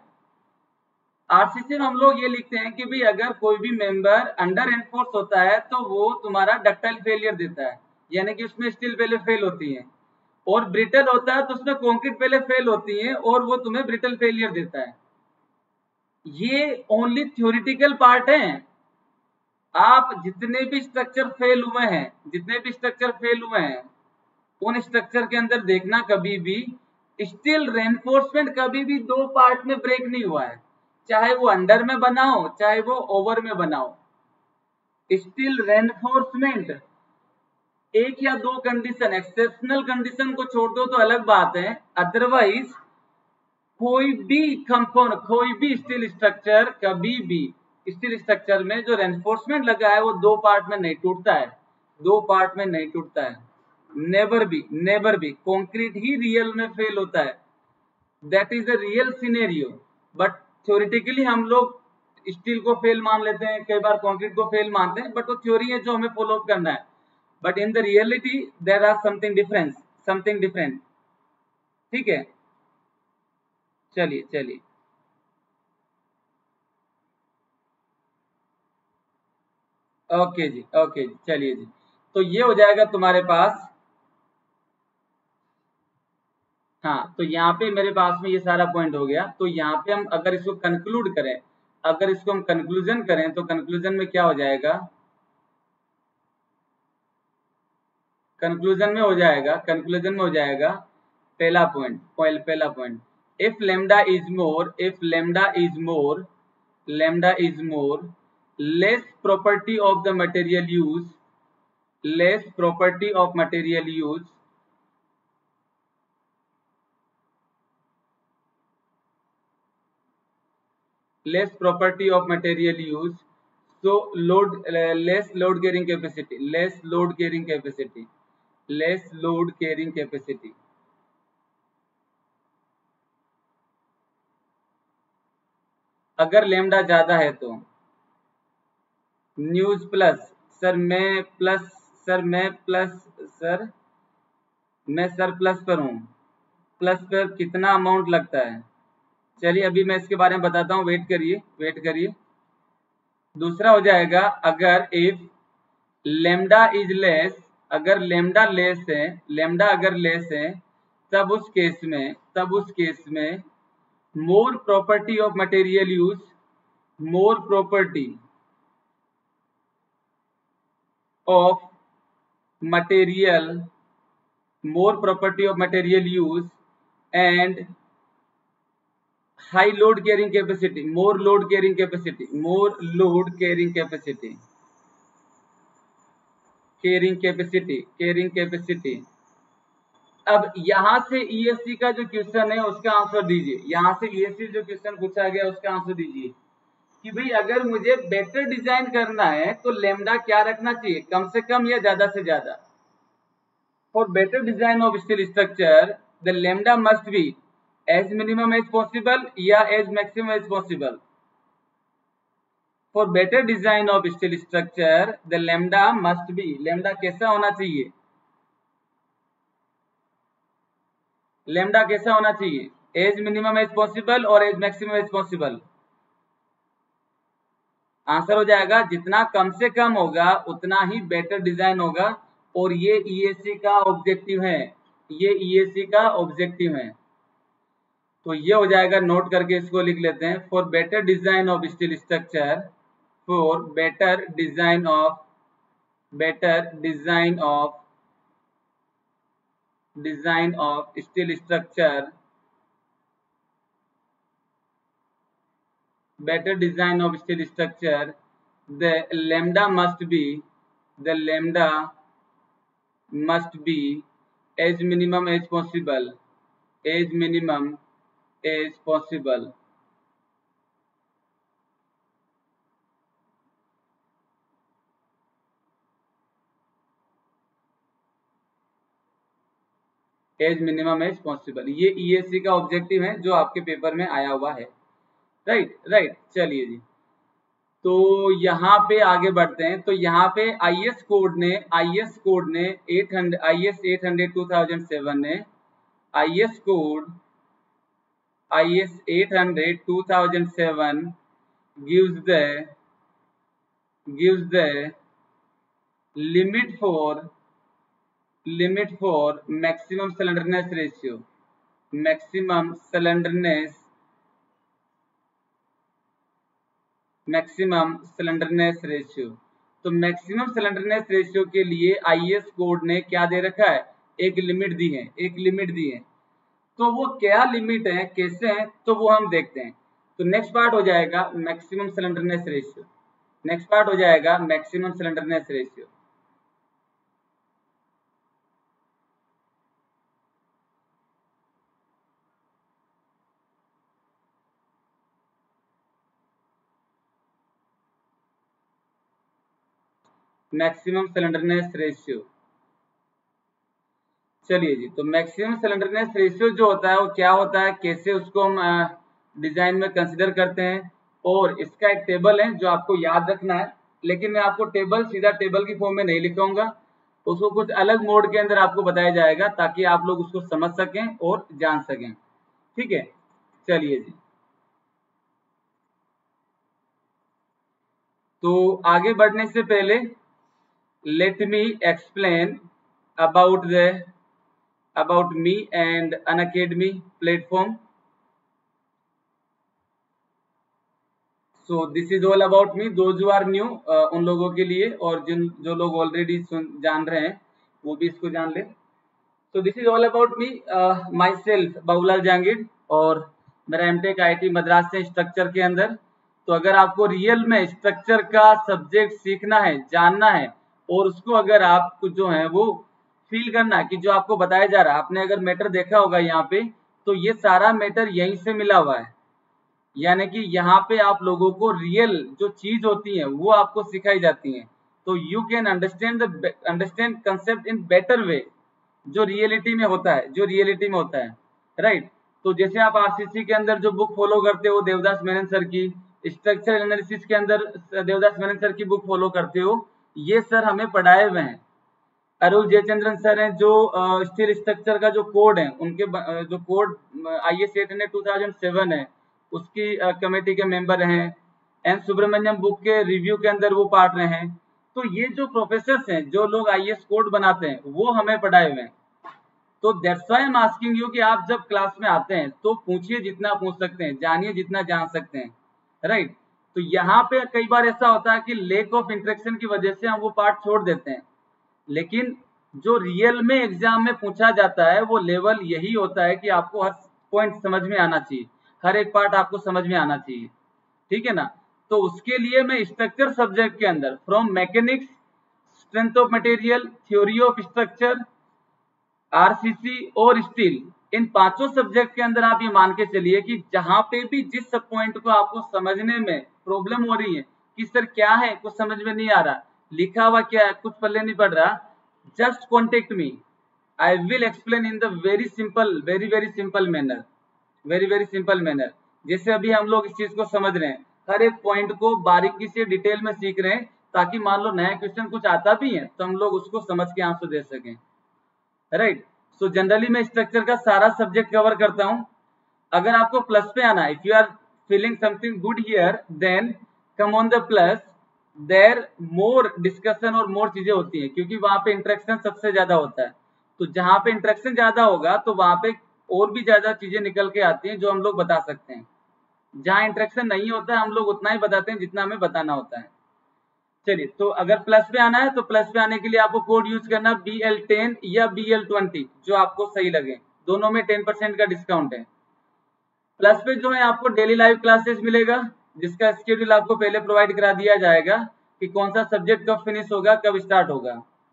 आरसीसी में हम लोग ये लिखते हैं कि भाई अगर कोई भी मेंबर अंडर एनफोर्स होता है तो वो तुम्हारा डक्टाइल फेलियर देता है, यानी कि उसमें स्टील पहले फेल होती है, और ब्रिटल होता है तो उसमें कंक्रीट पहले फेल होती है और वो तुम्हें ब्रिटल फेलियर देता है। ये ओनली थ्योरेटिकल पार्ट है। आप जितने भी स्ट्रक्चर फेल हुए हैं उन स्ट्रक्चर के अंदर देखना कभी भी स्टील रेनफोर्समेंट कभी भी दो पार्ट में ब्रेक नहीं हुआ है, चाहे वो अंडर में बनाओ चाहे वो ओवर में बनाओ। स्टील रेनफोर्समेंट एक या दो कंडीशन, एक्सेप्शनल कंडीशन को छोड़ दो तो अलग बात है, अदरवाइज कोई भी स्टील स्ट्रक्चर कभी भी स्टील स्ट्रक्चर में जो रेनफोर्समेंट लगा है वो दो पार्ट में नहीं टूटता है, नेवर बी। कंक्रीट ही रियल में फेल होता है, that is the real scenario. But theoretically हम लोग स्टील को फेल मान लेते हैं, कई बार कंक्रीट को फेल मानते हैं, बट वो थ्योरी है जो हमें फॉलो अप करना है। But in the reality there are something different, ठीक है। चलिए ओके जी, चलिए जी। तो ये हो जाएगा तुम्हारे पास, हाँ, तो यहाँ पे मेरे पास में ये सारा पॉइंट हो गया। तो यहाँ पे हम अगर इसको कंक्लूड करें, अगर इसको हम कंक्लूजन करें तो कंक्लूजन में क्या हो जाएगा? कंक्लूजन में हो जाएगा पहला point, if lambda is more less property of the material use, less property of material use, so less load carrying capacity। अगर लेमडा ज्यादा है तो न्यूज प्लस, सर मैं प्लस पर हूँ, प्लस पर कितना अमाउंट लगता है? चलिए अभी मैं इसके बारे में बताता हूँ, वेट करिए। दूसरा हो जाएगा, अगर इफ लेमडा इज लेस अगर लेमडा लेस है, लेमडा अगर लेस है, तब उस केस में more property of material use, more property of material, more property of material use and high load carrying capacity, more load carrying capacity, more load carrying capacity, carrying capacity. अब यहां से ESC का जो question है उसका answer दीजिए, यहां से ईएससी जो क्वेश्चन पूछा गया उसका आंसर दीजिए कि भाई अगर मुझे बेटर डिजाइन करना है तो लेमडा क्या रखना चाहिए, कम से कम या ज्यादा से ज्यादा। For better design of steel structure the lambda must be as minimum as possible या as maximum as possible. For better design of steel structure the lambda must be, lambda कैसा होना चाहिए, लेमडा कैसा होना चाहिए, एज मिनिमम एज पॉसिबल और as maximum as possible. Answer हो जाएगा जितना कम से कम होगा उतना ही बेटर डिजाइन होगा, और ये ईएससी का ऑब्जेक्टिव है, ये ईएससी का ऑब्जेक्टिव है। तो ये हो जाएगा, नोट करके इसको लिख लेते हैं। For better design of steel structure, for better design of steel structure, better design of steel structure the lambda must be as minimum as possible, as minimum as possible। As minimum as possible, ये ESC का objective है जो आपके paper में आया हुआ है। Right, चलिए जी, तो यहाँ पे आगे बढ़ते हैं। तो यहाँ पे आईएस कोड ने 800 2007 ने IS 800 2007 gives the limit for maximum slenderness ratio, maximum slenderness ratio. तो मैक्सिमम स्लेंडरनेस रेशियो के लिए आईएस कोड ने क्या दे रखा है, एक लिमिट दी है, तो वो क्या लिमिट है, कैसे है, तो वो हम देखते हैं। तो नेक्स्ट पार्ट हो जाएगा maximum slenderness ratio, maximum slenderness ratio. चलिए जी, तो मैक्सिमम स्लेंडरनेस रेशियो जो होता है वो क्या होता है, कैसे उसको हम डिजाइन में कंसीडर करते हैं, और इसका एक टेबल है जो आपको याद रखना है। लेकिन मैं आपको टेबल सीधा टेबल की फॉर्म में नहीं लिखाऊंगा, उसको कुछ अलग मोड के अंदर आपको बताया जाएगा ताकि आप लोग उसको समझ सकें और जान सकें। ठीक है, चलिए जी, तो आगे बढ़ने से पहले let me explain about me and Unacademy platform. So this is all about me, those who are new, उन लोगों के लिए, और जो लोग ऑलरेडी जान रहे हैं वो भी इसको जान ले। So this is all about me, myself Babulal Jahangir, और मेरा एमटेक आईआईटी मद्रास से स्ट्रक्चर के अंदर। तो अगर आपको रियल में स्ट्रक्चर का सब्जेक्ट सीखना है, जानना है, और उसको अगर आप जो है वो फील करना है कि जो आपको बताया जा रहा है, आपने अगर मैटर देखा होगा यहाँ पे, तो ये सारा मैटर यहीं से मिला हुआ है, यानी कि यहाँ पे आप लोगों को रियल जो चीज होती है वो आपको सिखाई जाती है। तो you can understand concept in better way, जो रियलिटी में होता है, राइट। तो जैसे आप आरसीसी के अंदर जो बुक फॉलो करते हो देवदास मेनन सर की, स्ट्रक्चरल एनालिसिस के अंदर देवदास मेनन सर की बुक फॉलो करते हो, ये सर हमें पढ़ाए हुए हैं। अरुल जयचंद्रन सर हैं जो स्टील स्ट्रक्चर का जो कोड है, उनके जो कोड आईएस 800 2007 है उसकी कमेटी के मेंबर हैं। एन सुब्रमण्यम बुक के रिव्यू के अंदर वो पढ़ रहे हैं। तो ये जो प्रोफेसर्स हैं, जो लोग आईएएस कोड बनाते हैं, वो हमें पढ़ाए हुए हैं। तो that's why I am asking you कि आप जब क्लास में आते हैं तो पूछिए जितना पूछ सकते हैं, जानिए जितना जान सकते हैं, राइट। तो यहाँ पे कई बार ऐसा होता है कि लेक ऑफ इंटरेक्शन की वजह से हम वो पार्ट छोड़ देते हैं, लेकिन जो रियल में एग्जाम में पूछा जाता है वो लेवल यही होता है कि आपको हर पॉइंट समझ में आना चाहिए, हर एक पार्ट आपको समझ में आना चाहिए, ठीक है ना। तो उसके लिए मैं स्ट्रक्चर सब्जेक्ट के अंदर from mechanics, strength of material, theory of structure, RCC और स्टील, इन पांचों सब्जेक्ट के अंदर आप ये मान के चलिए कि जहां पे भी जिस सब पॉइंट को आपको समझने में प्रॉब्लम हो रही है कि सर क्या है, कुछ समझ में नहीं आ रहा, लिखा हुआ क्या है, कुछ पल्ले नहीं पड़ रहा, just contact me, I will explain in the very simple, very very simple manner, very very simple manner. जैसे अभी हम लोग इस चीज को समझ रहे हैं, हर एक पॉइंट को बारीकी से डिटेल में सीख रहे हैं, ताकि मान लो नया क्वेश्चन कुछ आता भी है तो हम लोग उसको समझ के आंसर दे सकें, राइट। सो जनरली मैं स्ट्रक्चर का सारा सब्जेक्ट कवर करता हूं। अगर आपको प्लस पे आना है, if you are feeling something good here, then come on the Plus, there more discussion और मोर चीजें होती हैं, क्योंकि वहां पे इंटरेक्शन सबसे ज्यादा होता है। तो जहां पे इंटरेक्शन ज्यादा होगा तो वहां पे और भी ज्यादा चीजें निकल के आती हैं जो हम लोग बता सकते हैं। जहां इंटरेक्शन नहीं होता है हम लोग उतना ही बताते हैं जितना हमें बताना होता है। चलिए, तो अगर प्लस पे आना है तो प्लस पे आने के लिए आपको कोड यूज करना BL10 या BL20, जो आपको सही लगे, दोनों में 10% का डिस्काउंट है। प्लस पे जो है आपको डेली लाइव क्लासेस मिलेगा, जिसका शेड्यूल आपको पहले प्रोवाइड करा दिया जाएगा कि कौन सा सब्जेक्ट कब फिनिश होगा, कब स्टार्ट होगा।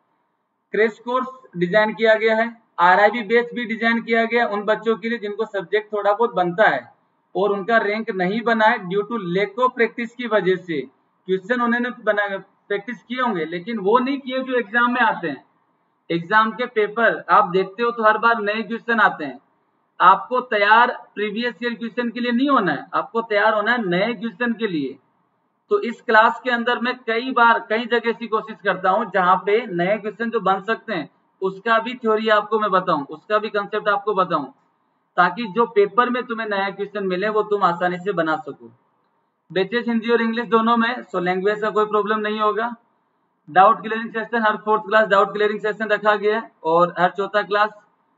क्रैश कोर्स डिजाइन किया गया है, RIB बैच भी डिजाइन किया गया उन बच्चों के लिए जिनको सब्जेक्ट थोड़ा बहुत बनता है और उनका रैंक नहीं बना है due to lack of practice की वजह से। क्वेश्चन उन्होंने बना प्रैक्टिस किए होंगे लेकिन वो नहीं किए जो एग्जाम में आते हैं। एग्जाम के पेपर आप देखते हो तो हर बार नए क्वेश्चन आते हैं। आपको तैयार प्रीवियस ईयर क्वेश्चन के लिए नहीं होना है, आपको तैयार होना है नए क्वेश्चन के लिए। तो इस क्लास के अंदर मैं कई बार कई जगह ऐसी कोशिश करता हूं जहां पे नए क्वेश्चन जो बन सकते हैं उसका भी थ्योरी आपको मैं बताऊं, उसका भी कंसेप्ट आपको बताऊं, ताकि जो पेपर में तुम्हें नया क्वेश्चन मिले वो तुम आसानी से बना सको। बैचेस हिंदी और इंग्लिश दोनों में, सो लैंग्वेज का कोई प्रॉब्लम नहीं होगा। डाउट क्लियरिंग सेशन, हर fourth class doubt clearing session रखा गया है और हर चौथा क्लास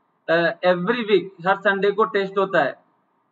एवरी वीक हर संडे को टेस्ट होता है।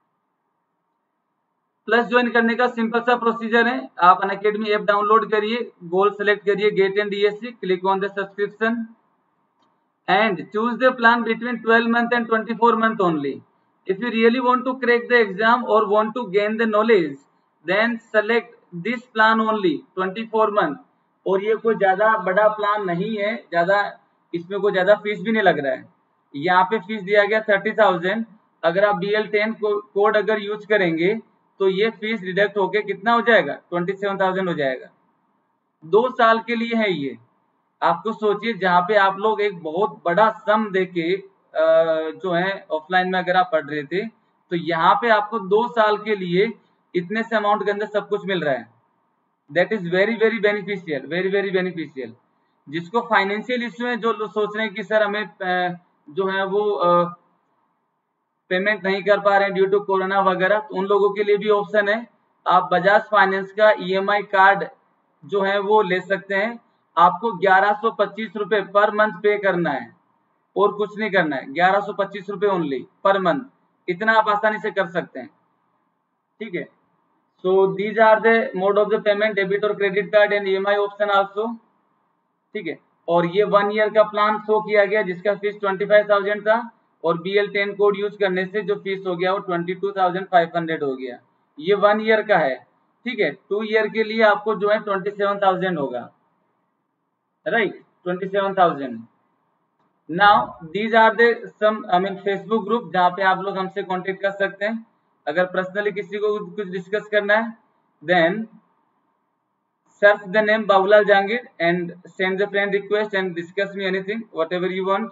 प्लस ज्वाइन करने का सिंपल सा प्रोसीजर है, आप अनअकैडमी ऐप डाउनलोड करिए, गोल सेलेक्ट करिए GATE and DSC, click on the subscription and choose the plan between 12 month and 24 month only. If you really want to crack the exam or want to gain the knowledge, then select this plan only 24 month। और ये कोई ज्यादा बड़ा plan नहीं है, ज्यादा इसमें कोई ज्यादा फीस भी नहीं लग रहा है। यहाँ पे फीस दिया गया 30,000। अगर आप BL10 कोड अगर यूज करेंगे तो ये फीस डिडक्ट होके कितना हो जाएगा, 27,000 हो जाएगा। 2 साल के लिए है ये। आपको सोचिए जहाँ पे आप लोग एक बहुत बड़ा सम देके जो है ऑफलाइन में अगर आप पढ़ रहे थे, तो यहाँ पे आपको 2 साल के लिए इतने से अमाउंट के अंदर सब कुछ मिल रहा है। That is very very beneficial, very very beneficial. जिसको फाइनेंशियल इश्यू है, जो लोग सोच रहे हैं कि सर हमें जो है वो पेमेंट नहीं कर पा रहे हैं ड्यू टू कोरोना वगैरह, तो उन लोगों के लिए भी ऑप्शन है। आप बजाज फाइनेंस का EMI कार्ड जो है वो ले सकते हैं। आपको 1125 रुपए पर मंथ पे करना है और कुछ नहीं करना है, 1125 रुपए ओनली पर मंथ, इतना आप आसानी से कर सकते हैं, ठीक है। So these are the mode of the payment, debit और credit card and EMI option also, ठीक है। और ये 1 ईयर का प्लान शो किया गया जिसका फीस 25,000 था और BL10 कोड यूज करने से जो फीस हो गया वो 22,500 हो गया। ये 1 ईयर का है, ठीक है। 2 ईयर के लिए आपको जो है 27,000 होगा, right, 27,000। Now these are the some Facebook group जहाँ पे आप लोग हमसे कांटेक्ट कर सकते हैं। अगर पर्सनली किसी को कुछ डिस्कस करना है, then search the name Babulal Jangir and send the friend request and discuss me anything whatever you want.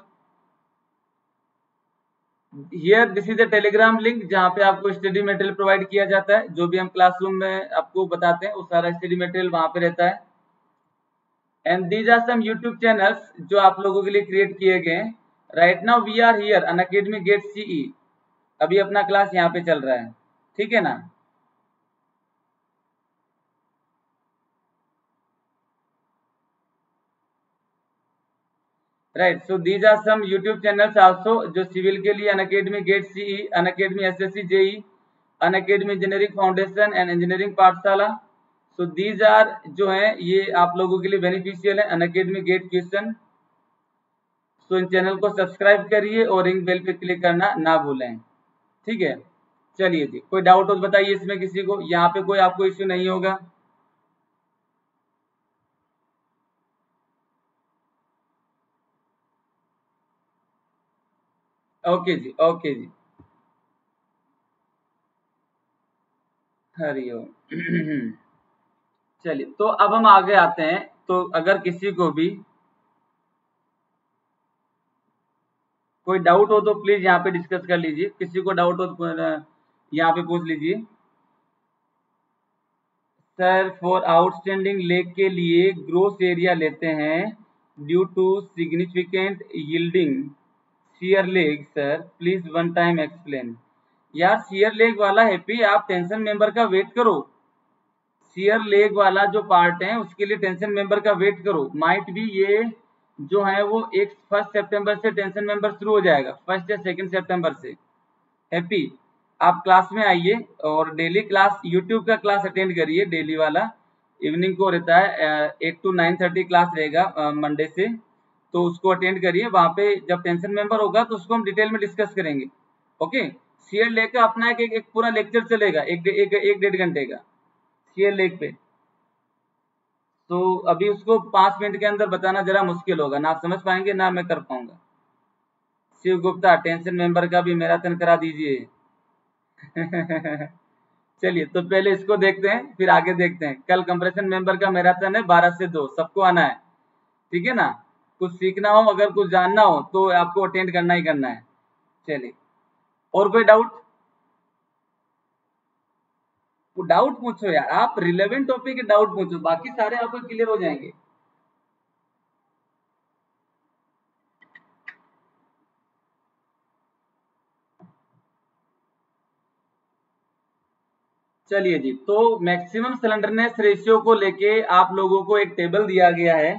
Here this is the telegram link जहाँ पे आपको स्टडी मटेरियल प्रोवाइड किया जाता है, जो भी हम क्लासरूम में आपको बताते हैं वो सारा स्टडी मटेरियल वहां पे रहता है। And these are some YouTube channels जो आप लोगों के लिए क्रिएट किए गए हैं। Right now we are here Unacademy GATE CE, अभी अपना क्लास यहाँ पे चल रहा है, ठीक है ना। Right. So these are some YouTube channels also जो सिविल के लिए Unacademy GATE CE, Unacademy SSC JE, Unacademy engineering foundation and engineering Pathshala. So these are जो है ये आप लोगों के लिए बेनिफिशियल है, अनअकैडमी गेट क्वेश्चन. सो इन चैनल को सब्सक्राइब करिए और रिंग बेल पे क्लिक करना ना भूलें. ठीक है. चलिए जी, कोई डाउट हो तो बताइए इसमें किसी को. यहाँ पे कोई आपको इश्यू नहीं होगा. ओके जी, ओके जी. हरिओम. चलिए, तो अब हम आगे आते हैं. तो अगर किसी को भी कोई डाउट हो तो प्लीज यहाँ पे डिस्कस कर लीजिए. किसी को डाउट हो तो यहाँ पे पूछ लीजिए. सर, फॉर आउटस्टैंडिंग लेग के लिए ग्रोस एरिया लेते हैं due to significant yielding shear leg. Sir please one time explain. यार शियर लेग वाला हैप्पी, आप टेंशन मेंबर का वेट करो. शियर लेग वाला जो पार्ट है उसके लिए टेंशन मेंबर का वेट करो. माइट भी ये जो है वो 1 सितंबर से टेंशन मेंबर शुरू हो जाएगा, 1 या 2 सितंबर से. हैप्पी, आप क्लास में आइए और डेली क्लास यूट्यूब का क्लास अटेंड करिए. डेली वाला इवनिंग को रहता है 8 to 9:30 क्लास रहेगा मंडे से. तो उसको अटेंड करिए. वहां पे जब टेंशन मेंबर होगा तो उसको हम डिटेल में डिस्कस करेंगे. ओके. शेयर लेग का अपना एक पूरा लेक्चर चलेगा, एक 1.5 घंटे का शेयर लेग पे. तो अभी उसको 5 मिनट के अंदर बताना जरा मुश्किल होगा ना, आप समझ पाएंगे ना मैं कर पाऊंगा. शिव गुप्ता, टेंशन मेंबर का भी मैराथन करा दीजिए. चलिए, तो पहले इसको देखते हैं फिर आगे देखते हैं. कल कंप्रेशन मेंबर का मैराथन है 12 से 2, सबको आना है. ठीक है ना. कुछ सीखना हो, अगर कुछ जानना हो तो आपको अटेंड करना ही करना है. चलिए, और कोई डाउट? डाउट पूछो यार, आप रिलेवेंट टॉपिक के डाउट पूछो, बाकी सारे आपको क्लियर हो जाएंगे. चलिए जी, तो मैक्सिमम सिलेंडरनेस रेशियो को लेके आप लोगों को एक टेबल दिया गया है.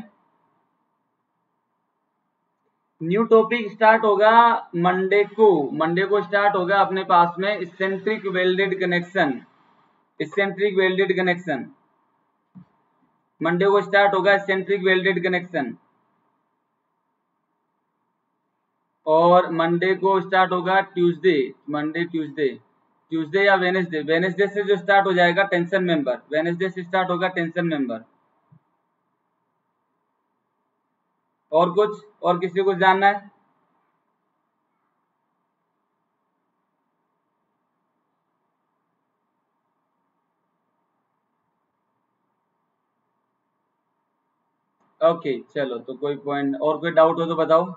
न्यू टॉपिक स्टार्ट होगा मंडे को स्टार्ट होगा अपने पास में eccentric welded connection. Eccentric welded connection Monday को स्टार्ट होगा. Eccentric welded connection. और मंडे को स्टार्ट होगा ट्यूसडे या वेनेसडे से जो स्टार्ट हो जाएगा टेंशन मेंबर. वेनेसडे से स्टार्ट होगा टेंशन मेंबर. और कुछ, और किसी को जानना है? ओके, चलो, तो कोई पॉइंट और कोई डाउट हो तो बताओ.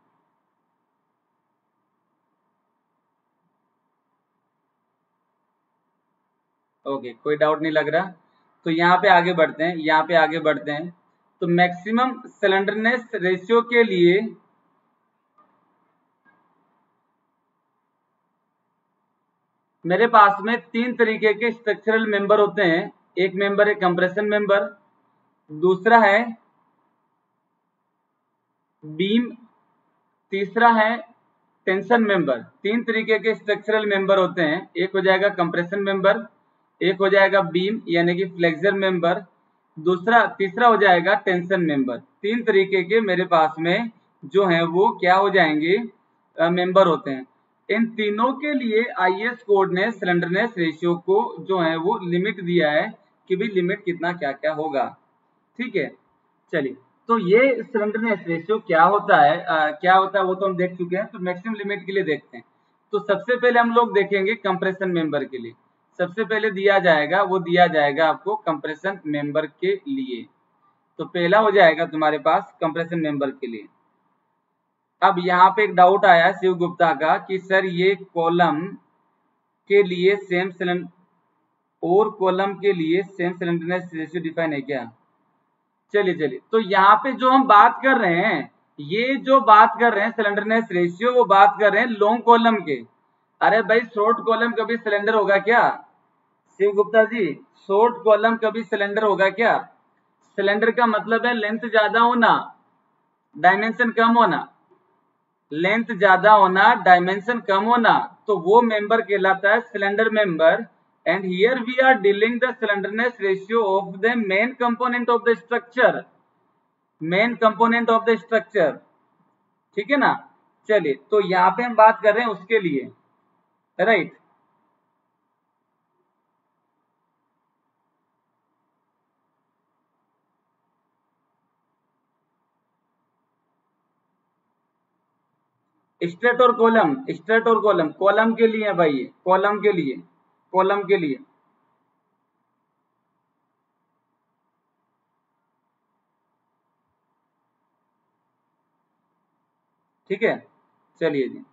ओके, कोई डाउट नहीं लग रहा. तो यहाँ पे आगे बढ़ते हैं. तो मैक्सिमम सिलेंडरनेस रेशियो के लिए मेरे पास में 3 तरीके के स्ट्रक्चरल मेंबर होते हैं. एक मेंबर है कंप्रेशन मेंबर, दूसरा है बीम, तीसरा है टेंशन मेंबर. 3 तरीके के स्ट्रक्चरल मेंबर होते हैं. एक हो जाएगा कंप्रेशन मेंबर, एक हो जाएगा बीम यानी कि फ्लेक्सर मेंबर, तीसरा हो जाएगा टेंशन मेंबर. 3 तरीके के मेरे पास में जो है वो क्या हो जाएंगे, मेंबर होते हैं. इन तीनों के लिए आईएस कोड ने सिलेंडरनेस रेशियो को जो है वो लिमिट दिया है कि भी लिमिट कितना क्या क्या होगा. ठीक है. चलिए, तो ये सिलेंडरनेस रेशियो क्या होता है, वो तो हम देख चुके हैं. तो मैक्सिमम लिमिट के लिए देखते हैं. तो सबसे पहले हम लोग देखेंगे कंप्रेशन मेंबर के लिए. सबसे पहले दिया जाएगा आपको कंप्रेशन मेंबर के लिए. तो पहला हो जाएगा तुम्हारे पास कंप्रेशन मेंबर के लिए. अब यहाँ पे एक डाउट आया शिव गुप्ता का कि सर ये कॉलम के लिए सेम सिलेंडरनेस रेशियो डिफाइन है क्या? चलिए, तो यहाँ पे जो हम बात कर रहे हैं, ये जो बात कर रहे हैं सिलेंडरनेस रेशियो, वो बात कर रहे हैं लॉन्ग कॉलम के. अरे भाई, शॉर्ट कॉलम कभी सिलेंडर होगा क्या? शिव गुप्ता जी, शॉर्ट कॉलम कभी सिलेंडर होगा क्या? सिलेंडर का मतलब है लेंथ ज्यादा होना. डायमेंशन कम होना, लेंथ ज्यादा होना, डायमेंशन कम होना, तो वो मेंबर कहलाता है slender member. And here we are dealing the slenderness ratio of the main component of the structure, main component of the structure, ठीक है ना। चलिए, तो यहाँ पे हम बात कर रहे हैं उसके लिए, राइट। स्ट्रेट और कॉलम, स्ट्रेट और कॉलम, कॉलम के लिए है भाई, ये कॉलम के लिए, कॉलम के लिए। ठीक है, चलिए जी।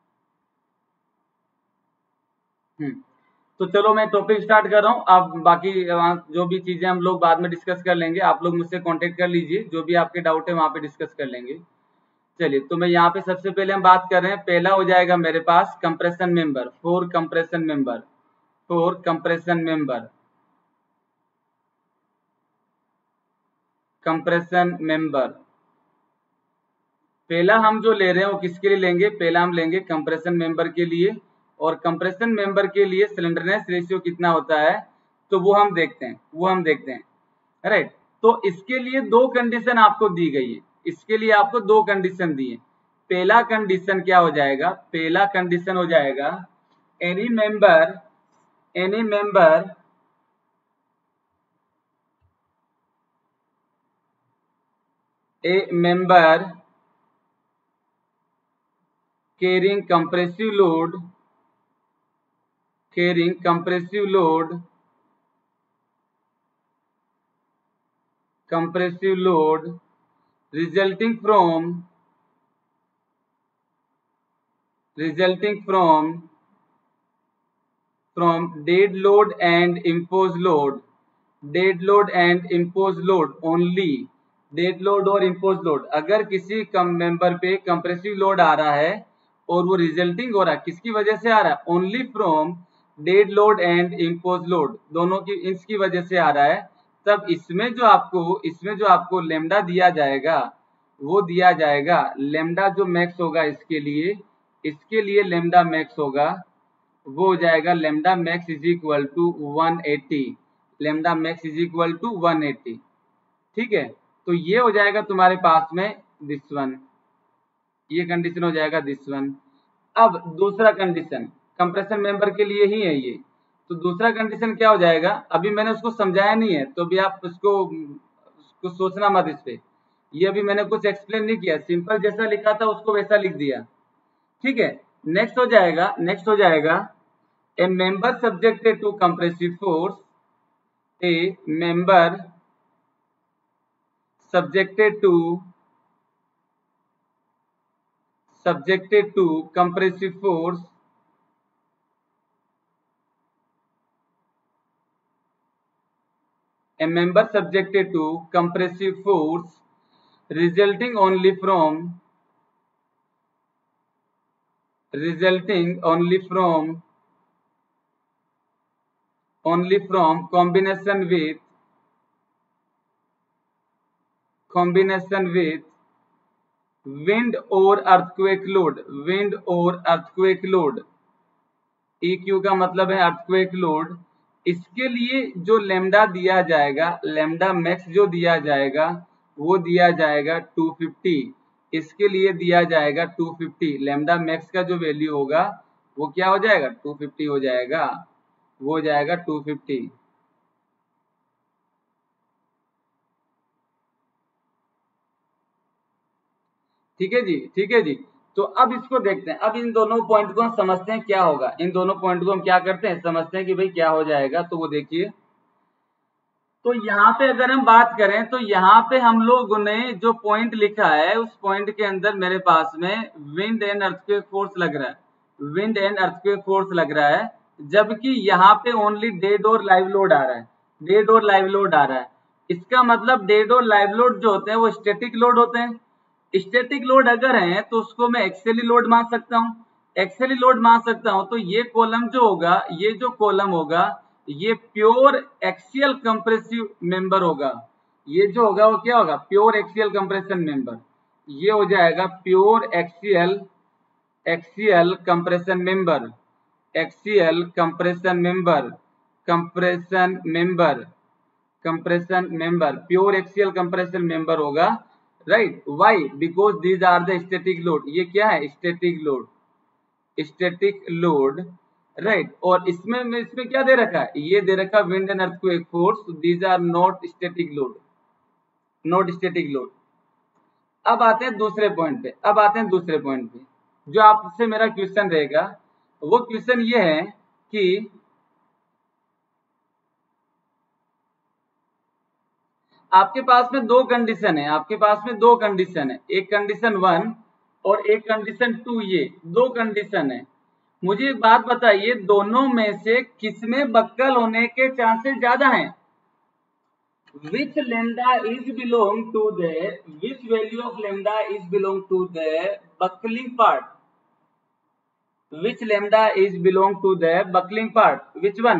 तो चलो मैं टॉपिक स्टार्ट कर रहा हूँ, आप बाकी जो भी चीजें हम लोग बाद में डिस्कस कर लेंगे, आप लोग मुझसे कांटेक्ट कर लीजिए, जो भी आपके डाउट है वहां पे डिस्कस कर लेंगे। चलिए, तो मैं यहाँ पे सबसे पहले हम बात कर रहे हैं, पहला हो जाएगा मेरे पास compression member, for compression member, for compression member, compression member. पहला हम जो ले रहे हैं वो किसके लिए लेंगे, पहला हम लेंगे कंप्रेशन मेंबर के लिए, और कंप्रेशन मेंबर के लिए सिलेंडरनेस रेशियो कितना होता है, तो वो हम देखते हैं, वो हम देखते हैं, राइट। तो इसके लिए दो कंडीशन आपको दी गई है, इसके लिए आपको दो कंडीशन दी है। पहला कंडीशन क्या हो जाएगा, पहला कंडीशन हो जाएगा any member, any member a member carrying compressive load, carrying compressive load, compressive load resulting from, resulting from dead load and imposed load, dead load and imposed load only, dead load और impose load, अगर किसी कम member पे compressive load आ रहा है और वो रिजल्टिंग हो रहा है, किसकी वजह से आ रहा है, only from dead load and impose load, दोनों की इसकी वजह से आ रहा है, तब इसमें जो आपको, इसमें जो आपको लेमडा दिया जाएगा, वो दिया जाएगा लेमडा जो मैक्स होगा इसके लिए, इसके लिए लेमडा मैक्स होगा, वो हो जाएगा lambda max is equal to 180, lambda max is equal to 180, ठीक है। तो ये हो जाएगा तुम्हारे पास में दिस वन, ये कंडीशन हो जाएगा दिस वन। अब दूसरा कंडीशन कंप्रेशन मेंबर के लिए ही है ये, तो दूसरा कंडीशन क्या हो जाएगा, अभी मैंने उसको समझाया नहीं है, तो भी आप उसको सोचना मत इस पे, ये अभी मैंने कुछ एक्सप्लेन नहीं किया, सिंपल जैसा लिखा था उसको वैसा लिख दिया, ठीक है। नेक्स्ट हो जाएगा, नेक्स्ट हो जाएगा a member subjected to compressive force, a member subjected to compressive force, a member subjected to compressive force resulting only from, resulting only from combination with wind or earthquake load, wind or earthquake load, EQ का मतलब है earthquake load, इसके लिए जो lambda दिया जाएगा, lambda max जो दिया जाएगा वो दिया जाएगा 250, इसके लिए दिया जाएगा 250, लेमडा मैक्स का जो वैल्यू होगा वो क्या हो जाएगा 250 हो जाएगा, वो हो जाएगा 250। ठीक है जी, ठीक है जी। तो अब इसको देखते हैं, अब इन दोनों पॉइंट को हम समझते हैं क्या होगा, इन दोनों पॉइंट को हम क्या करते हैं, समझते हैं कि भाई क्या हो जाएगा। तो वो देखिए, तो यहाँ पे अगर हम बात करें तो यहाँ पे हम लोगों ने जो पॉइंट लिखा है उस पॉइंट के अंदर मेरे पास में विंड एंड अर्थक्वेक फोर्स लग रहा है, विंड एंड अर्थक्वेक फोर्स लग रहा है, जबकि यहाँ पे ओनली डेड और लाइव लोड आ रहा है, डेड और लाइव लोड आ रहा है। इसका मतलब डेड और लाइव लोड जो होते हैं वो स्टैटिक लोड होते हैं, स्टैटिक लोड अगर है तो उसको मैं एक्सेली लोड मान सकता हूँ, एक्सेली लोड मान सकता हूँ। तो ये कॉलम जो होगा, ये जो कॉलम होगा ये प्योर एक्सियल कंप्रेसिव मेंबर होगा, ये जो होगा वो क्या होगा, प्योर एक्सियल कंप्रेशन मेंबर। ये हो जाएगा pure axial compression member, axial compression member, compression member, compression member, pure axial compression member होगा, right. Why? Because these are the static load. ये क्या है? Static load, static load, right. और इसमें क्या दे रखा है? ये दे रखा wind and earthquake force, these are not static load, not static load. अब आते हैं दूसरे पॉइंट पे, अब आते हैं दूसरे पॉइंट पे। जो आपसे मेरा क्वेश्चन रहेगा वो क्वेश्चन ये है कि आपके पास में दो कंडीशन है, आपके पास में दो कंडीशन है, एक कंडीशन 1 और एक कंडीशन 2, ये दो कंडीशन है। मुझे एक बात बताइए, दोनों में से किसमें बक्कल होने के चांसेस ज्यादा हैं? Which lambda is belong to the, which value of lambda is belong to the buckling part? Which lambda is belong to the buckling part? Which one?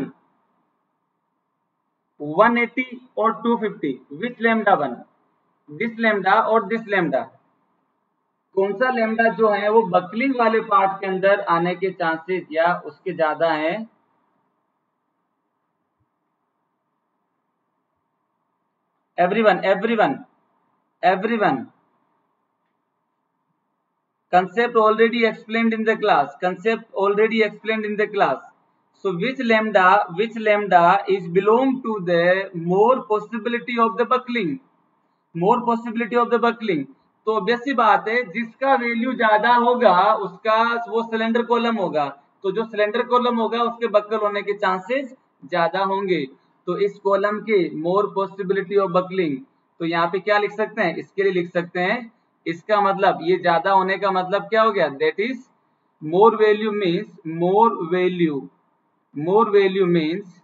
180 or 250? Which lambda one? This lambda or this lambda? कौन सा lambda जो है वो buckling वाले part के अंदर आने के चांसेस या उसके ज्यादा हैं? Everyone, everyone, everyone. Concept already explained in the class, concept already explained in the class. So which lambda is belong to the more possibility of the buckling, more possibility of the buckling? तो obvious सी बात है, जिसका value ज्यादा होगा उसका वो cylinder column होगा, तो जो सिलेंडर कॉलम होगा उसके बक्कल होने के चांसेस ज्यादा होंगे। तो इस कॉलम के मोर पॉसिबिलिटी ऑफ बकलिंग, तो यहाँ पे क्या लिख सकते हैं? इसके लिए लिख सकते हैं, इसका मतलब ये ज्यादा होने का मतलब क्या हो गया? That is more value means, more value, more value means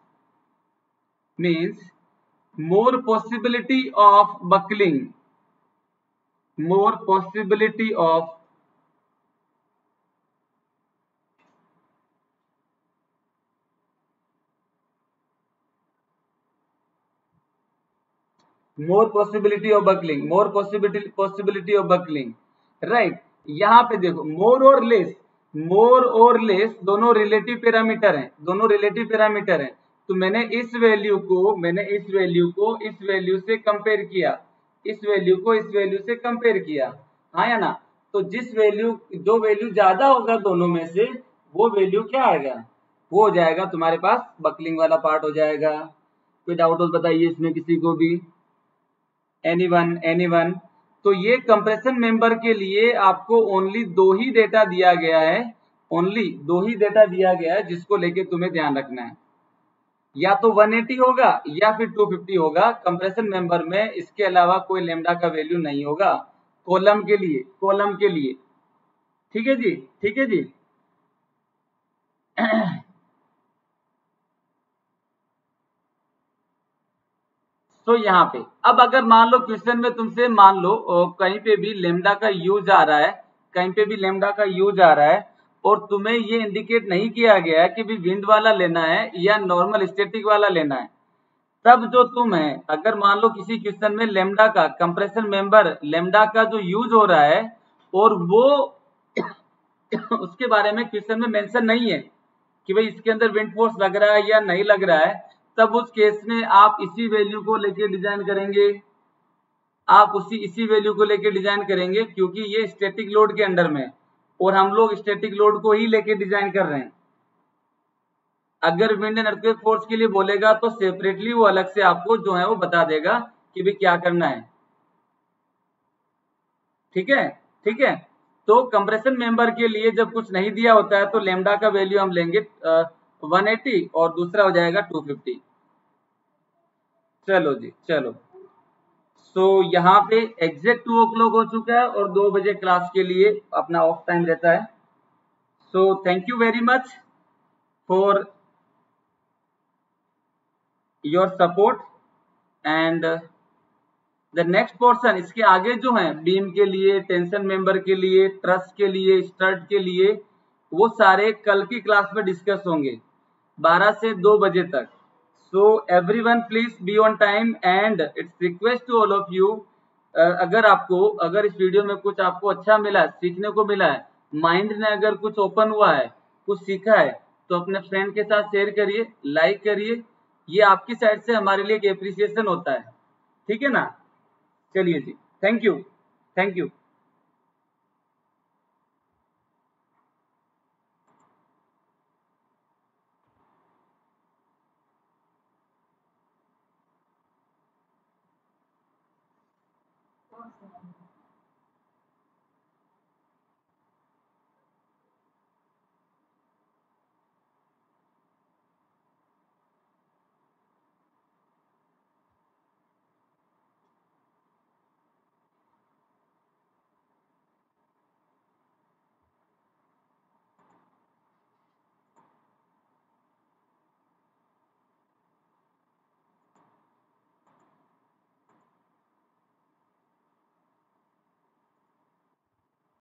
more possibility of buckling, more possibility of more possibility of buckling, more possibility of buckling, right. यहाँ पे देखो मोर और लेस, मोर और लेस दोनों रिलेटिव पैरामीटर हैं, दोनों रिलेटिव पैरामीटर हैं। तो मैंने इस वैल्यू को इस वैल्यू से कंपेयर किया, इस वैल्यू को इस वैल्यू से कंपेयर किया, हाँ या ना? तो जिस वैल्यू, जो वैल्यू ज्यादा होगा दोनों में से, वो वैल्यू क्या आएगा? वो हो जाएगा तुम्हारे पास बकलिंग वाला पार्ट हो जाएगा। कोई डाउट हो बताइए इसमें किसी को भी? एनीवन? तो ये कंप्रेशन मेंबर के लिए आपको ओनली दो ही डेटा दिया गया है, ओनली दो ही डेटा दिया गया है जिसको लेके तुम्हें ध्यान रखना है, या तो 180 होगा या फिर 250 होगा कंप्रेशन मेंबर में, इसके अलावा कोई लेमडा का वैल्यू नहीं होगा कॉलम के लिए, कॉलम के लिए। ठीक है जी, ठीक है जी। तो यहाँ पे अब अगर मान लो क्वेश्चन में तुमसे मान लो कहीं पे भी लेमडा का यूज आ रहा है, कहीं पे भी लेमडा का यूज आ रहा है और तुम्हें ये इंडिकेट नहीं किया गया है कि भी विंड वाला लेना है या नॉर्मल स्टैटिक वाला लेना है, तब जो तुम है, अगर मान लो किसी क्वेश्चन में लेमडा का कंप्रेशन मेंबर, लेमडा का जो यूज हो रहा है और वो उसके बारे में क्वेश्चन में मेंशन नहीं है कि भाई इसके अंदर विंड फोर्स लग रहा है या नहीं लग रहा है, तब उस केस में आप इसी वैल्यू को लेके डिजाइन करेंगे, आप इसी वैल्यू को लेके डिजाइन करेंगे, क्योंकि ये स्टैटिक लोड के अंडर में और हम लोग स्टैटिक लोड को ही लेके डिजाइन कर रहे हैं। अगर विंड एंड अर्थक्वेक फोर्स के लिए बोलेगा तो सेपरेटली वो अलग से आपको जो है वो बता देगा कि भाई क्या करना है। ठीक है, ठीक है। तो कंप्रेशन मेंबर के लिए जब कुछ नहीं दिया होता है तो लेमडा का वैल्यू हम लेंगे 180 और दूसरा हो जाएगा 250। चलो जी, चलो। सो यहाँ पे एग्जैक्ट 2 o'clock हो चुका है और 2 बजे क्लास के लिए अपना ऑफ टाइम रहता है। So thank you very much for your support and the next portion, इसके आगे जो है बीम के लिए, टेंशन मेंबर के लिए, ट्रस के लिए, स्टड के लिए, वो सारे कल की क्लास में डिस्कस होंगे 12 से 2 बजे तक। So everyone please be on time and it's request to all of you अगर इस वीडियो में कुछ आपको अच्छा मिला, सीखने को मिला है, माइंड ने अगर कुछ ओपन हुआ है, कुछ सीखा है, तो अपने फ्रेंड के साथ शेयर करिए, लाइक करिए। ये आपकी साइड से हमारे लिए एक एप्रिसिएशन होता है, ठीक है ना। चलिए जी, थैंक यू।